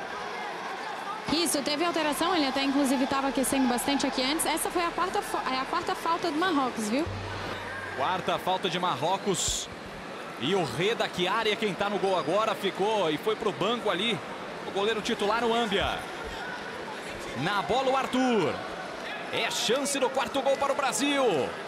Isso, teve alteração, ele até inclusive estava aquecendo bastante aqui antes. Essa foi a quarta falta do Marrocos, viu? Quarta falta de Marrocos. E o Reda Chiari é quem está no gol agora, ficou e foi pro banco ali. O goleiro titular, o Ambia. Na bola o Arthur. É chance do quarto gol para o Brasil.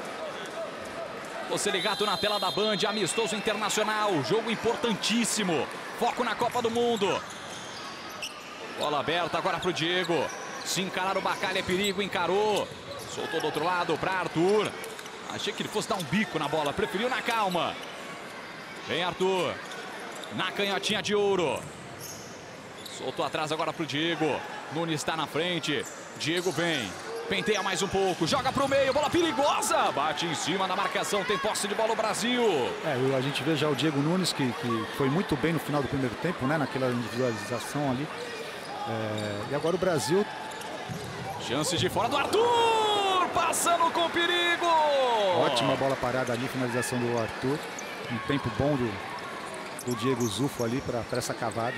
Você ligado na tela da Band, amistoso internacional, jogo importantíssimo. Foco na Copa do Mundo. Bola aberta agora para o Diego. Se encarar o Bacalha é perigo, encarou. Soltou do outro lado para Arthur. Achei que ele fosse dar um bico na bola, preferiu na calma. Vem Arthur. Na canhotinha de ouro. Soltou atrás agora para o Diego. Nunes está na frente. Diego vem. Penteia mais um pouco, joga para o meio, bola perigosa. Bate em cima na marcação, tem posse de bola o Brasil. A gente vê já o Diego Nunes, que foi muito bem no final do primeiro tempo, né? Naquela individualização ali. E agora o Brasil. Chances de fora do Arthur, passando com perigo. Ótima bola parada ali, finalização do Arthur. Um tempo bom do Diego Zufo ali para essa cavada.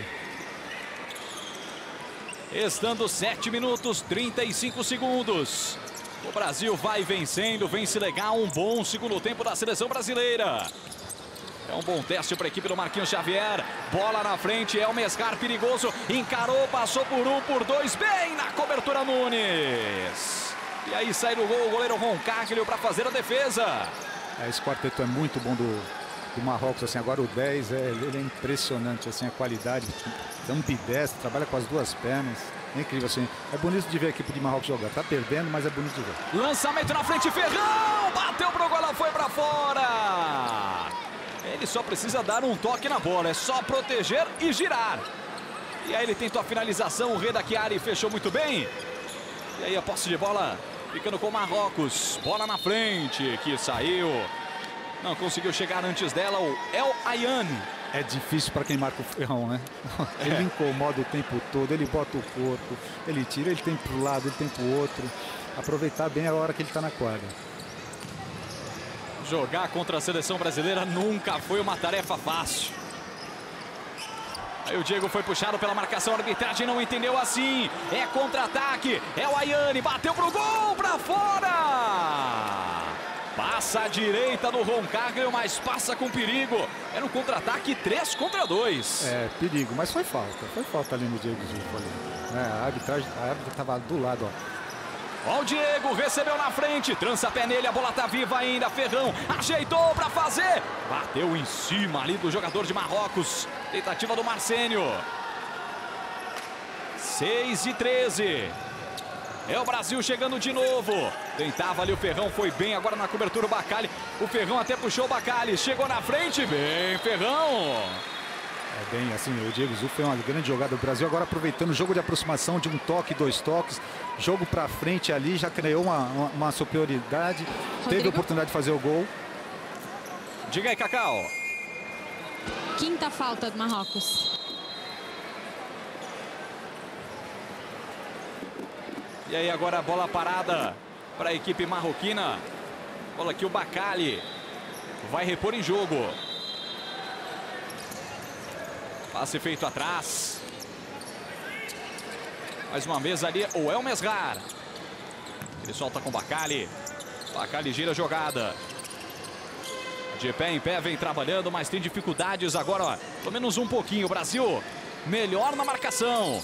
Estando 7 minutos, 35 segundos. O Brasil vai vencendo, vence legal, um bom segundo tempo da seleção brasileira. É um bom teste para a equipe do Marquinhos Xavier. Bola na frente, é o Mescar perigoso. Encarou, passou por 1, por 2, bem na cobertura Nunes. E aí sai do gol o goleiro Roncaglio para fazer a defesa. Esse quarteto é muito bom do Marrocos, assim, agora o 10, ele é impressionante, assim, a qualidade, ambidestro, trabalha com as duas pernas, é incrível, assim, é bonito de ver a equipe de Marrocos jogar, tá perdendo, mas é bonito de ver. Lançamento na frente, Ferrão, bateu pro gol, ela foi pra fora. Ele só precisa dar um toque na bola, é só proteger e girar. E aí ele tentou a finalização, o Reda Chiari fechou muito bem. E aí a posse de bola ficando com o Marrocos, bola na frente, que saiu. Não conseguiu chegar antes dela o El Ayane. É difícil para quem marca o Ferrão, né? Ele incomoda o tempo todo, ele bota o corpo, ele tira, ele tem para um lado, ele tem para o outro. Aproveitar bem a hora que ele está na quadra. Jogar contra a seleção brasileira nunca foi uma tarefa fácil. Aí o Diego foi puxado pela marcação, a arbitragem não entendeu assim. É contra-ataque, é o Ayane, bateu pro gol, para fora! Passa à direita do Roncaglio, mas passa com perigo. Era um contra-ataque 3 contra 2. Perigo, mas foi falta ali no Diego Zufo ali. A árbitra estava do lado, ó. Ó o Diego, recebeu na frente, trança pé nele, a bola tá viva ainda, Ferrão ajeitou para fazer. Bateu em cima ali do jogador de Marrocos. Tentativa do Marcênio. 6:13. É o Brasil chegando de novo. Tentava ali o Ferrão, foi bem agora na cobertura o Bacalli. O Ferrão até puxou o Bacalli, chegou na frente, bem Ferrão. É bem assim, o Diego Zu foi uma grande jogada do Brasil, agora aproveitando o jogo de aproximação de um toque, 2 toques, jogo pra frente ali, já criou uma superioridade, teve a oportunidade de fazer o gol. Diga aí, Cacau. Quinta falta do Marrocos. E aí agora a bola parada para a equipe marroquina. Bola aqui o Bacalli. Vai repor em jogo. Passe feito atrás. Mais uma vez ali o El Mesrar. Ele solta com o Bacalli. Bacalli gira a jogada. De pé em pé vem trabalhando, mas tem dificuldades agora, ó, pelo menos um pouquinho. O Brasil melhor na marcação.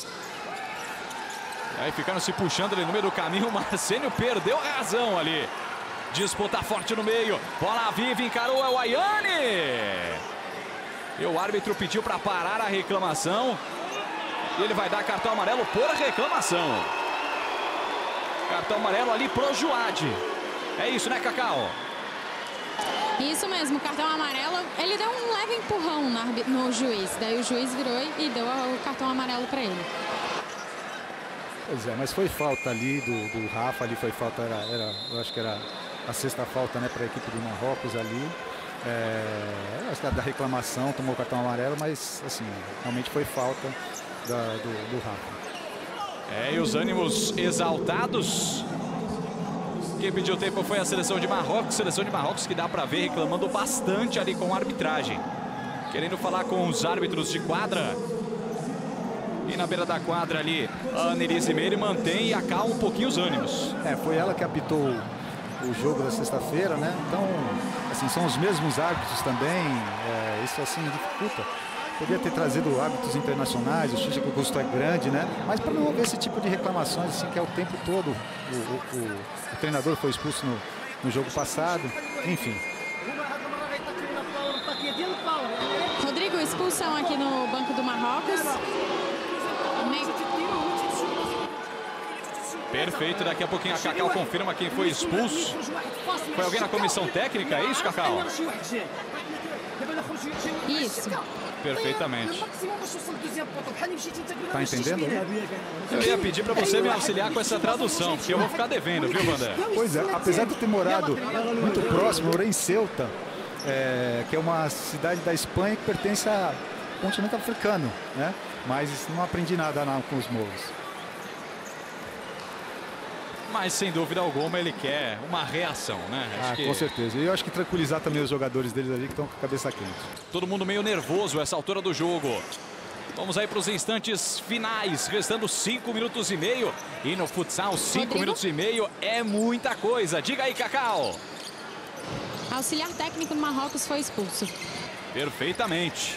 Aí ficando se puxando ali no meio do caminho, o Marcênio perdeu a razão ali. Disputa forte no meio. Bola viva, encarou, é o Ayane. E o árbitro pediu para parar a reclamação. E ele vai dar cartão amarelo por reclamação. Cartão amarelo ali pro Juad. É isso, né, Cacau? Isso mesmo, cartão amarelo. Ele deu um leve empurrão no juiz. Daí o juiz virou e deu o cartão amarelo para ele. Pois é, mas foi falta ali do Rafa, ali foi falta, eu acho que era a 6ª falta, né, para a equipe do Marrocos ali. Acho que da reclamação, tomou o cartão amarelo, mas assim, realmente foi falta do Rafa. E os ânimos exaltados. Quem pediu tempo foi a seleção de Marrocos que dá para ver reclamando bastante ali com a arbitragem. Querendo falar com os árbitros de quadra. E na beira da quadra ali, a Annelise Meire mantém e acalma um pouquinho os ânimos. Foi ela que apitou o jogo da sexta-feira, né? Então, assim, são os mesmos árbitros também. Isso assim dificulta. Poderia ter trazido árbitros internacionais, o Xuxa, que o custo é grande, né? Mas para não haver esse tipo de reclamações, assim, que é o tempo todo. O treinador foi expulso no jogo passado, enfim. Rodrigo, expulsão aqui no banco do Marrocos. Perfeito, daqui a pouquinho a Cacau confirma quem foi expulso. Foi alguém na comissão técnica, é isso, Cacau? Isso. Perfeitamente. Tá entendendo? Eu ia pedir para você me auxiliar com essa tradução, porque eu vou ficar devendo, viu, Vander? Pois é, apesar de ter morado muito próximo, eu morei em Ceuta, que é uma cidade da Espanha que pertence ao continente africano, né? Mas não aprendi nada com os morros. Mas sem dúvida alguma ele quer uma reação, né? Com certeza. E eu acho que tranquilizar também os jogadores deles ali que estão com a cabeça quente. Todo mundo meio nervoso essa altura do jogo. Vamos aí para os instantes finais, restando 5 minutos e meio. E no futsal, 5 minutos e meio é muita coisa. Diga aí, Cacau. Auxiliar técnico do Marrocos foi expulso. Perfeitamente.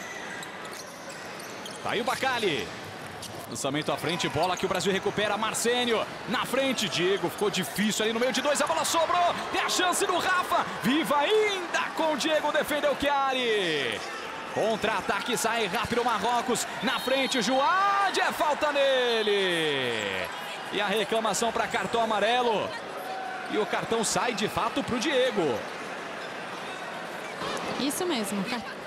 Tá aí o Bacalli. Lançamento à frente, bola que o Brasil recupera. Marcênio na frente, Diego. Ficou difícil ali no meio de 2. A bola sobrou. Tem a chance do Rafa. Viva ainda com o Diego. Defendeu o Chiari. Contra-ataque, sai rápido o Marrocos. Na frente, o Juad. É falta nele. E a reclamação para cartão amarelo. E o cartão sai de fato para o Diego. Isso mesmo.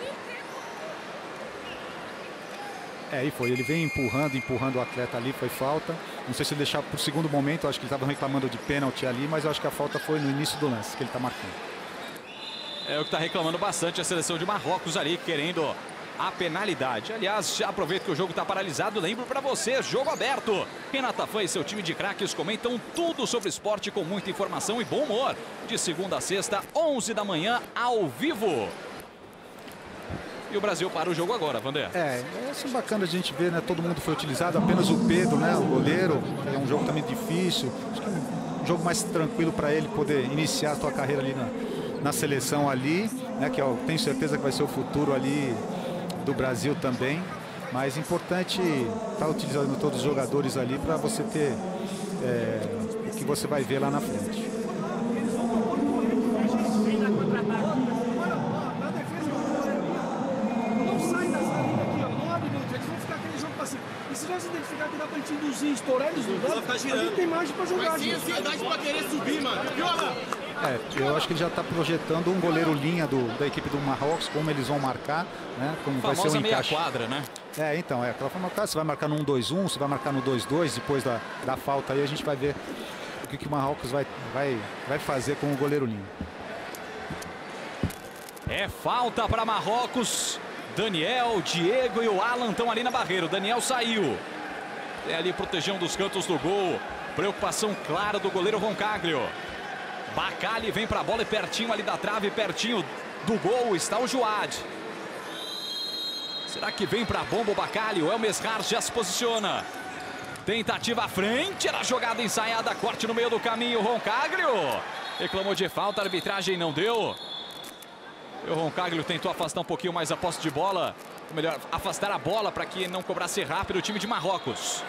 E foi, ele vem empurrando o atleta ali, foi falta. Não sei se ele deixar para o segundo momento, acho que ele estava reclamando de pênalti ali, mas eu acho que a falta foi no início do lance, que ele está marcando. É o que está reclamando bastante a seleção de Marrocos ali, querendo a penalidade. Aliás, já aproveito que o jogo está paralisado, lembro para você, jogo aberto. Renata Fã e seu time de craques comentam tudo sobre esporte com muita informação e bom humor. De segunda a sexta, 11 da manhã, ao vivo. E o Brasil para o jogo agora, Vander. É assim bacana a gente ver, né? Todo mundo foi utilizado, apenas o Pedro, né? O goleiro. É um jogo também difícil. Acho que é um jogo mais tranquilo para ele poder iniciar a sua carreira ali na seleção ali, né? Que eu tenho certeza que vai ser o futuro ali do Brasil também. Mas importante estar utilizando todos os jogadores ali para você ter o que você vai ver lá na frente. E se nós identificar que dá pra gente induzir, estourar eles não dá. A gente tem margem pra jogar, gente. Mas tem ansiedade pra querer subir, mano. Eu acho que ele já está projetando um goleiro linha da equipe do Marrocos, como eles vão marcar, né? Como vai ser o encaixe. Meia quadra, né? Então, aquela forma, você vai marcar no 1-2-1, você vai marcar no 2-2, depois da falta aí a gente vai ver o que o Marrocos vai fazer com o goleiro linha. É falta para Marrocos. Daniel, Diego e o Alan estão ali na barreira. O Daniel saiu. É ali protegendo dos cantos do gol. Preocupação clara do goleiro Roncaglio. Bacali vem para a bola e pertinho ali da trave, pertinho do gol está o Jouad. Será que vem para a bomba o Bacali? O El Mesrar já se posiciona. Tentativa à frente, era jogada ensaiada, corte no meio do caminho, Roncaglio. Reclamou de falta, a arbitragem não deu. O Roncaglio tentou afastar um pouquinho mais a posse de bola. Ou melhor, afastar a bola para que não cobrasse rápido o time de Marrocos.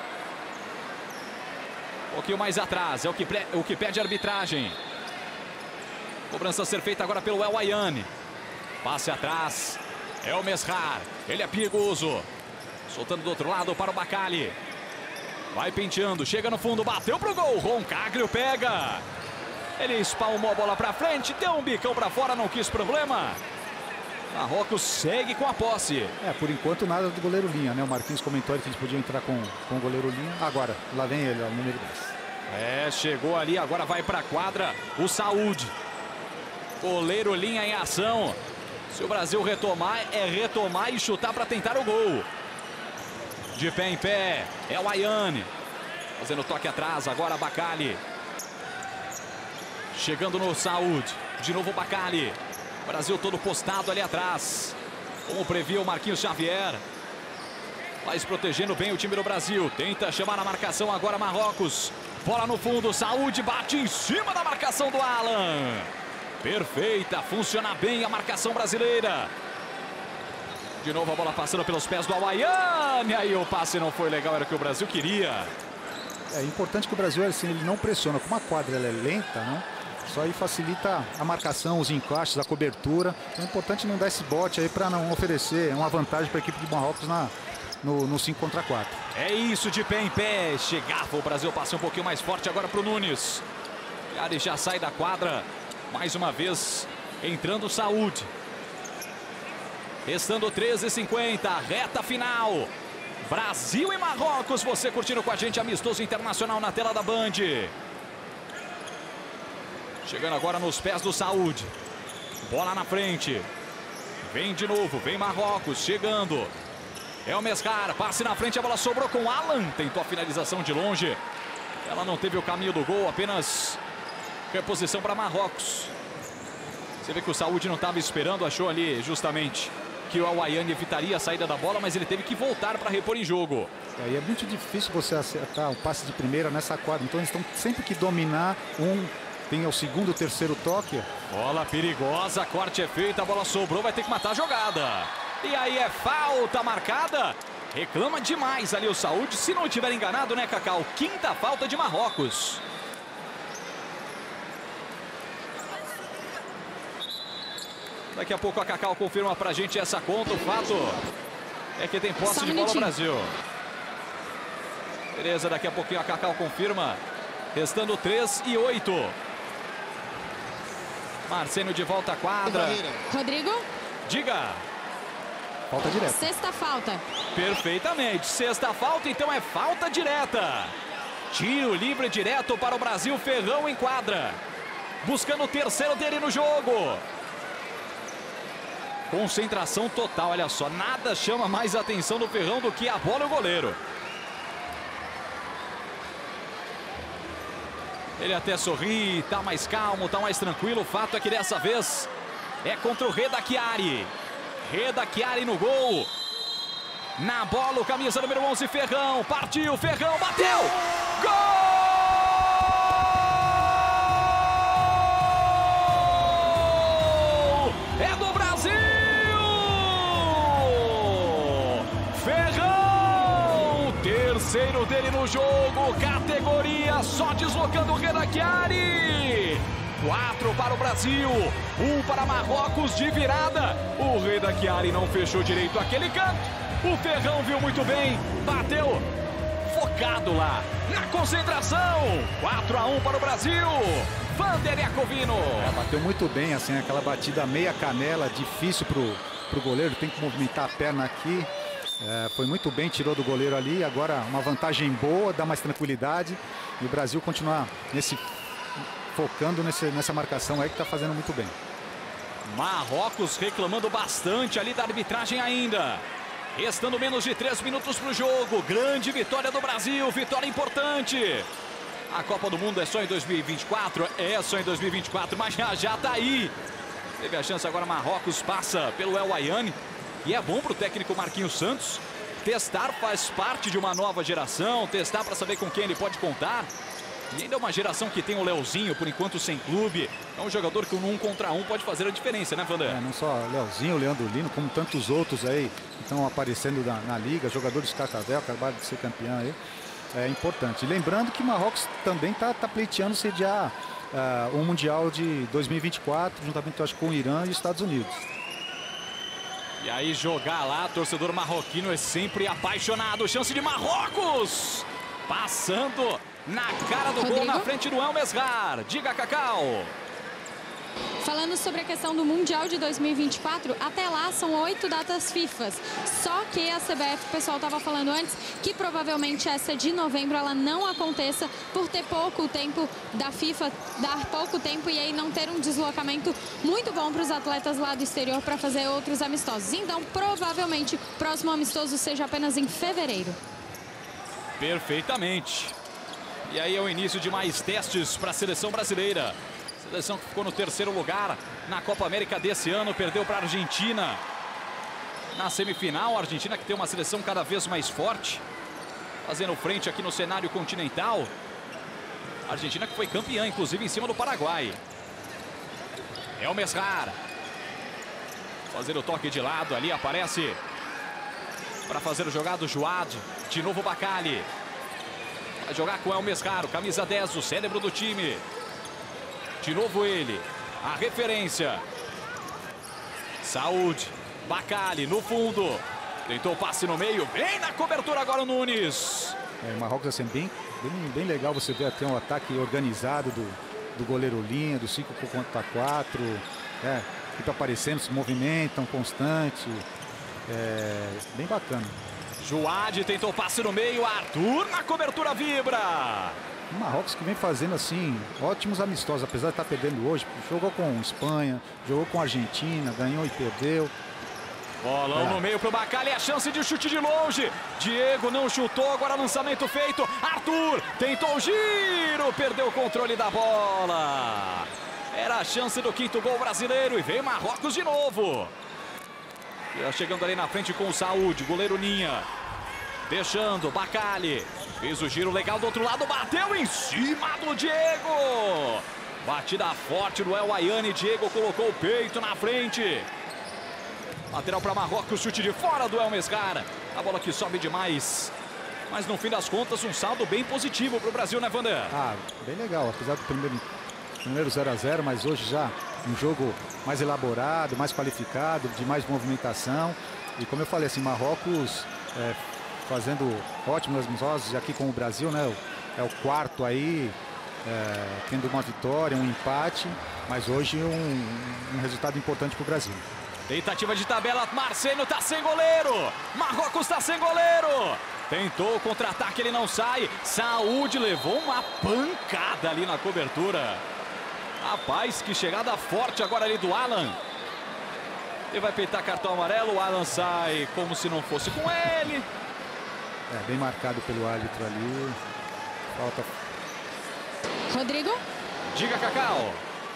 Um pouquinho mais atrás, é o que pede a arbitragem. Cobrança a ser feita agora pelo El Ayane. Passe atrás. El Mesrar. Ele é perigoso. Soltando do outro lado para o Bacali. Vai penteando. Chega no fundo. Bateu pro gol. Roncaglio pega. Ele espalmou a bola para frente. Deu um bicão para fora. Não quis problema. Marrocos segue com a posse. Por enquanto nada do goleiro linha, né? O Marquinhos comentou que eles podiam entrar com o goleiro linha. Agora, lá vem ele, o número 10. Chegou ali. Agora vai para a quadra o Saúde. Goleiro linha em ação. Se o Brasil retomar, é retomar e chutar para tentar o gol. De pé em pé, é o Ayane. Fazendo toque atrás, agora Bacali. Chegando no Saúde. De novo Bacali. Brasil todo postado ali atrás. Como previu o Marquinhos Xavier. Mas protegendo bem o time do Brasil. Tenta chamar a marcação agora Marrocos. Bola no fundo, Saúde bate em cima da marcação do Alan. Perfeita, funciona bem a marcação brasileira. De novo a bola passando pelos pés do Ayane. Aí o passe não foi legal, era o que o Brasil queria. É importante que o Brasil assim, ele não pressiona. Como a quadra ela é lenta, né? Isso aí facilita a marcação, os encaixes, a cobertura. É importante não dar esse bote aí para não oferecer uma vantagem para a equipe de Marrocos no 5 contra 4. É isso, de pé em pé. Chegava o Brasil, passa um pouquinho mais forte agora para o Nunes. Ele já sai da quadra. Mais uma vez, entrando Saúde. Restando 13h50, reta final. Brasil e Marrocos, você curtindo com a gente, amistoso internacional na tela da Band. Chegando agora nos pés do Saúde. Bola na frente. Vem de novo, vem Marrocos, chegando. El Mesrar, passe na frente, a bola sobrou com Alan. Tentou a finalização de longe. Ela não teve o caminho do gol, apenas reposição para Marrocos. Você vê que o Saúde não estava esperando, achou ali justamente que o Ayane evitaria a saída da bola, mas ele teve que voltar para repor em jogo. E é muito difícil você acertar o passe de primeira nessa quadra, então eles estão sempre que dominar tem o segundo, o terceiro toque. Bola perigosa, corte é feito, a bola sobrou, vai ter que matar a jogada. E aí é falta marcada. Reclama demais ali o Saúde, se não estiver enganado, né, Cacau? Quinta falta de Marrocos. Daqui a pouco a Cacau confirma pra gente essa conta. O fato é que tem posse de bola no Brasil. Beleza, daqui a pouquinho a Cacau confirma. Restando 3:08. Marcelo de volta à quadra. Rodrigo? Diga. Falta direta. Sexta falta. Perfeitamente. Sexta falta, então é falta direta. Tiro livre direto para o Brasil. Ferrão em quadra. Buscando o terceiro dele no jogo. Concentração total, olha só. Nada chama mais a atenção do Ferrão do que a bola e o goleiro. Ele até sorri, tá mais calmo, tá mais tranquilo. O fato é que dessa vez é contra o Reda Chiari. Reda Chiari no gol. Na bola o camisa número 11, Ferrão. Partiu, Ferrão, bateu! Gol! É do Brasil! Ferrão! Terceiro dele no jogo, categoria só deslocando o Reda Chiari. 4 para o Brasil, 1 para Marrocos de virada. O Reda Chiari não fechou direito aquele canto. O Ferrão viu muito bem, bateu focado lá, na concentração. 4-1 para o Brasil. Vander Iacovino. Bateu muito bem, assim, aquela batida meia canela, difícil pro goleiro, tem que movimentar a perna aqui. Foi muito bem, tirou do goleiro ali. Agora uma vantagem boa, dá mais tranquilidade. E o Brasil continuar focando nessa marcação aí que está fazendo muito bem. Marrocos reclamando bastante ali da arbitragem ainda. Restando menos de 3 minutos para o jogo. Grande vitória do Brasil, vitória importante. A Copa do Mundo é só em 2024? É só em 2024, mas já tá aí. Teve a chance agora, Marrocos passa pelo El Ayani. E é bom para o técnico Marquinhos Santos. Testar faz parte de uma nova geração. Testar para saber com quem ele pode contar. E ainda é uma geração que tem o Leozinho, por enquanto sem clube. É um jogador que no 1 contra 1 pode fazer a diferença, né, Vander? Não só o Leozinho, o Leandro Lino, como tantos outros aí que estão aparecendo na liga. Jogadores Cascavel, acabaram de ser campeão aí. É importante. E lembrando que o Marrocos também está pleiteando sediar o Mundial de 2024, juntamente, acho, com o Irã e os Estados Unidos. E aí jogar lá, torcedor marroquino é sempre apaixonado. Chance de Marrocos! Passando na cara do gol, na frente do El Mesgar. Diga, Cacau. Falando sobre a questão do Mundial de 2024, até lá são 8 datas FIFA. Só que a CBF, o pessoal estava falando antes, que provavelmente essa de novembro ela não aconteça por ter pouco tempo da FIFA, dar pouco tempo e aí não ter um deslocamento muito bom para os atletas lá do exterior para fazer outros amistosos. Então, provavelmente, o próximo amistoso seja apenas em fevereiro. Perfeitamente. E aí é o início de mais testes para a seleção brasileira. Seleção que ficou no 3º lugar na Copa América desse ano, perdeu para a Argentina na semifinal. A Argentina que tem uma seleção cada vez mais forte, fazendo frente aqui no cenário continental. A Argentina que foi campeã, inclusive, em cima do Paraguai. El Mesgar. Fazendo o toque de lado ali, aparece para fazer o jogado Jouad. De novo Bacali. Vai jogar com El Mesgar, camisa 10, o cérebro do time. De novo ele, a referência. Saúde, Bacali no fundo. Tentou o passe no meio, bem na cobertura agora o Nunes. O Marrocos, assim, bem legal você ver até um ataque organizado do goleiro Linha, do 5 contra 4. Fica aparecendo, se movimentam, constante. Bem bacana. Jouad tentou o passe no meio, Arthur na cobertura vibra. O Marrocos que vem fazendo assim ótimos amistosos, apesar de estar perdendo hoje. Jogou com Espanha, jogou com Argentina, ganhou e perdeu. Bolão no meio pro Bacali, a chance de chute de longe. Diego não chutou, agora lançamento feito. Arthur tentou o giro, perdeu o controle da bola. Era a chance do 5º gol brasileiro e veio Marrocos de novo. Chegando ali na frente com o Saúde, goleiro Ninha. Deixando, Bacali. Fez o giro legal do outro lado, bateu em cima do Diego. Batida forte do El Ayani, Diego colocou o peito na frente. Lateral para Marrocos, chute de fora do El Mesgar. A bola que sobe demais. Mas no fim das contas, um saldo bem positivo para o Brasil, né, Vander? Bem legal, apesar do primeiro 0-0, mas hoje já um jogo mais elaborado, mais qualificado, de mais movimentação. E como eu falei, assim, Marrocos fazendo ótimos amistosos aqui com o Brasil, né? É o 4º aí, tendo uma vitória, um empate, mas hoje um resultado importante para o Brasil. Tentativa de tabela, Marcelo tá sem goleiro, Marrocos tá sem goleiro. Tentou o contra-ataque, ele não sai. Saúde levou uma pancada ali na cobertura. Rapaz, que chegada forte agora ali do Alan. Ele vai peitar cartão amarelo, o Alan sai como se não fosse com ele. Bem marcado pelo árbitro ali. Falta. Rodrigo? Diga, Cacau.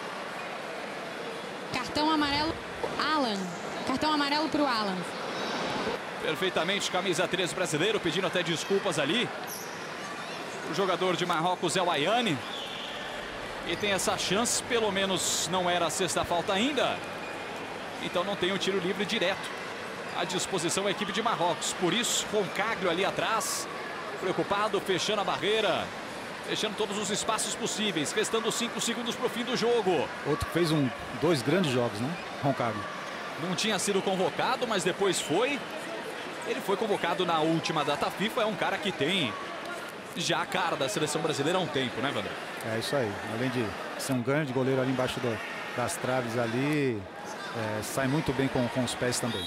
Cartão amarelo, Alan. Cartão amarelo para o Alan. Perfeitamente, camisa 13 brasileiro, pedindo até desculpas ali. O jogador de Marrocos é o Ayani. E tem essa chance, pelo menos não era a 6ª falta ainda. Então não tem um tiro livre direto à disposição a equipe de Marrocos. Por isso, Roncaglio ali atrás, preocupado, fechando a barreira, fechando todos os espaços possíveis, restando 5 segundos para o fim do jogo. Outro que fez 2 grandes jogos, né? Roncaglio. Não tinha sido convocado, mas depois foi. Ele foi convocado na última data FIFA, é um cara que tem já a cara da seleção brasileira há um tempo, né, Vandré? É isso aí. Além de ser um grande goleiro ali embaixo das traves ali, sai muito bem com os pés também.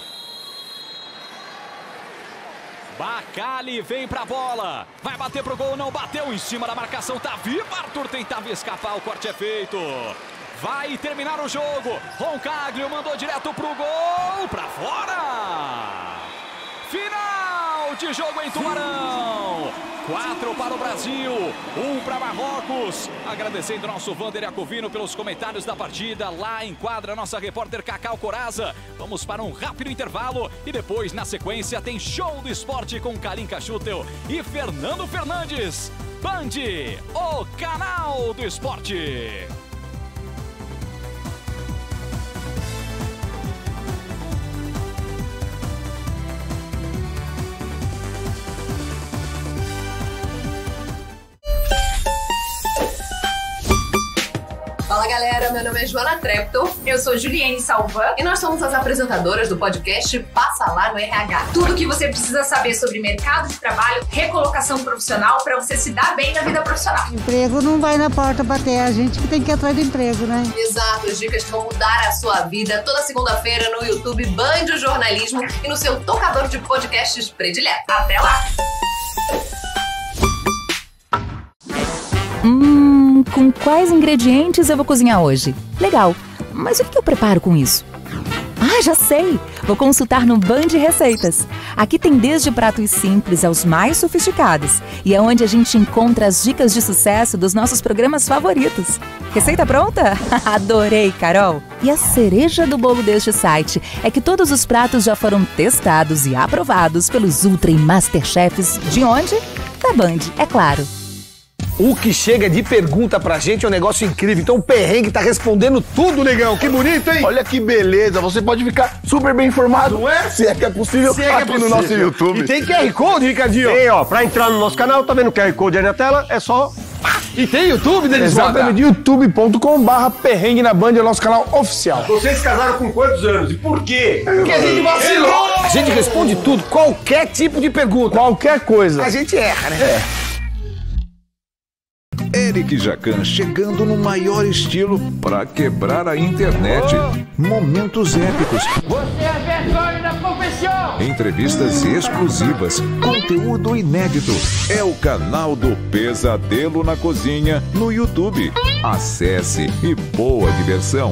Bacali vem pra bola, vai bater pro gol, não bateu, em cima da marcação, tá vivo, Arthur tentava escapar, o corte é feito. Vai terminar o jogo, Roncaglio mandou direto pro gol, pra fora. Final de jogo em Tubarão. 4 para o Brasil, 1 para Marrocos. Agradecendo ao nosso Vander Iacovino pelos comentários da partida. Lá em quadra, nossa repórter Cacau Coraza. Vamos para um rápido intervalo e depois, na sequência, tem Show do Esporte com Kalinka Schutel e Fernando Fernandes. Band, o canal do esporte. Fala galera, meu nome é Joana Trepton. Eu sou Juliane Salvan. E nós somos as apresentadoras do podcast Passa Lá no RH. Tudo que você precisa saber sobre mercado de trabalho, recolocação profissional para você se dar bem na vida profissional. Emprego não vai na porta bater, a gente que tem que ir atrás do emprego, né? Exato, as dicas que vão mudar a sua vida toda segunda-feira no YouTube Band Jornalismo e no seu tocador de podcasts predileto. Até lá! Com quais ingredientes eu vou cozinhar hoje? Legal, mas o que eu preparo com isso? Ah, já sei! Vou consultar no Band Receitas. Aqui tem desde pratos simples aos mais sofisticados. E é onde a gente encontra as dicas de sucesso dos nossos programas favoritos. Receita pronta? Adorei, Carol! E a cereja do bolo deste site é que todos os pratos já foram testados e aprovados pelos Ultra e Masterchefs de onde? Da Band, é claro. O que chega de pergunta pra gente é um negócio incrível. Então o Perrengue tá respondendo tudo, negão. Que bonito, hein? Olha que beleza. Você pode ficar super bem informado. Não é? Se é que é possível, aqui no nosso YouTube. E tem QR Code, Ricardinho? Tem, ó. Pra entrar no nosso canal, tá vendo o QR Code aí na tela? É só... E tem YouTube, Denis? Exatamente. youtube.com/perrengue na Band, é o nosso canal oficial. Vocês casaram com quantos anos? E por quê? Porque a gente vacilou. A gente responde tudo, qualquer tipo de pergunta. Qualquer coisa. A gente erra, né? Eric Jacan chegando no maior estilo para quebrar a internet. Momentos épicos. Você é vergonha da profissão! Entrevistas exclusivas. Conteúdo inédito. É o canal do Pesadelo na Cozinha no YouTube. Acesse e boa diversão.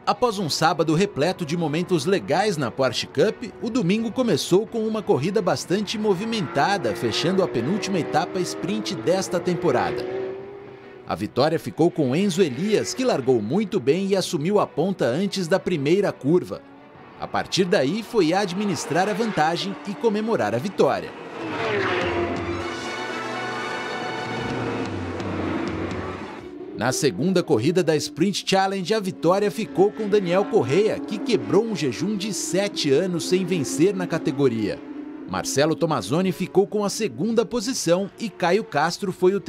Após um sábado repleto de momentos legais na Porsche Cup, o domingo começou com uma corrida bastante movimentada, fechando a penúltima etapa sprint desta temporada. A vitória ficou com Enzo Elias, que largou muito bem e assumiu a ponta antes da primeira curva. A partir daí, foi administrar a vantagem e comemorar a vitória. Na segunda corrida da Sprint Challenge, a vitória ficou com Daniel Correia, que quebrou um jejum de 7 anos sem vencer na categoria. Marcelo Tomazoni ficou com a segunda posição e Caio Castro foi o